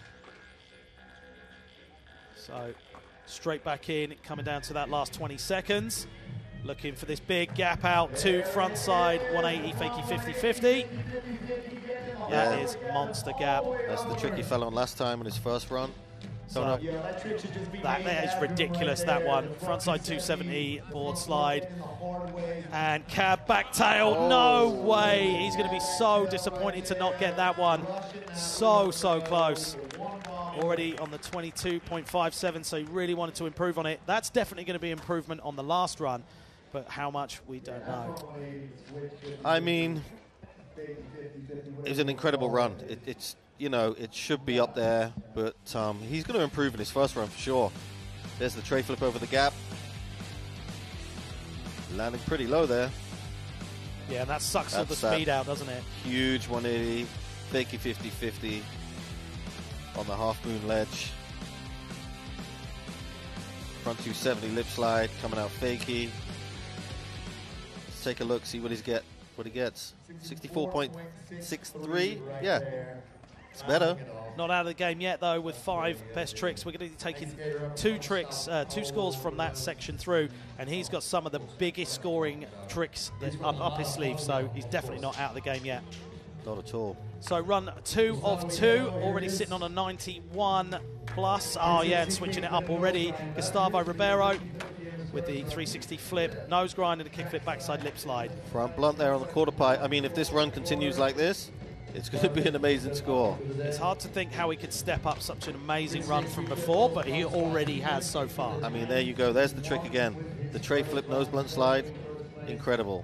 So straight back in, coming down to that last twenty seconds. Looking for this big gap out to front side, one eighty, fakie fifty fifty. That Yeah. is monster gap. That's the trick he fell on last time in his first run. So that, that is ridiculous, that one. Frontside two seventy, board slide. And cab back tail, Oh. no way. He's going to be so disappointed to not get that one. So, so close. Already on the twenty-two point five seven, so he really wanted to improve on it. That's definitely going to be improvement on the last run, but how much, we don't know. I mean, it was an incredible run. It, it's, you know, it should be up there, but um, he's going to improve in his first run for sure. There's the tray flip over the gap. Landing pretty low there. Yeah, and that sucks all the That's speed out, doesn't it? Huge one eighty, fakie fifty fifty on the half moon ledge. Front two seventy lip slide coming out fakie. Let's take a look, see what he's get. What he gets. sixty-four point six three. Yeah, it's better. Not out of the game yet, though, with five best tricks. We're going to be taking two tricks, uh, two scores from that section through, and he's got some of the biggest scoring tricks that up, up his sleeve, so he's definitely not out of the game yet. Not at all. So run two of two, already sitting on a ninety-one plus. Oh, yeah, and switching it up already. Gustavo Ribeiro with the three sixty flip, nose grind and a kickflip backside lip slide. Front blunt there on the quarter pipe. I mean, if this run continues like this, it's going to be an amazing score. It's hard to think how he could step up such an amazing run from before, but he already has so far. I mean, there you go. There's the trick again. The tray flip nose blunt slide. Incredible.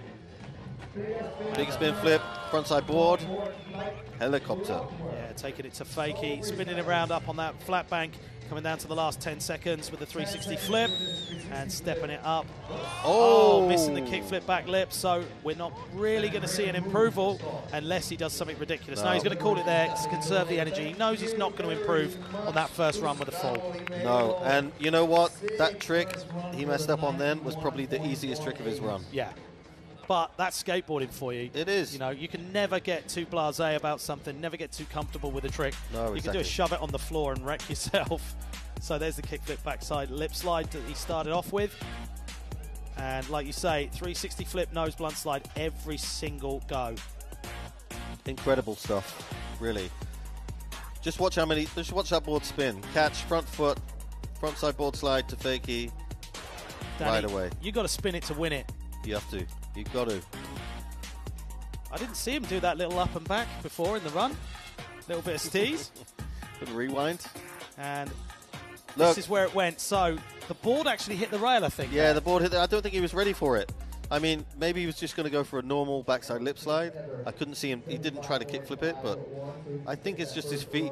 Big spin flip, frontside board, helicopter. Yeah, taking it to fakie, spinning it around up on that flat bank, coming down to the last ten seconds with the three sixty flip and stepping it up. Oh, Oh, missing the kickflip back lip, so we're not really going to see an improval unless he does something ridiculous. No, No. he's going to call it there to conserve the energy. He knows he's not going to improve on that first run with a fall. No, and you know what? That trick he messed up on then was probably the easiest trick of his run. Yeah. But that's skateboarding for you. It is. You know, you can never get too blasé about something, never get too comfortable with a trick. No, You can exactly. do is shove it on the floor and wreck yourself. So there's the kickflip backside lip slide that he started off with. And like you say, three sixty flip nose blunt slide every single go. Incredible stuff, really. Just watch how many, just watch that board spin. Catch, front foot, front side board slide to fakie. Danny, Right away. You got to spin it to win it. You have to. You've got to. I didn't see him do that little up and back before in the run. Little bit of steez. Good rewind. And Look. this is where it went. So the board actually hit the rail, I think. Yeah, the board hit. I don't think he was ready for it. I mean, maybe he was just going to go for a normal backside lip slide. I couldn't see him. He didn't try to kickflip it, but I think it's just his feet.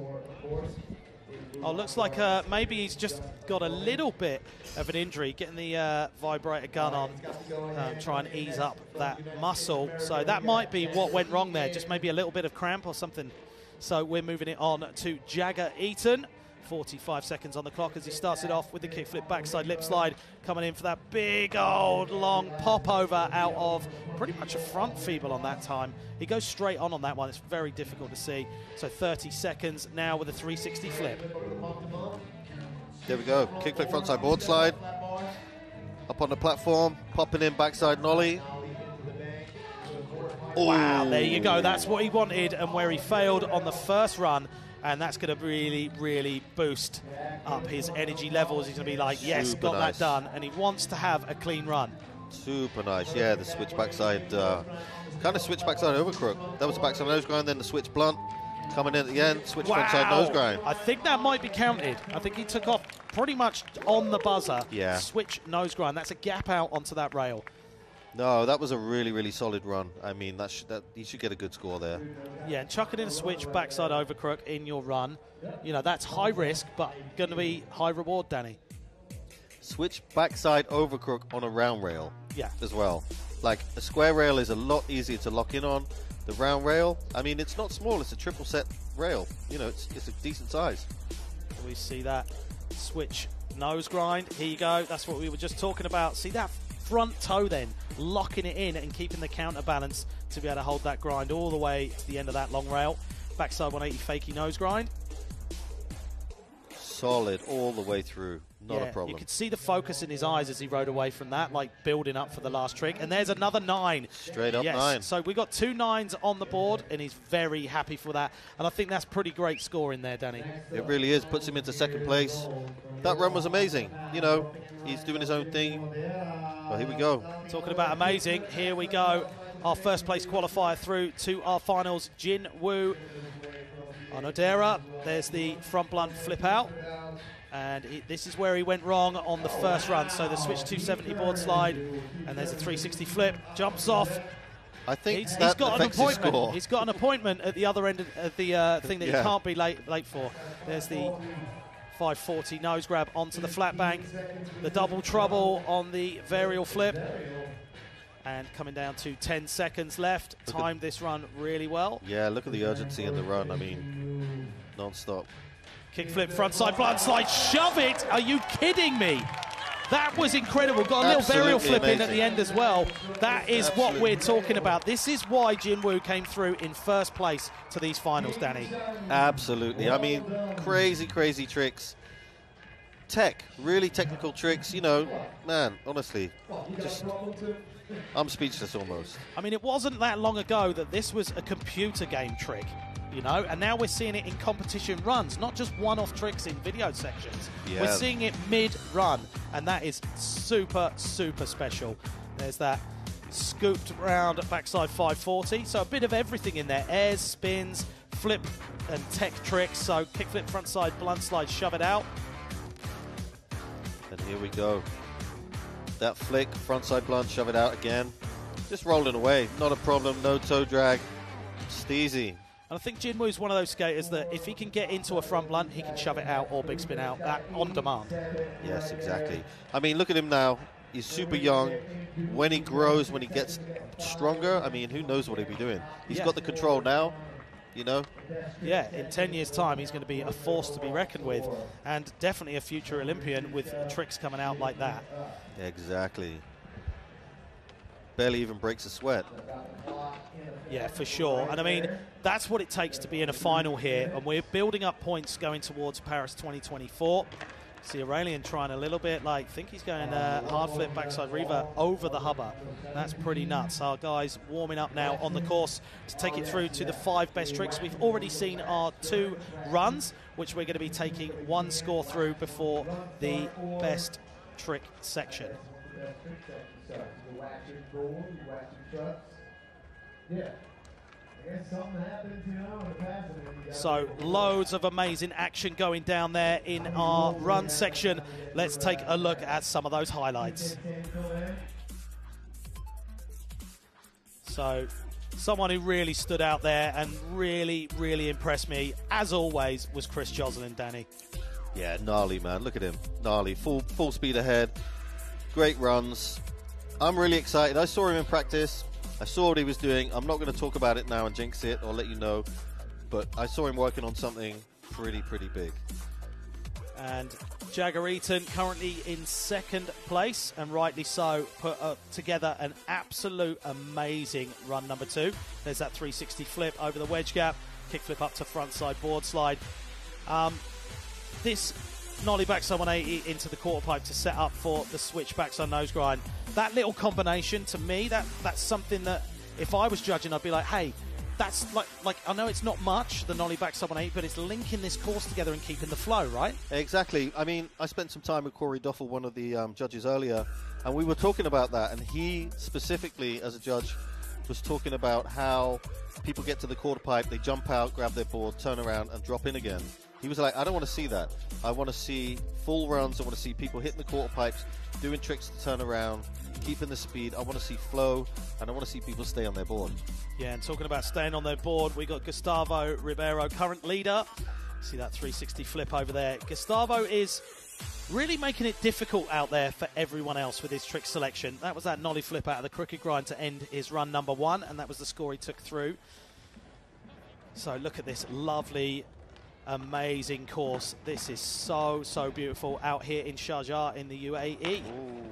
Oh, looks like uh, maybe he's just got a little bit of an injury, getting the uh, vibrator gun on, um, try and ease up that muscle. So that might be what went wrong there, just maybe a little bit of cramp or something. So we're moving it on to Jagger Eaton. forty-five seconds on the clock as he starts it off with the kickflip backside lip slide, coming in for that big old long pop over out of pretty much a front feeble on that time. He goes straight on on that one. It's very difficult to see. So thirty seconds now with a three sixty flip. There we go. Kickflip frontside board slide. Up on the platform, popping in backside nollie. Wow, there you go. That's what he wanted and where he failed on the first run. And that's going to really, really boost up his energy levels. He's going to be like, yes, Super got nice. that done. And he wants to have a clean run. Super nice. Yeah, the switch backside, uh, kind of switch backside over crook. That was the backside nose grind, then the switch blunt. Coming in at the end, switch Wow. frontside nose grind. I think that might be counted. I think he took off pretty much on the buzzer. Yeah. Switch nose grind. That's a gap out onto that rail. No, that was a really, really solid run. I mean, that, sh that he should get a good score there. Yeah, and chucking in a switch backside overcrook in your run. You know, that's high risk, but going to be high reward, Danny. Switch backside overcrook on a round rail. Yeah. As well. Like, a square rail is a lot easier to lock in on. The round rail, I mean, it's not small. It's a triple set rail. You know, it's, it's a decent size. We see that switch nose grind. Here you go. That's what we were just talking about. See that front toe then, locking it in and keeping the counterbalance to be able to hold that grind all the way to the end of that long rail. Backside one eighty fakie nose grind. Solid all the way through. Not yeah, a problem. You could see the focus in his eyes as he rode away from that, like building up for the last trick. And there's another nine. Straight up yes. nine. So we got two nines on the board, and he's very happy for that. And I think that's pretty great score in there, Danny. It really is. Puts him into second place. That run was amazing. You know, he's doing his own thing. Well, here we go. Talking about amazing, here we go. Our first place qualifier through to our finals. Ginwoo, Onodera. There's the front blunt flip out. And he, this is where he went wrong on the first run. So the switch two seventy board slide, and there's a three sixty flip, jumps off. I think he's, that he's got an affects his appointment. score. He's got an appointment at the other end of, of the uh, thing that Yeah. he can't be late late for. There's the five forty nose grab onto the flat bank, the double trouble on the varial flip, and coming down to ten seconds left. Look Timed this run really well. Yeah, look at the urgency in the run. I mean, non-stop. Kickflip, frontside, blind slide, shove it! Are you kidding me? That was incredible. Got a little Absolutely varial flip amazing. in at the end as well. That is what Absolutely. we're talking about. This is why Ginwoo came through in first place to these finals, Danny. Absolutely. I mean, crazy, crazy tricks. Tech, really technical tricks. You know, man, honestly, just, I'm speechless almost. I mean, it wasn't that long ago that this was a computer game trick, you know, and now we're seeing it in competition runs, not just one-off tricks in video sections. Yeah. We're seeing it mid-run, and that is super, super special. There's that scooped round backside five forty, so a bit of everything in there. Airs, spins, flip and tech tricks, so kickflip, frontside, blunt slide, shove it out. And here we go. That flick, frontside blunt, shove it out again. Just rolling away, not a problem, no toe drag, just easy. And I think Ginwoo is one of those skaters that if he can get into a front blunt, he can shove it out or big spin out that on demand. Yes, exactly. I mean, look at him now. He's super young. When he grows, when he gets stronger, I mean, who knows what he'll be doing. He's Yeah. got the control now, you know. Yeah, in ten years' time, he's going to be a force to be reckoned with, and definitely a future Olympian with tricks coming out like that. Exactly. Barely even breaks a sweat. Yeah, for sure. And I mean, that's what it takes to be in a final here, and we're building up points going towards Paris twenty twenty-four. See Aurelien trying a little bit, like, think he's going uh, hard flip backside reaver over the hubba. That's pretty nuts. Our guys warming up now on the course to take it through to the five best tricks. We've already seen our two runs, which we're going to be taking one score through before the best trick section. So loads of amazing action going down there in our run section. Let's take a look at some of those highlights. So someone who really stood out there and really, really impressed me, as always, was Chris Joslin, Danny. Yeah, gnarly, man. Look at him. Gnarly. Full, full speed ahead. Great runs. I'm really excited. I saw him in practice. I saw what he was doing. I'm not going to talk about it now and jinx it or let you know, but I saw him working on something pretty, pretty big. And Jagger Eaton currently in second place, and rightly so, put uh, together an absolute amazing run number two. There's that three sixty flip over the wedge gap, kickflip up to frontside board slide. Um, this nollie backside one eighty into the quarter pipe to set up for the switch backside nose grind. That little combination, to me, that that's something that if I was judging, I'd be like, hey, that's like, like I know it's not much, the nollie backside one eighty, but it's linking this course together and keeping the flow, right? Exactly. I mean, I spent some time with Corey Duffel, one of the um, judges earlier, and we were talking about that, and he specifically, as a judge, was talking about how people get to the quarter pipe, they jump out, grab their board, turn around, and drop in again. He was like, I don't want to see that. I want to see full runs. I want to see people hitting the quarter pipes, doing tricks to turn around, keeping the speed. I want to see flow, and I want to see people stay on their board. Yeah, and talking about staying on their board, we got Gustavo Ribeiro, current leader. See that three sixty flip over there. Gustavo is really making it difficult out there for everyone else with his trick selection. That was that nollie flip out of the crooked grind to end his run number one, and that was the score he took through. So look at this lovely, amazing course. This is so, so beautiful out here in Sharjah in the U A E. Ooh.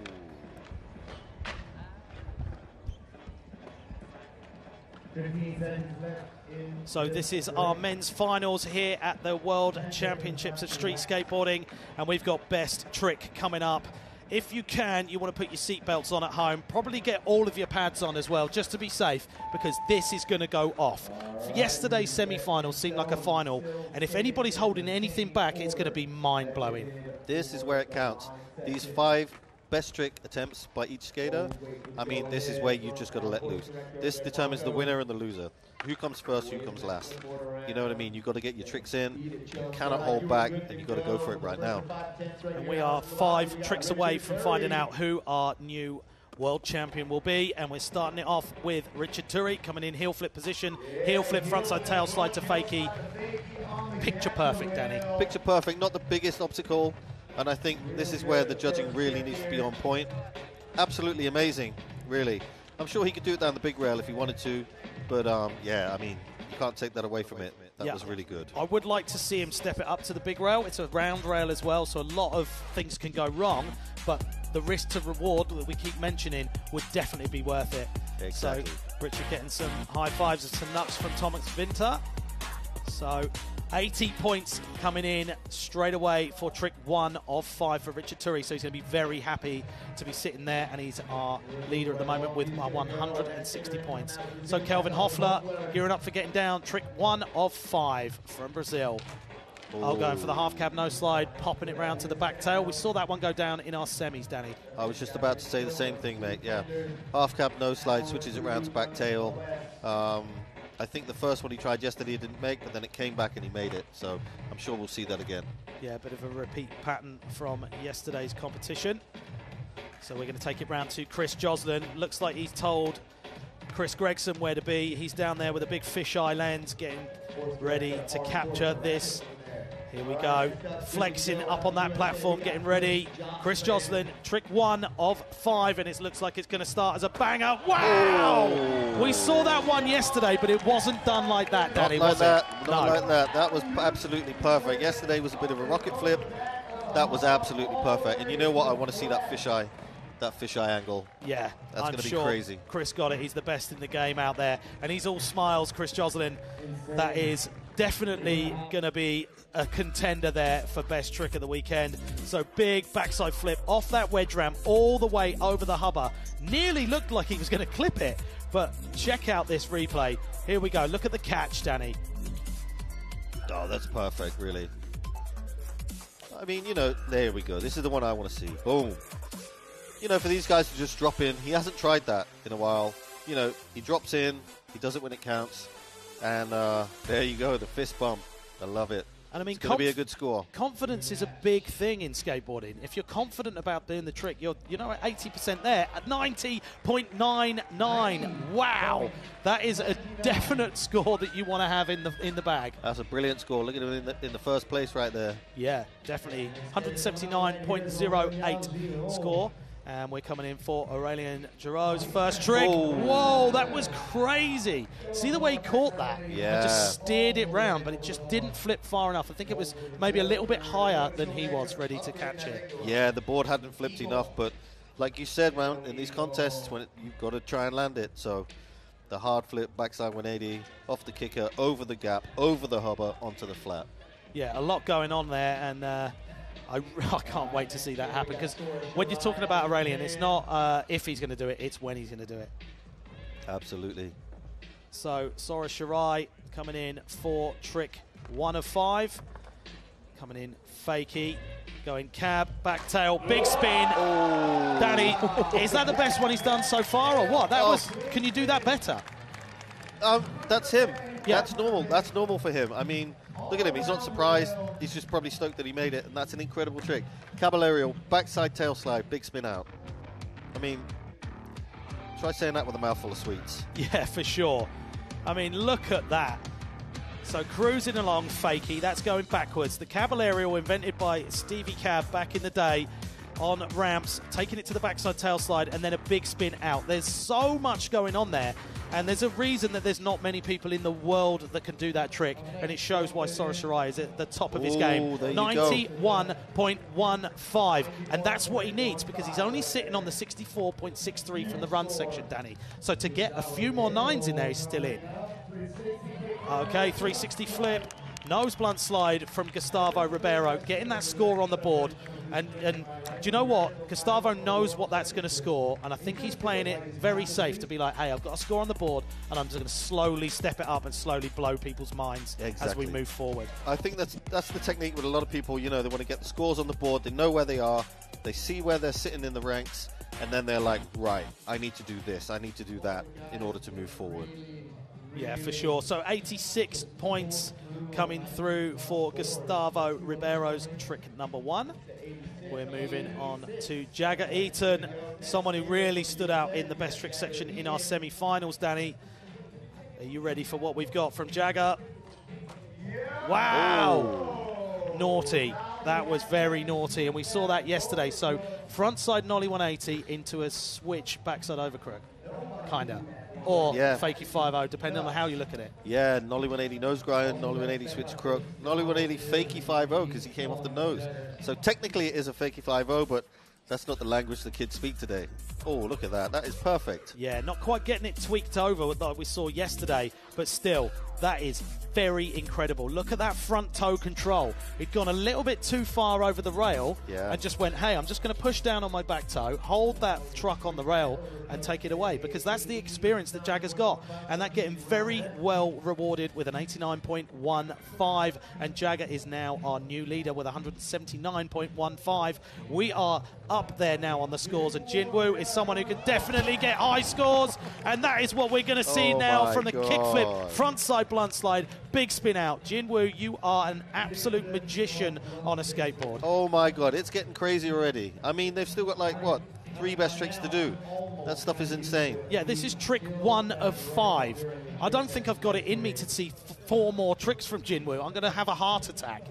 So this is our men's finals here at the World Championships of Street Skateboarding, and we've got best trick coming up. If you can, you want to put your seatbelts on at home. Probably get all of your pads on as well, just to be safe, because this is going to go off. Yesterday's semi-final seemed like a final, and if anybody's holding anything back, it's going to be mind-blowing. This is where it counts. These five best trick attempts by each skater, I mean, this is where you just got to let loose. This determines the winner and the loser. Who comes first, who comes last. You know what I mean? You've got to get your tricks in. You cannot hold back, and you've got to go for it right now. And we are five tricks away from finding out who our new world champion will be, and we're starting it off with Richard Turi coming in heel flip position, heel flip frontside tail slide to fakie. Picture perfect, Danny. Picture perfect, not the biggest obstacle, and I think this is where the judging really needs to be on point. Absolutely amazing, really. I'm sure he could do it down the big rail if he wanted to, but um, yeah, I mean, you can't take that away from it. That yeah. was really good. I would like to see him step it up to the big rail. It's a round rail as well, so a lot of things can go wrong, but the risk to reward that we keep mentioning would definitely be worth it. Exactly. So Richard getting some high fives and some nuts from Thomas Vinter. So eighty points coming in straight away for trick one of five for Richard Turi. So he's going to be very happy to be sitting there, and he's our leader at the moment with one hundred sixty points. So Kelvin Hoffler gearing up for getting down trick one of five from Brazil. Oh, going for the half cab no slide, popping it round to the back tail. We saw that one go down in our semis, Danny. I was just about to say the same thing, mate. Yeah, half cab no slide, switches it round to back tail. Um, I think the first one he tried yesterday he didn't make, but then it came back and he made it. So I'm sure we'll see that again. Yeah, a bit of a repeat pattern from yesterday's competition. So we're going to take it round to Chris Joslin. Looks like he's told Chris Gregson where to be. He's down there with a big fisheye lens, getting ready to capture this. Here we go, flexing up on that platform, getting ready. Chris Joslin, trick one of five, and it looks like it's going to start as a banger. Wow! Oh. We saw that one yesterday, but it wasn't done like that, Danny, Not like was that, it? not No. like that. That was absolutely perfect. Yesterday was a bit of a rocket flip. That was absolutely perfect. And you know what? I want to see that fisheye, that fisheye angle. Yeah, that's I'm going to sure be crazy. Chris got it. He's the best in the game out there, and he's all smiles. Chris Joslin, that is definitely going to be a contender there for best trick of the weekend. So big backside flip off that wedge ramp all the way over the hubber. Nearly looked like he was going to clip it, but check out this replay. Here we go. Look at the catch, Danny. Oh, that's perfect, really. I mean, you know, there we go. This is the one I want to see. Boom. You know, for these guys to just drop in, he hasn't tried that in a while. You know, he drops in, he does it when it counts, and uh, there you go, the fist bump. I love it. And I mean, it's going to be a good score. Confidence is a big thing in skateboarding. If you're confident about doing the trick, you're, you know, at eighty percent there, at ninety point nine nine. Wow, that is a definite score that you want to have in the in the bag. That's a brilliant score. Look at him in the, in the first place right there. Yeah, definitely. one seventy-nine point oh eight score. And we're coming in for Aurelien Giraud's first trick. Whoa. Whoa, that was crazy. See the way he caught that? Yeah. And just steered it round, but it just didn't flip far enough. I think it was maybe a little bit higher than he was ready to catch it. Yeah, the board hadn't flipped enough, but like you said, man, in these contests, when it, you've got to try and land it. So the hard flip, backside one eighty, off the kicker, over the gap, over the hubber, onto the flat. Yeah, a lot going on there, and uh, I, I can't wait to see that happen, because when you're talking about Aurelien, it's not uh, if he's going to do it, it's when he's going to do it. Absolutely. So Sora Shirai coming in for trick one of five. Coming in fakie, going cab, back tail, big spin. Oh. Danny, is that the best one he's done so far, or what? That Oh. was. Can you do that better? Um, that's him. Yeah. That's normal. That's normal for him. I mean, look at him. He's not surprised. He's just probably stoked that he made it, and that's an incredible trick. Caballerial, backside tail slide, big spin out. I mean, try saying that with a mouthful of sweets. Yeah, for sure. I mean, look at that. So cruising along, fakie, that's going backwards. The Caballerial, invented by Stevie Cab back in the day on ramps, taking it to the backside tail slide, and then a big spin out. There's so much going on there, and there's a reason that there's not many people in the world that can do that trick, and it shows why Sora Shirai is at the top of his Ooh, game. there you ninety-one point one five, and that's what he needs, because he's only sitting on the sixty-four point six three from the run section, Danny. So to get a few more nines in there, he's still in. Okay, three sixty flip, nose blunt slide from Gustavo Ribeiro, getting that score on the board. And, and do you know what? Gustavo knows what that's going to score, and I think he's playing it very safe to be like, hey, I've got a score on the board, and I'm just going to slowly step it up and slowly blow people's minds Exactly. as we move forward. I think that's that's the technique with a lot of people. You know, they want to get the scores on the board. They know where they are. They see where they're sitting in the ranks, and then they're like, right, I need to do this. I need to do that in order to move forward. Yeah, for sure. So eighty-six points coming through for Gustavo Ribeiro's trick number one. We're moving on to Jagger Eaton, someone who really stood out in the best trick section in our semi-finals, Danny. Are you ready for what we've got from Jagger? Wow! Ooh. Naughty. That was very naughty, and we saw that yesterday. So frontside nollie one eighty into a switch backside overcrook, kind of. Or yeah. fakie five oh, depending on how you look at it. Yeah, nollie one eighty nose grind, nollie one eighty switch crook, nollie one eighty fakie five oh because he came off the nose. So technically it is a fakie five oh, but that's not the language the kids speak today. Oh, look at that. That is perfect. Yeah, not quite getting it tweaked over like we saw yesterday, but still, that is very incredible. Look at that front toe control. He'd gone a little bit too far over the rail yeah. and just went, hey, I'm just going to push down on my back toe, hold that truck on the rail and take it away, because that's the experience that Jagger's got, and that getting very well rewarded with an eighty-nine point one five, and Jagger is now our new leader with one seventy-nine point one five. We are up there now on the scores, and Ginwoo is someone who can definitely get high scores, and that is what we're going to see oh now from the God. kickflip, front side blunt slide, big spin out. Ginwoo, you are an absolute magician on a skateboard. Oh my God, it's getting crazy already. I mean, they've still got like, what, three best tricks to do. That stuff is insane. Yeah, this is trick one of five. I don't think I've got it in me to see f four more tricks from Ginwoo. I'm going to have a heart attack.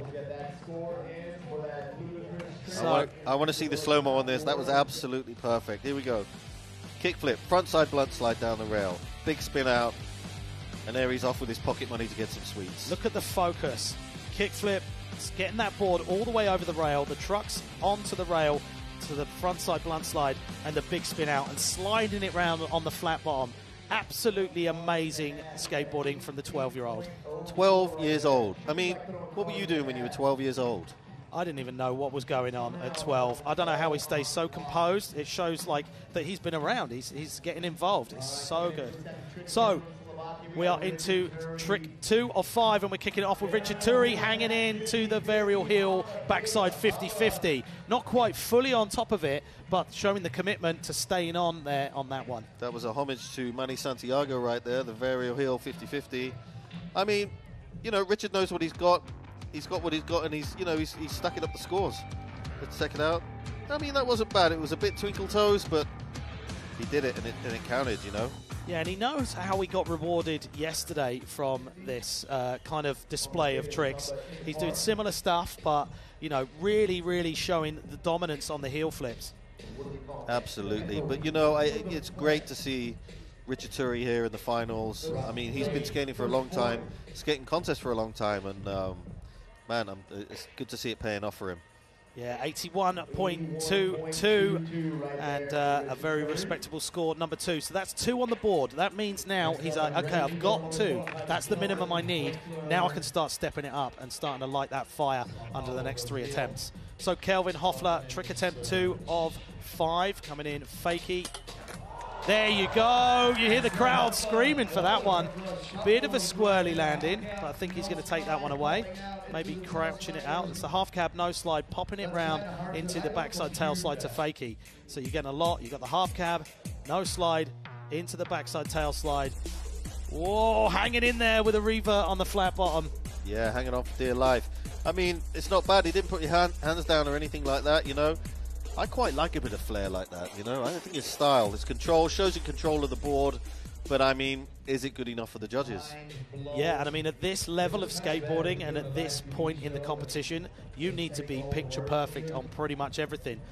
So, I, want, I want to see the slow-mo on this. That was absolutely perfect. Here we go. Kickflip, frontside blunt slide down the rail. Big spin out. And there he's off with his pocket money to get some sweets. Look at the focus. Kickflip, getting that board all the way over the rail. The truck's onto the rail to the frontside blunt slide and the big spin out and sliding it round on the flat bottom. Absolutely amazing skateboarding from the twelve-year-old. twelve years old. I mean, what were you doing when you were twelve years old? I didn't even know what was going on at twelve. I don't know how he stays so composed. It shows like that he's been around. He's, he's getting involved. It's so good. So we are into trick two of five, and we're kicking it off with Richard Turi hanging in to the varial heel backside fifty fifty. Not quite fully on top of it, but showing the commitment to staying on there on that one. That was a homage to Manny Santiago right there, the varial heel fifty fifty. I mean, you know, Richard knows what he's got. He's got what he's got, and he's, you know, he's, he's stacking up the scores. Let's check it out. I mean, that wasn't bad. It was a bit twinkle toes, but he did it, and it, and it counted, you know. Yeah, and he knows how he got rewarded yesterday from this uh, kind of display of tricks. He's doing similar stuff, but, you know, really, really showing the dominance on the heel flips. Absolutely. But, you know, I, it's great to see Richard Turi here in the finals. I mean, he's been skating for a long time, skating contest for a long time, and, um, man, I'm, it's good to see it paying off for him. Yeah, eighty-one point two two, and uh, a very respectable score, number two. So that's two on the board. That means now he's like, okay, I've got two. That's the minimum I need. Now I can start stepping it up and starting to light that fire under the next three attempts. So Kelvin Hoffler, trick attempt two of five, coming in fakie. There you go. You hear the crowd screaming for that one. Bit of a squirrely landing, but I think he's going to take that one away. Maybe crouching it out. It's the half cab, no slide, popping it round into the backside tail slide to fakie. So you're getting a lot. You've got the half cab, no slide, into the backside tail slide. Whoa, hanging in there with a revert on the flat bottom. Yeah, hanging on for dear life. I mean, it's not bad. He didn't put your hand, hands down or anything like that, you know. I quite like a bit of flair like that, you know. I think his style, his control, shows you control of the board. But, I mean, is it good enough for the judges? Yeah, and I mean, at this level of skateboarding and at this point in the competition, you need to be picture perfect on pretty much everything.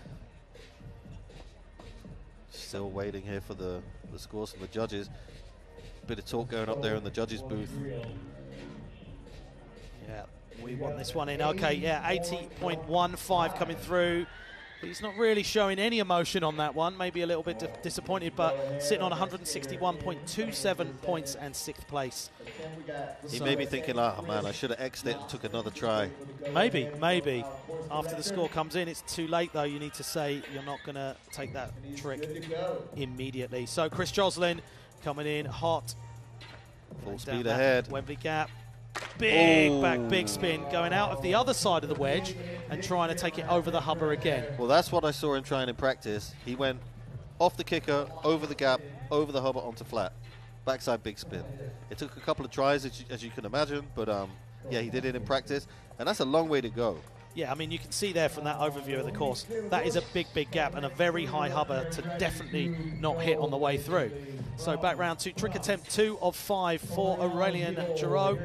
Still waiting here for the, the scores from the judges. Bit of talk going up there in the judges' booth. Yeah, we want this one in. Okay, yeah, eighty point one five coming through. He's not really showing any emotion on that one. Maybe a little bit di disappointed, but sitting on one hundred sixty-one point two seven points and sixth place. He so may be thinking, oh man, I should have X'd it and took another try. Maybe, maybe. After the score comes in, it's too late though. You need to say you're not going to take that trick immediately. So Chris Joslin coming in hot. Full speed ahead. Wembley gap. Big Ooh. back, big spin, going out of the other side of the wedge and trying to take it over the hubber again. Well, that's what I saw him trying in practice. He went off the kicker, over the gap, over the hubber onto flat. Backside big spin. It took a couple of tries, as you, as you can imagine, but um, yeah, he did it in practice, and that's a long way to go. Yeah, I mean, you can see there from that overview of the course, that is a big, big gap and a very high hubber to definitely not hit on the way through. So back round to trick attempt two of five for Aurelien Giraud.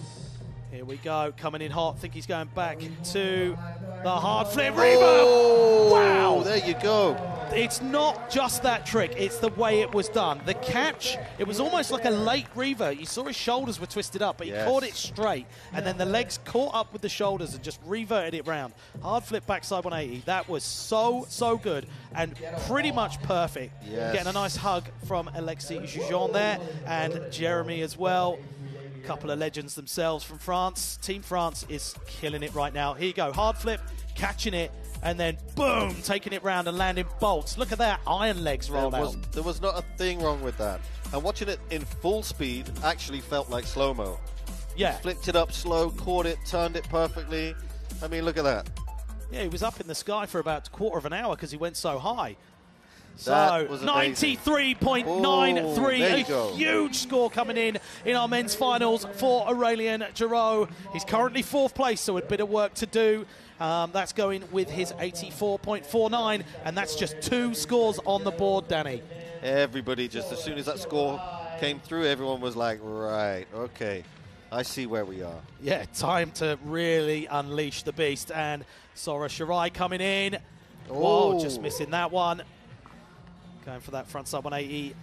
Here we go, coming in hot. Think he's going back to the hard flip reverb. Oh, wow, there you go. It's not just that trick, it's the way it was done. The catch, it was almost like a late revert. You saw his shoulders were twisted up, but he yes. caught it straight, and then the legs caught up with the shoulders and just reverted it round. Hard flip backside one eighty. That was so, so good and pretty much perfect. Yes. Getting a nice hug from Alexis Jujon there, and Jeremy as well. Couple of legends themselves from France. Team France is killing it right now. Here you go, hard flip, catching it, and then boom, taking it round and landing bolts. Look at that, iron legs rolled there was, out. There was not a thing wrong with that. And watching it in full speed actually felt like slow-mo. Yeah. He flipped it up slow, caught it, turned it perfectly. I mean, look at that. Yeah, he was up in the sky for about a quarter of an hour because he went so high. That So was ninety-three point nine three, Oh, a go. huge score coming in in our men's finals for Aurelien Giraud. He's currently fourth place, so a bit of work to do. Um, that's going with his eighty-four point four nine, and that's just two scores on the board, Danny. Everybody, just as soon as that score came through, everyone was like, right, okay, I see where we are. Yeah, time to really unleash the beast. And Sora Shirai coming in. Oh, just missing that one. Going for that front side one eighty.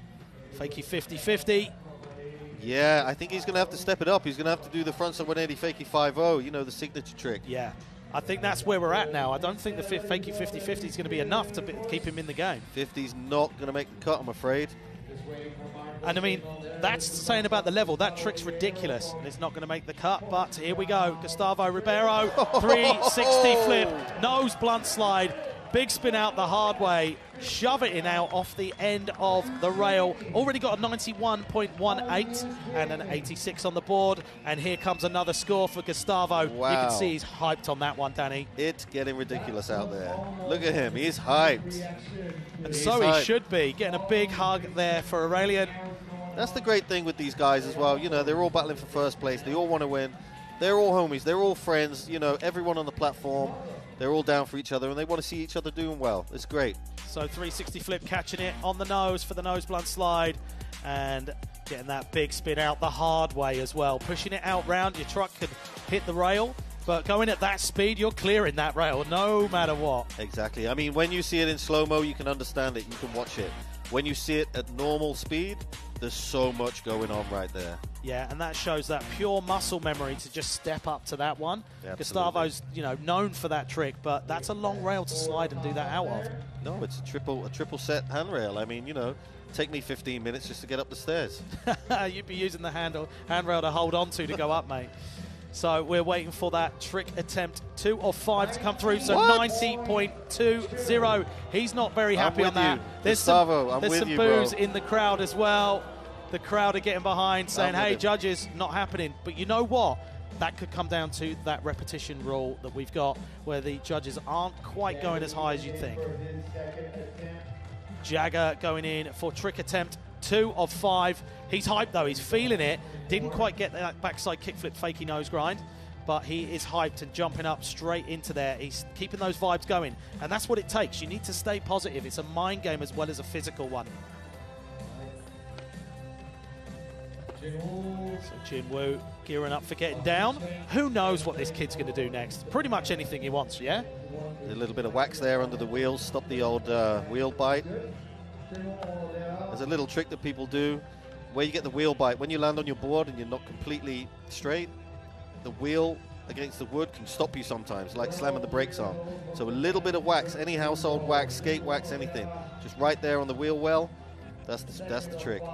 Fakey fifty fifty. Yeah, I think he's going to have to step it up. He's going to have to do the front side one eighty fakey five oh, you know, the signature trick. Yeah, I think that's where we're at now. I don't think the fakey fifty fifty is going to be enough to be, keep him in the game. fifty's not going to make the cut, I'm afraid. And I mean, that's saying about the level. That trick's ridiculous, and it's not going to make the cut. But here we go. Gustavo Ribeiro, three sixty flip, nose blunt slide. Big spin out the hard way, shove it in out off the end of the rail. Already got a ninety-one point one eight and an eighty-six on the board. And here comes another score for Gustavo. Wow. You can see he's hyped on that one, Danny. It's getting ridiculous out there. Look at him, he's hyped. And he's so hyped. he should be. Getting a big hug there for Aurelien. That's the great thing with these guys as well. You know, they're all battling for first place. They all want to win. They're all homies. They're all friends. You know, everyone on the platform. They're all down for each other, and they want to see each other doing well. It's great. So three sixty flip, catching it on the nose for the nose blunt slide, and getting that big spin out the hard way as well. Pushing it out round, your truck could hit the rail, but going at that speed, you're clearing that rail no matter what. Exactly. I mean, when you see it in slow-mo, you can understand it. You can watch it. When you see it at normal speed, there's so much going on right there. Yeah, and that shows that pure muscle memory to just step up to that one. Yeah, Gustavo's, you know, known for that trick, but that's a long rail to slide and do that out of. No, it's a triple, a triple set handrail. I mean, you know, take me fifteen minutes just to get up the stairs. You'd be using the handle handrail to hold on to to go up, mate. So we're waiting for that trick attempt two of five to come through. So What? ninety point two zero. He's not very happy I'm on with that. you. There's Gustavo, some, I'm there's with some you, boos bro. in the crowd as well. The crowd are getting behind, saying, I'm with hey, him. judges, not happening. But you know what? That could come down to that repetition rule that we've got, where the judges aren't quite going as high as you'd think. Jagger going in for trick attempt two of five. He's hyped though, he's feeling it. Didn't quite get that backside kickflip fakey nose grind, but he is hyped and jumping up straight into there. He's keeping those vibes going, and that's what it takes. You need to stay positive. It's a mind game as well as a physical one. So Ginwoo gearing up for getting down. Who knows what this kid's going to do next? Pretty much anything he wants, yeah? A little bit of wax there under the wheels, stop the old uh, wheel bite. There's a little trick that people do where you get the wheel bite. When you land on your board and you're not completely straight, the wheel against the wood can stop you sometimes, like slamming the brakes on. So a little bit of wax, any household wax, skate wax, anything, just right there on the wheel well, that's the, that's the trick.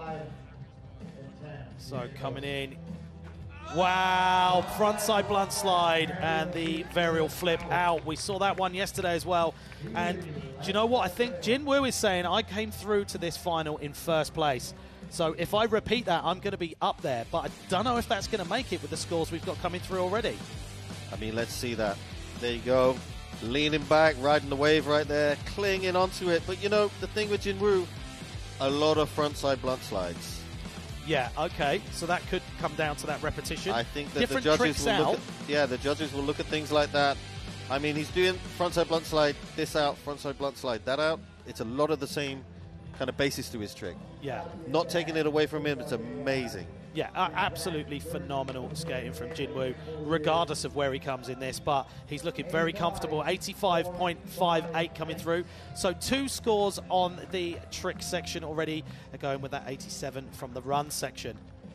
So coming in, wow, frontside blunt slide and the varial flip out. We saw that one yesterday as well. And do you know what? I think Ginwoo is saying I came through to this final in first place. So if I repeat that, I'm going to be up there. But I don't know if that's going to make it with the scores we've got coming through already. I mean, let's see that. There you go. Leaning back, riding the wave right there, clinging onto it. But you know, the thing with Ginwoo, a lot of frontside blunt slides. Yeah, okay. So that could come down to that repetition. I think that Different the judges tricks will out. look at, yeah, the judges will look at things like that. I mean, he's doing frontside blunt slide, this out, frontside blunt slide, that out. It's a lot of the same kind of basis to his trick. Yeah. Not taking it away from him, it's amazing. Yeah, uh, absolutely phenomenal skating from Ginwoo, regardless of where he comes in this. But he's looking very comfortable. eighty-five point five eight coming through. So two scores on the trick section already. They're going with that eighty-seven from the run section.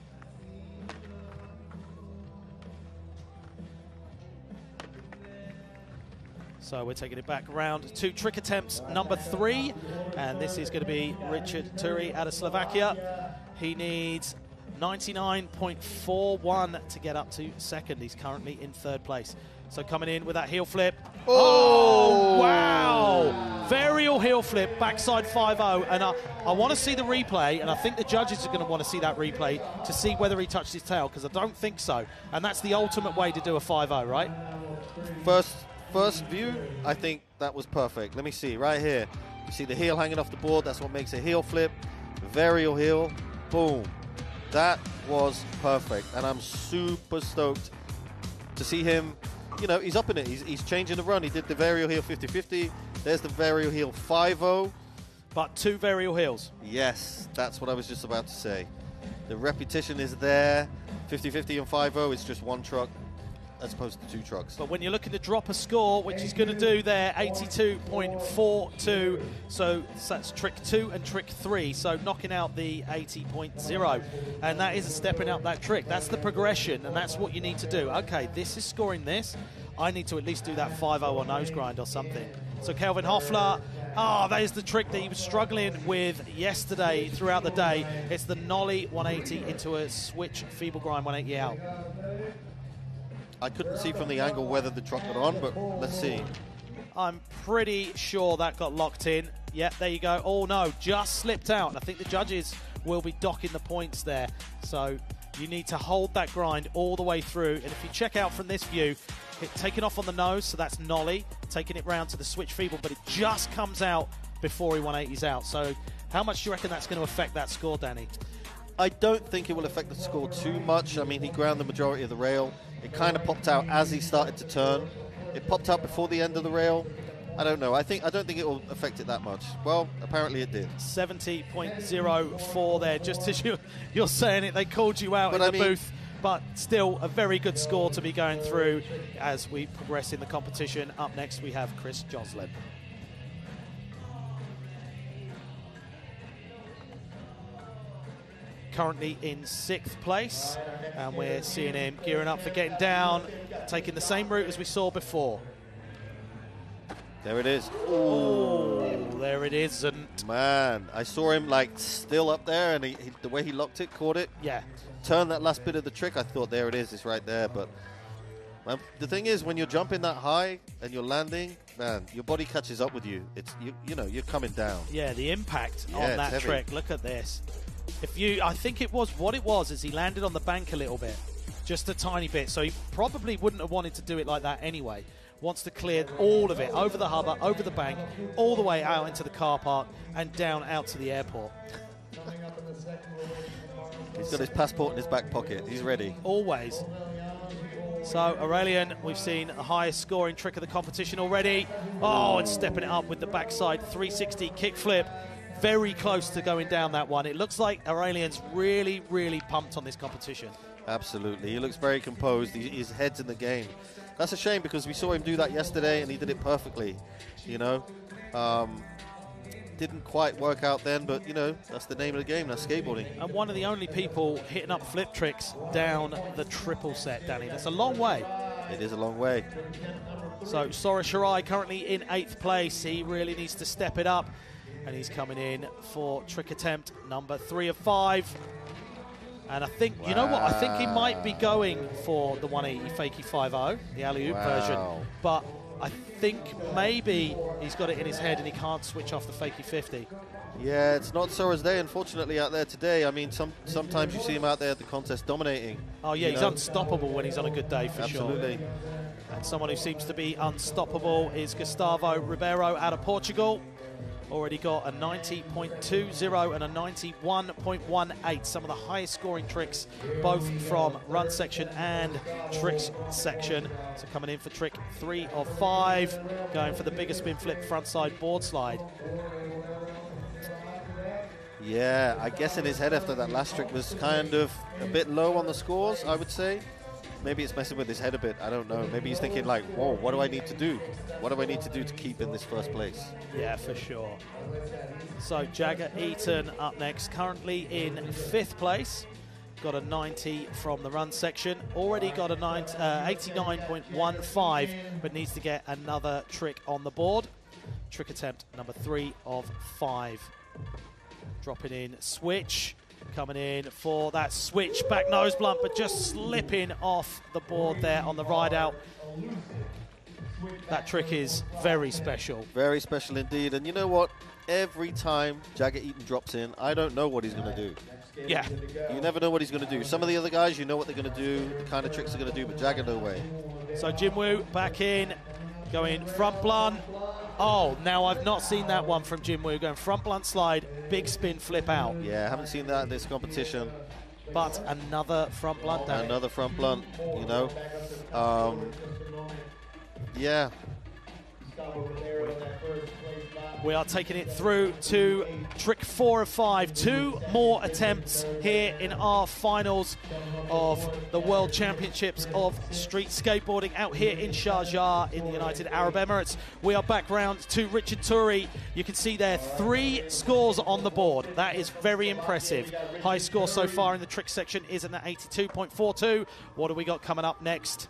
So we're taking it back around to trick attempts number three. And this is going to be Richard Turi out of Slovakia. He needs ninety-nine point four one to get up to second. He's currently in third place. So coming in with that heel flip. Oh, oh wow! Varial heel flip, backside five oh. And I, I want to see the replay, and I think the judges are going to want to see that replay to see whether he touched his tail, because I don't think so. And that's the ultimate way to do a five oh, right? First, first view, I think that was perfect. Let me see, right here. You see the heel hanging off the board. That's what makes a heel flip. Varial heel, boom. That was perfect, and I'm super stoked to see him. You know, he's up in it. He's, he's changing the run. He did the varial heel fifty fifty. There's the varial heel five oh. But two varial heels. Yes, that's what I was just about to say. The repetition is there. fifty fifty and five oh is just one truck as opposed to two trucks. But when you're looking to drop a score, which he's going to do there, eighty-two point four two. So that's trick two and trick three. So knocking out the eighty point oh. And that is stepping up that trick. That's the progression, and that's what you need to do. Okay, this is scoring this. I need to at least do that five oh or nose grind or something. So Kelvin Hoffler, ah, oh, that is the trick that he was struggling with yesterday throughout the day. It's the nollie one eighty into a switch feeble grind one eighty out. I couldn't see from the angle whether the truck got on, but let's see. I'm pretty sure that got locked in. Yep, there you go. Oh, no, just slipped out. And I think the judges will be docking the points there. So you need to hold that grind all the way through. And if you check out from this view, it taken off on the nose, so that's nollie, taking it round to the switch feeble, but it just comes out before he one eighties out. So how much do you reckon that's going to affect that score, Danny? I don't think it will affect the score too much. I mean, he ground the majority of the rail. It kind of popped out as he started to turn. It popped out before the end of the rail. I don't know. I think I don't think it will affect it that much. Well, apparently it did. seventy point oh four there. Just as you, you're saying it, they called you out but in I the mean, booth. But still a very good score to be going through as we progress in the competition. Up next, we have Chris Joslin. Currently in sixth place, and we're seeing him gearing up for getting down, taking the same route as we saw before. There it is. Oh, there it isn't. Man, I saw him like still up there, and he, he, the way he locked it, caught it. Yeah. Turned that last bit of the trick. I thought, there it is, it's right there. But Um, the thing is, when you're jumping that high and you're landing, man, your body catches up with you. It's you, you know, you're coming down. Yeah, the impact Yeah, on it's that heavy. trick. Look at this. If you, I think it was what it was is he landed on the bank a little bit, just a tiny bit. So he probably wouldn't have wanted to do it like that anyway. Wants to clear all of it over the hover, over the bank, all the way out into the car park and down out to the airport. He's got his passport in his back pocket. He's ready. Always. So Aurelien, we've seen the highest scoring trick of the competition already. Oh, and stepping it up with the backside three sixty kickflip. Very close to going down that one. It looks like Aurelien's really, really pumped on this competition. Absolutely. He looks very composed. He, his head's in the game. That's a shame because we saw him do that yesterday and he did it perfectly, you know. Um, didn't quite work out then, but, you know, that's the name of the game. That's skateboarding. And one of the only people hitting up flip tricks down the triple set, Danny. That's a long way. It is a long way. So Sora Shirai currently in eighth place. He really needs to step it up. And he's coming in for trick attempt number three of five. And I think, wow. you know what, I think he might be going for the one eighty fakie five oh, the alley-oop wow. version. But I think maybe he's got it in his head and he can't switch off the fakie fifty. Yeah, it's not Sora's day, unfortunately, out there today. I mean, some sometimes you see him out there at the contest dominating. Oh, yeah, he's know? unstoppable when he's on a good day, for Absolutely. sure. And someone who seems to be unstoppable is Gustavo Ribeiro out of Portugal. Already got a ninety point two zero and a ninety-one point one eight. Some of the highest scoring tricks, both from run section and tricks section. So coming in for trick three of five, going for the bigger spin flip frontside board slide. Yeah, I guess in his head after that last trick was kind of a bit low on the scores, I would say. Maybe it's messing with his head a bit. I don't know. Maybe he's thinking like, whoa, what do I need to do? What do I need to do to keep in this first place? Yeah, for sure. So Jagger Eaton up next, currently in fifth place. Got a ninety from the run section. Already got a ninety, uh, eighty-nine point one five, but needs to get another trick on the board. Trick attempt number three of five. Dropping in switch. Coming in for that switch back nose blunt, but just slipping off the board there on the ride out. That trick is very special. Very special indeed. And you know what? Every time Jagger Eaton drops in, I don't know what he's going to do. Yeah. You never know what he's going to do. Some of the other guys, you know what they're going to do, the kind of tricks they're going to do, but Jagger, no way. So Ginwoo back in, going front blunt. Oh, now I've not seen that one from Ginwoo. Going front blunt slide, big spin flip out. Yeah, I haven't seen that in this competition. But another front blunt down. Another front blunt, you know. Um, yeah. We are taking it through to trick four of five. Two more attempts here in our finals of the World Championships of Street Skateboarding out here in Sharjah in the United Arab Emirates. We are back round to Richard Turi. You can see there three scores on the board. That is very impressive. High score so far in the trick section is an eighty-two point four two. What do we got coming up next?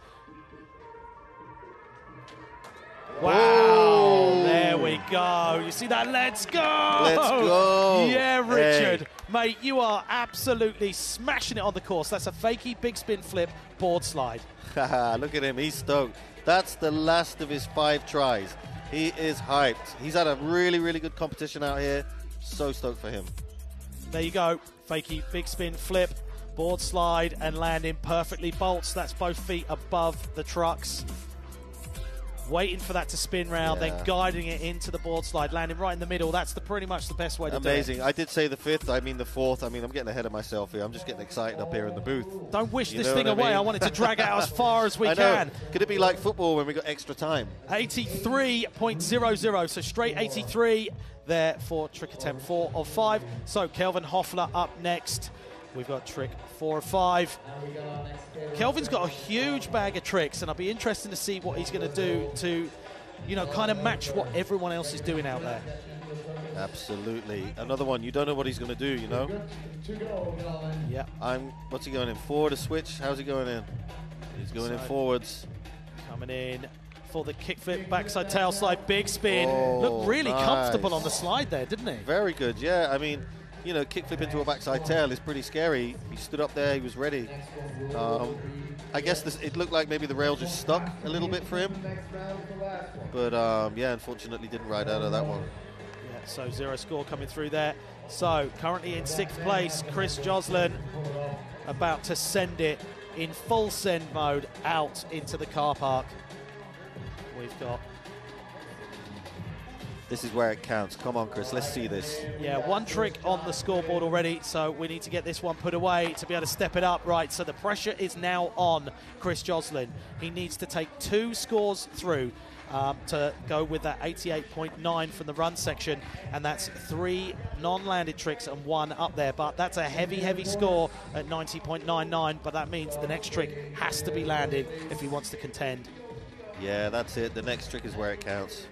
Wow, oh. There we go. You see that? Let's go. Let's go. Yeah, Richard. Hey. Mate, you are absolutely smashing it on the course. That's a fakey big spin flip board slide. Look at him. He's stoked. That's the last of his five tries. He is hyped. He's had a really, really good competition out here. So stoked for him. There you go. Fakey big spin flip, board slide, and landing perfectly bolts. That's both feet above the trucks. Waiting for that to spin round, yeah. Then guiding it into the board slide, landing right in the middle. That's the pretty much the best way to Amazing. do it. Amazing. I did say the fifth. I mean the fourth. I mean, I'm getting ahead of myself here. I'm just getting excited up here in the booth. Don't wish you this know thing away. I, mean? I wanted to drag it out as far as we I know. can. Could it be like football when we got extra time? eighty-three point zero zero. So straight eighty-three there for trick attempt four of five. So Kelvin Hoffler up next. We've got trick four of five. Kelvin's got a huge bag of tricks, and I'll be interested to see what he's going to do to, you know, kind of match what everyone else is doing out there. Absolutely. Another one. You don't know what he's going to do, you know? Yeah. I'm. What's he going in? Forward a switch? How's he going in? He's going so in forwards. Coming in for the kickflip, backside tail slide, big spin. Oh, Looked really nice. comfortable on the slide there, didn't he? Very good, yeah. I mean, you know, kickflip into a backside tail is pretty scary. He stood up there, he was ready. Um, I guess this, it looked like maybe the rail just stuck a little bit for him. But um, yeah, unfortunately didn't ride out of that one. Yeah, so zero score coming through there. So currently in sixth place, Chris Joslin about to send it in full send mode out into the car park. We've got... This is where it counts. Come on, Chris, let's see this. Yeah, one trick on the scoreboard already, so we need to get this one put away to be able to step it up. Right, so the pressure is now on Chris Joslin. He needs to take two scores through um, to go with that eighty-eight point nine from the run section, and that's three non-landed tricks and one up there. But that's a heavy, heavy score at ninety point nine nine, but that means the next trick has to be landed if he wants to contend. Yeah, that's it. The next trick is where it counts.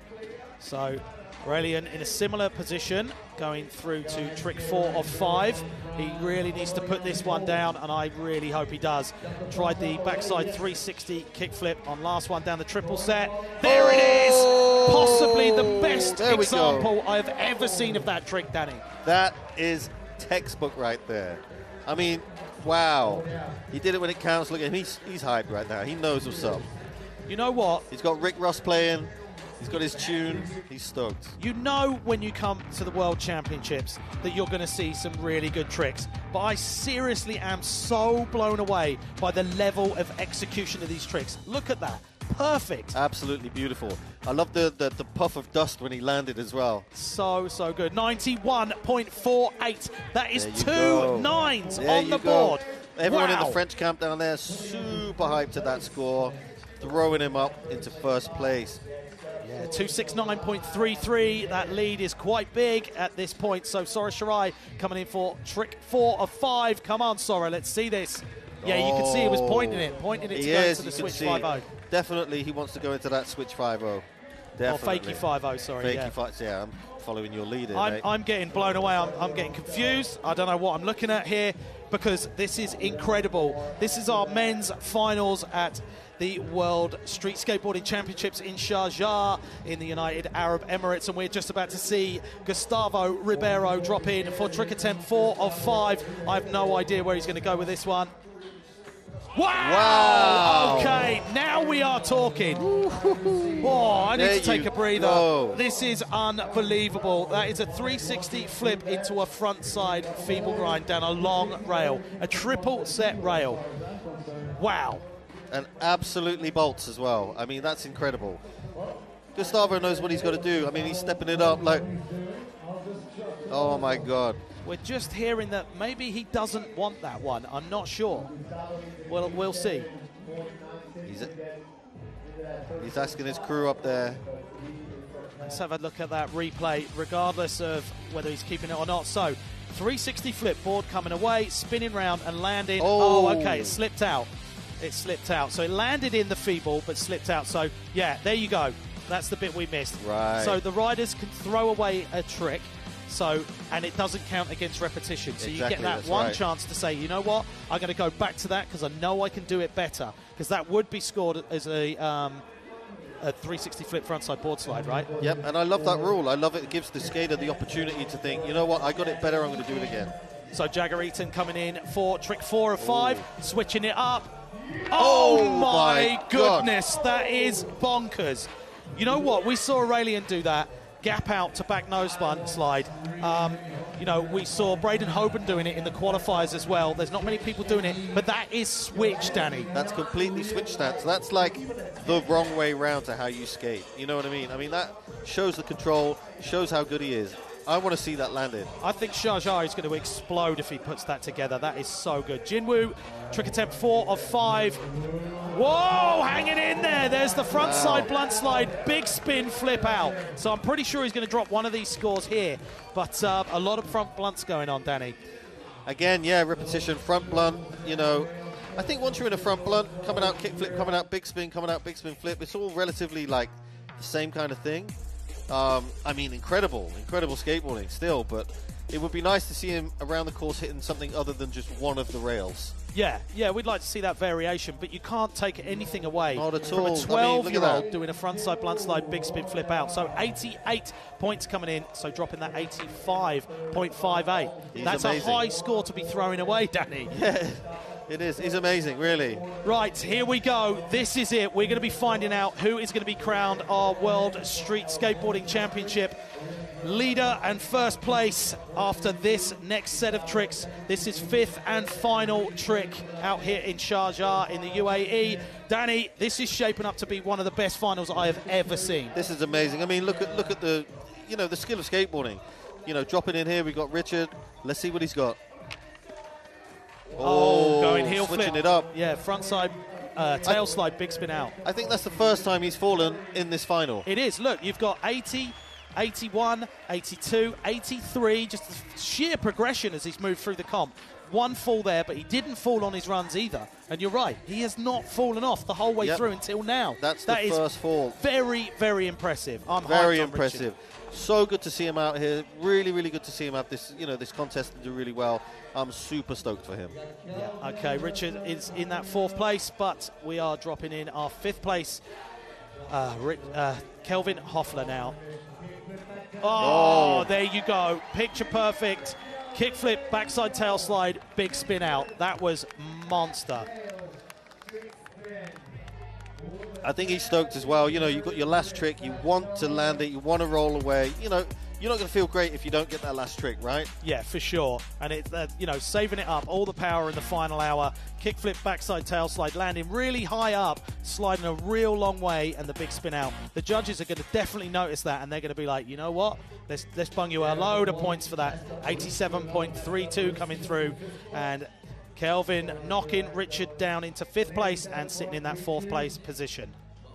So Aurelien in a similar position, going through to trick four of five. He really needs to put this one down, and I really hope he does. Tried the backside three sixty kickflip on last one down the triple set. There it is! Possibly the best example I've ever seen of that trick, Danny. That is textbook right there. I mean, wow. He did it when it counts. Look at him. He's, he's hyped right now. He knows what's up. You know what? He's got Rick Ross playing. He's got his tune. He's stoked. You know when you come to the World Championships that you're going to see some really good tricks. But I seriously am so blown away by the level of execution of these tricks. Look at that. Perfect. Absolutely beautiful. I love the, the, the puff of dust when he landed as well. So, so good. ninety-one point four eight. That is two go. nines there on the go. board. Everyone wow. in the French camp down there super hyped at that score, throwing him up into first place. Yeah, two sixty-nine point three three. That lead is quite big at this point. So Sora Shirai coming in for trick four of five. Come on, Sora, let's see this. Yeah, you can see he was pointing it, pointing it to he go is, to the you switch see, five oh. Definitely he wants to go into that switch five oh. Definitely. Or fakey five oh, sorry. Fakey yeah. five, yeah, I'm following your lead in, I'm, mate. I'm getting blown away. I'm, I'm getting confused. I don't know what I'm looking at here because this is incredible. This is our men's finals at the World Street Skateboarding Championships in Sharjah in the United Arab Emirates, and we're just about to see Gustavo Ribeiro drop in for trick attempt four of five. I have no idea where he's going to go with this one. Wow! Wow! Okay, now we are talking. Oh, I need there to take a breather. Go. This is unbelievable. That is a three sixty flip into a front side feeble grind down a long rail, a triple set rail. Wow. And absolutely bolts as well. I mean, that's incredible. Gustavo knows what he's got to do. I mean, he's stepping it up like... Oh, my God. We're just hearing that maybe he doesn't want that one. I'm not sure. Well, we'll see. He's, a, he's asking his crew up there. Let's have a look at that replay, regardless of whether he's keeping it or not. So, three sixty flip, board coming away, spinning round and landing. Oh, oh okay, it slipped out. It slipped out. So it landed in the feeble, but slipped out. So, yeah, there you go. That's the bit we missed. Right. So the riders can throw away a trick, so and it doesn't count against repetition. So exactly, you get that that's one right. chance to say, you know what, I'm going to go back to that because I know I can do it better. Because that would be scored as a... Um, a three sixty flip frontside board slide, right? Yep, and I love that rule. I love it. It gives the skater the opportunity to think, you know what, I got it better, I'm going to do it again. So Jagger Eaton coming in for trick four of five, Ooh. switching it up. Oh, oh my, my goodness, that is bonkers. You know what, we saw Aurelien do that, gap out to back nose blunt slide. Um, you know, we saw Braden Hoban doing it in the qualifiers as well. There's not many people doing it, but that is switch, Danny. That's completely switch stance. That's like the wrong way round to how you skate. You know what I mean? I mean, that shows the control, shows how good he is. I want to see that landed. I think Sharjah is going to explode if he puts that together. That is so good. Ginwoo, trick attempt four of five. Whoa, hanging in there. There's the front wow. side blunt slide, big spin, flip out. So I'm pretty sure he's going to drop one of these scores here. But uh, a lot of front blunts going on, Danny. Again, yeah, repetition, front blunt, you know. I think once you're in a front blunt, coming out kick flip, coming out big spin, coming out big spin flip, it's all relatively like the same kind of thing. Um, I mean, incredible, incredible skateboarding still, but it would be nice to see him around the course hitting something other than just one of the rails. Yeah, yeah, we'd like to see that variation, but you can't take anything away Not at from all. I a mean, twelve-year-old look at that. doing a frontside blunt slide big spin flip out. So eighty-eight points coming in, so dropping that eighty-five point five eight. He's That's amazing. a high score to be throwing away, Danny. Yeah, it is. He's amazing, really. Right, here we go. This is it. We're going to be finding out who is going to be crowned our World Street Skateboarding Championship leader and first place after this next set of tricks. This is fifth and final trick out here in Sharjah in the U A E. Danny, this is shaping up to be one of the best finals I have ever seen. This is amazing. I mean, look at look at the, you know, the skill of skateboarding. You know, dropping in here, we've got Richard. Let's see what he's got. Oh, going heel switching flip. it up. Yeah, front side, uh, tail slide, big spin out. I think that's the first time he's fallen in this final. It is. Look, you've got eighty, eighty-one, eighty-two, eighty-three, just the sheer progression as he's moved through the comp. One fall there, but he didn't fall on his runs either. And you're right, he has not fallen off the whole way Yep. through until now. That's That the is first fall. Very, very impressive. I'm Very hyped on impressive. Richard. So good to see him out here. Really, really good to see him have this, you know, this contest and do really well. I'm super stoked for him. Yeah. Okay, Richard is in that fourth place, but we are dropping in our fifth place. Uh, Ri- uh, Kelvin Hoffler now. Oh, Oh. there you go. Picture perfect. Kickflip, backside tail slide, big spin out. That was monster. I think he's stoked as well. You know, you've got your last trick. You want to land it. You want to roll away. You know, you're not going to feel great if you don't get that last trick, right? Yeah, for sure. And it's, uh, you know, saving it up, all the power in the final hour. Kickflip, backside tail slide, landing really high up, sliding a real long way, and the big spin out. The judges are going to definitely notice that, and they're going to be like, you know what? Let's, let's bung you a load of points for that. eighty-seven point three two coming through. And Kelvin knocking Richard down into fifth place and sitting in that fourth place position.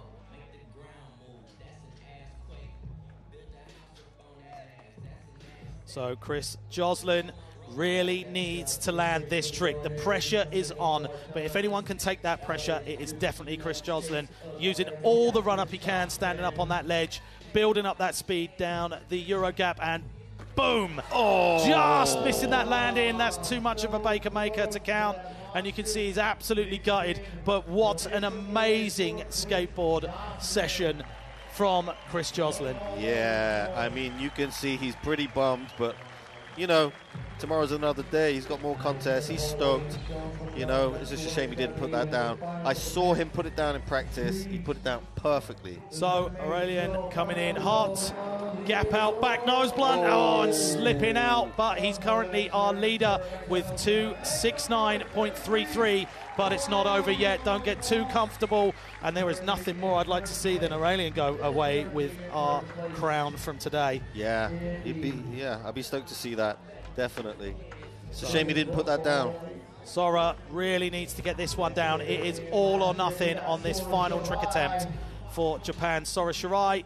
So Chris Joslin really needs to land this trick. The pressure is on, but if anyone can take that pressure, it is definitely Chris Joslin, using all the run-up he can, standing up on that ledge, building up that speed down the Euro gap, and boom! Oh. Just missing that landing. That's too much of a Baker Maker to count, and you can see he's absolutely gutted, but what an amazing skateboard session from Chris Joslin. Yeah, I mean, you can see he's pretty bummed, but, you know, tomorrow's another day. He's got more contests. He's stoked. You know, it's just a shame he didn't put that down. I saw him put it down in practice. He put it down perfectly. So, Aurelien coming in hot. Gap out, back nose blunt. Oh, and slipping out, but he's currently our leader with two sixty-nine point three three. But it's not over yet. Don't get too comfortable. And there is nothing more I'd like to see than Aurelien go away with our crown from today. Yeah, he'd be, yeah, I'd be stoked to see that, definitely. It's a shame he didn't put that down. Sora really needs to get this one down. It is all or nothing on this final trick attempt for Japan. Sora Shirai.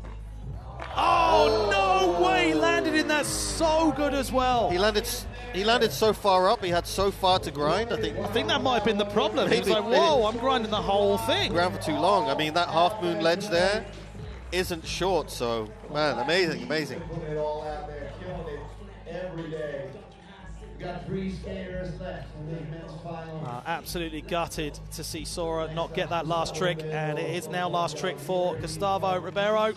Oh, no way! Landed in that so good as well. He landed he landed so far up, he had so far to grind, I think. I think that might have been the problem. He was Maybe- like, whoa, I'm grinding the whole thing. Ground for too long. I mean, that half moon ledge there isn't short, so, man, amazing, amazing. Putting it all out there, killing it every day. We got three skaters left in the men's final. Uh, absolutely gutted to see Sora not get that last trick, and it is now last trick for Gustavo Ribeiro.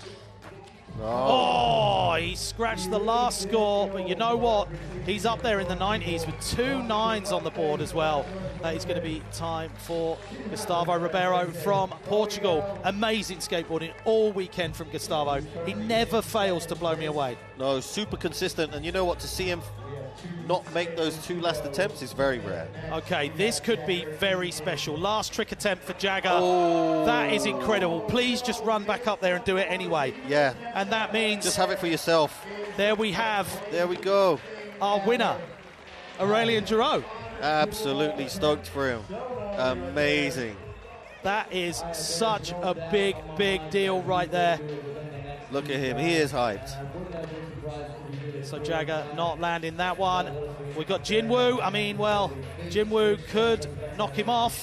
Oh, he scratched the last score, but you know what? He's up there in the nineties with two nines on the board as well. That is going to be time for Gustavo Ribeiro from Portugal. Amazing skateboarding all weekend from Gustavo. He never fails to blow me away. No, super consistent, and you know what? To see him not make those two last attempts is very rare. Okay, this could be very special. Last trick attempt for Jagger. Oh. That is incredible. Please just run back up there and do it anyway. Yeah. And that means Just have it for yourself. there we have There we go. our winner, Aurelien Giraud. Absolutely stoked for him. Amazing. That is such a big, big deal right there. Look at him. He is hyped. So Jagger not landing that one. We've got Ginwoo. I mean, well, Ginwoo could knock him off.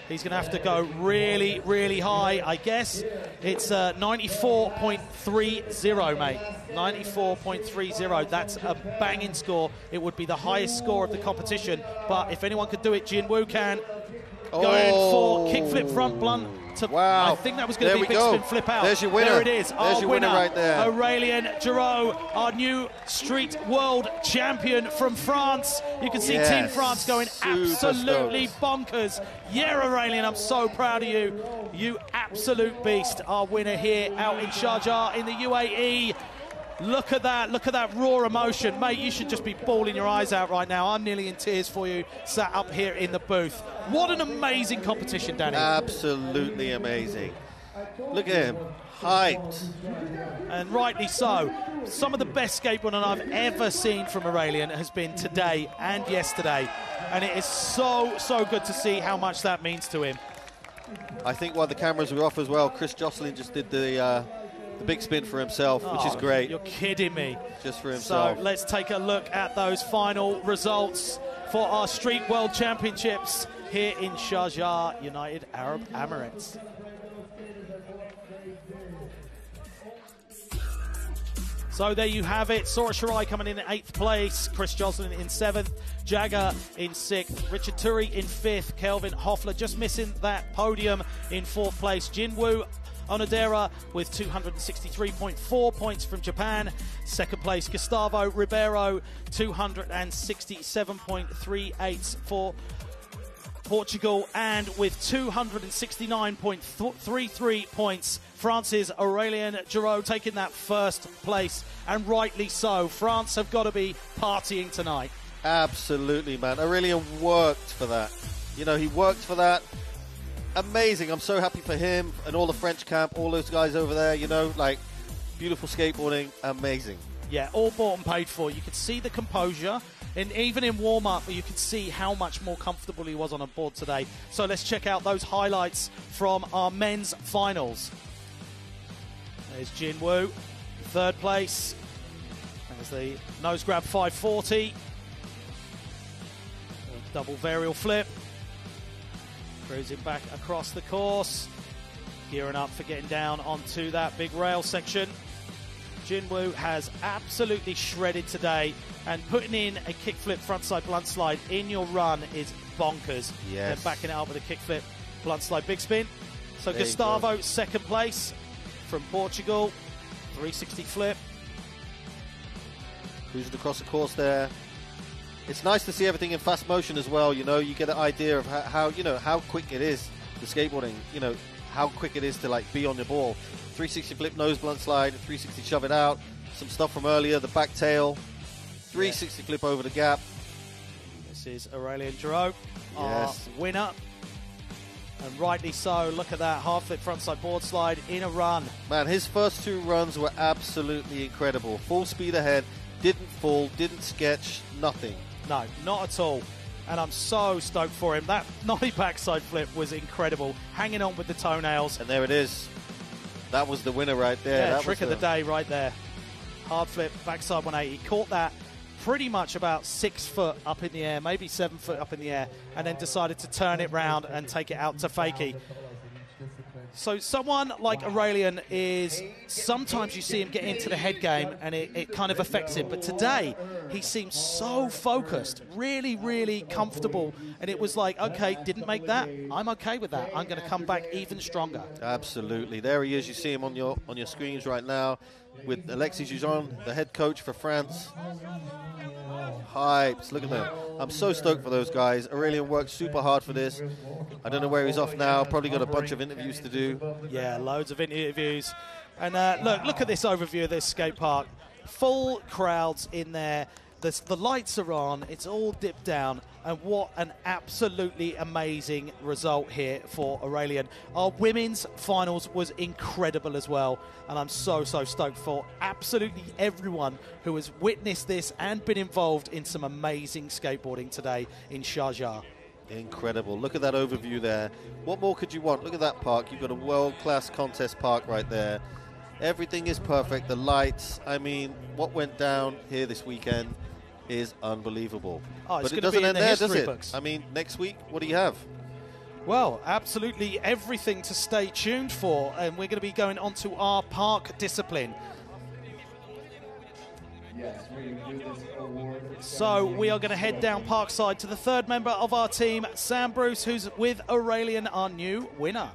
He's going to have to go really, really high, I guess. It's uh, ninety-four point three zero, mate. ninety-four point three zero. That's a banging score. It would be the highest score of the competition. But if anyone could do it, Ginwoo can. Going Oh. for kickflip front blunt. To, Wow. I think that was going to There be we big go. spin flip out. There's your winner. There it is. There's our your winner, winner right there. Aurelien Giraud, our new street world champion from France. You can see Yes. Team France going Super absolutely stoked. bonkers. Yeah, Aurelien, I'm so proud of you. You absolute beast. Our winner here out in Sharjah in the U A E. Look at that, look at that raw emotion. Mate, you should just be bawling your eyes out right now. I'm nearly in tears for you, sat up here in the booth. What an amazing competition, Danny. Absolutely amazing. Look at him, hyped. And rightly so. Some of the best skateboarding I've ever seen from Aurelien has been today and yesterday. And it is so, so good to see how much that means to him. I think while the cameras were off as well, Chris Joslin just did the uh, the big spin for himself, which Oh, is great. You're kidding me. Just for himself. So let's take a look at those final results for our Street World Championships here in Sharjah, United Arab Emirates. So there you have it. Sora Shirai coming in at eighth place. Chris Joslin in seventh. Jagger in sixth. Richard Turi in fifth. Kelvin Hoffler just missing that podium in fourth place. Ginwoo Onodera with two hundred sixty-three point four points from Japan. Second place, Gustavo Ribeiro, two hundred sixty-seven point three eight for Portugal. And with two hundred sixty-nine point three three points, France's Aurelien Giraud taking that first place. And rightly so. France have got to be partying tonight. Absolutely, man. Aurelien worked for that. You know, he worked for that. Amazing. I'm so happy for him and all the French camp, all those guys over there, you know, like, beautiful skateboarding. Amazing. Yeah, all bought and paid for. You could see the composure, and even in warm-up, you could see how much more comfortable he was on a board today. So let's check out those highlights from our men's finals. There's Ginwoo, third place. There's the nose grab five forty. Double varial flip. Cruising back across the course. Gearing up for getting down onto that big rail section. Ginwoo has absolutely shredded today, and putting in a kickflip frontside blunt slide in your run is bonkers. Yes. And backing it up with a kickflip blunt slide big spin. So There you Gustavo, second place from Portugal. three sixty flip. Cruising across the course there. It's nice to see everything in fast motion as well, you know. You get an idea of how, how you know, how quick it is, the skateboarding, you know, how quick it is to, like, be on your ball. three sixty flip nose blunt slide, three sixty shove it out, some stuff from earlier, the back tail, three sixty yeah. flip over the gap. This is Aurelien Giraud, yes. our winner. And rightly so. Look at that half flip frontside board slide in a run. Man, his first two runs were absolutely incredible. Full speed ahead, didn't fall, didn't sketch, nothing. No, not at all. And I'm so stoked for him. That nollie backside flip was incredible. Hanging on with the toenails. And there it is. That was the winner right there. Yeah, that trick was of the day right there. Hard flip, backside one eighty. Caught that pretty much about six foot up in the air, maybe seven foot up in the air, and then decided to turn it round and take it out to fakie. So someone like Aurelien is, sometimes you see him get into the head game and it, it kind of affects him. But today, he seems so focused, really, really comfortable. And it was like, okay, didn't make that. I'm okay with that. I'm going to come back even stronger. Absolutely. There he is. You see him on your on your screens right now with Alexis Jouzon, the head coach for France. Hypes. Look at them. I'm so stoked for those guys. Aurelien worked super hard for this. I don't know where he's off now. Probably got a bunch of interviews to do. Yeah, loads of interviews. And uh, look, look at this overview of this skate park. Full crowds in there. The, the lights are on. It's all dipped down. And what an absolutely amazing result here for Aurelien. Our women's finals was incredible as well. And I'm so, so stoked for absolutely everyone who has witnessed this and been involved in some amazing skateboarding today in Sharjah. Incredible. Look at that overview there. What more could you want? Look at that park. You've got a world-class contest park right there. Everything is perfect. The lights. I mean, what went down here this weekend is unbelievable. Oh, it's but it doesn't doesn't end the there, does it? books. I mean, next week, what do you have? Well, absolutely everything to stay tuned for, and we're going to be going on to our park discipline. Yes, we do this award. So we are going to head down parkside to the third member of our team, Sam Bruce, who's with Aurelien, our new winner.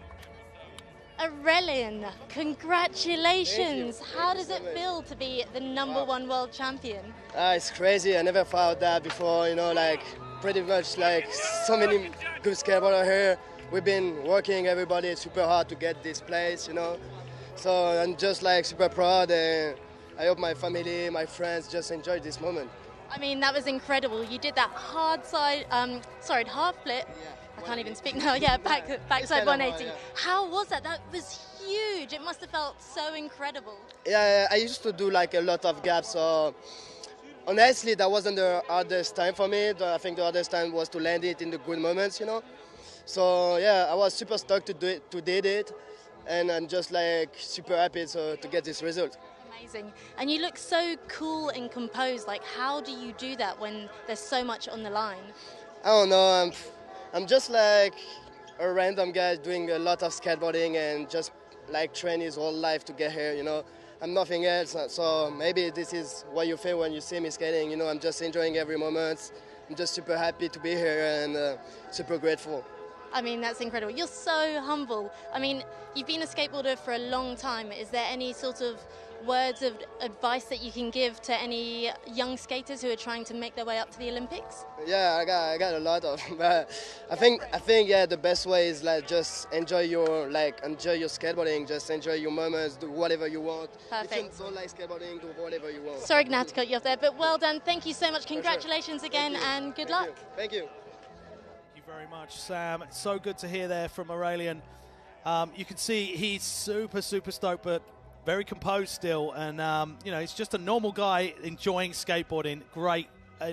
Aurelien, congratulations. Thank you. How Thank does you it so much. feel to be the number Wow. one world champion? Ah, it's crazy. I never felt that before. You know, like pretty much like so many good skateboarders here. We've been working everybody super hard to get this place. You know, so I'm just like super proud, and I hope my family, my friends, just enjoy this moment. I mean, that was incredible. You did that hard side, um, sorry, half flip. I can't even speak now. Yeah, back backside one eighty. Yeah. How was that? That was huge. It must have felt so incredible. Yeah, I used to do like a lot of gaps. So honestly, that wasn't the hardest time for me. The- I think the hardest time was to land it in the good moments, you know. So yeah, I was super stoked to do it, to did it, and I'm just like super happy so, to get this result. Amazing. And you look so cool and composed. Like, how do you do that when there's so much on the line? I don't know. I'm, I'm just like a random guy doing a lot of skateboarding and just like train his whole life to get here. You know, I'm nothing else. So maybe this is what you feel when you see me skating. You know, I'm just enjoying every moment. I'm just super happy to be here and uh, super grateful. I mean, that's incredible. You're so humble. I mean, you've been a skateboarder for a long time. Is there any sort of words of advice that you can give to any young skaters who are trying to make their way up to the Olympics? Yeah, I got I got a lot of. But I think I think yeah, the best way is like just enjoy your like enjoy your skateboarding. Just enjoy your moments. Do whatever you want. Perfect. If you don't like skateboarding, do whatever you want. Sorry, Gnat, to cut you off there, but well done. Thank you so much. sure. Congratulations again, Thank you. and good Thank luck. you. Thank you. Thank you very much, Sam. It's so good to hear there from Aurelien. Um, you can see he's super, super stoked, but very composed still. And, um, you know, he's just a normal guy enjoying skateboarding. Great uh,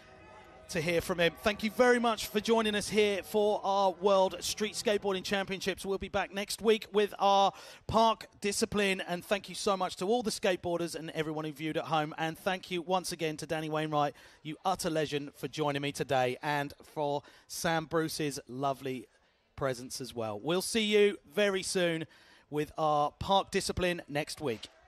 to hear from him. Thank you very much for joining us here for our World Street Skateboarding Championships. We'll be back next week with our park discipline. And thank you so much to all the skateboarders and everyone who viewed at home. And thank you once again to Danny Wainwright, you utter legend, for joining me today, and for Sam Bruce's lovely presence as well. We'll see you very soon with our park discipline next week.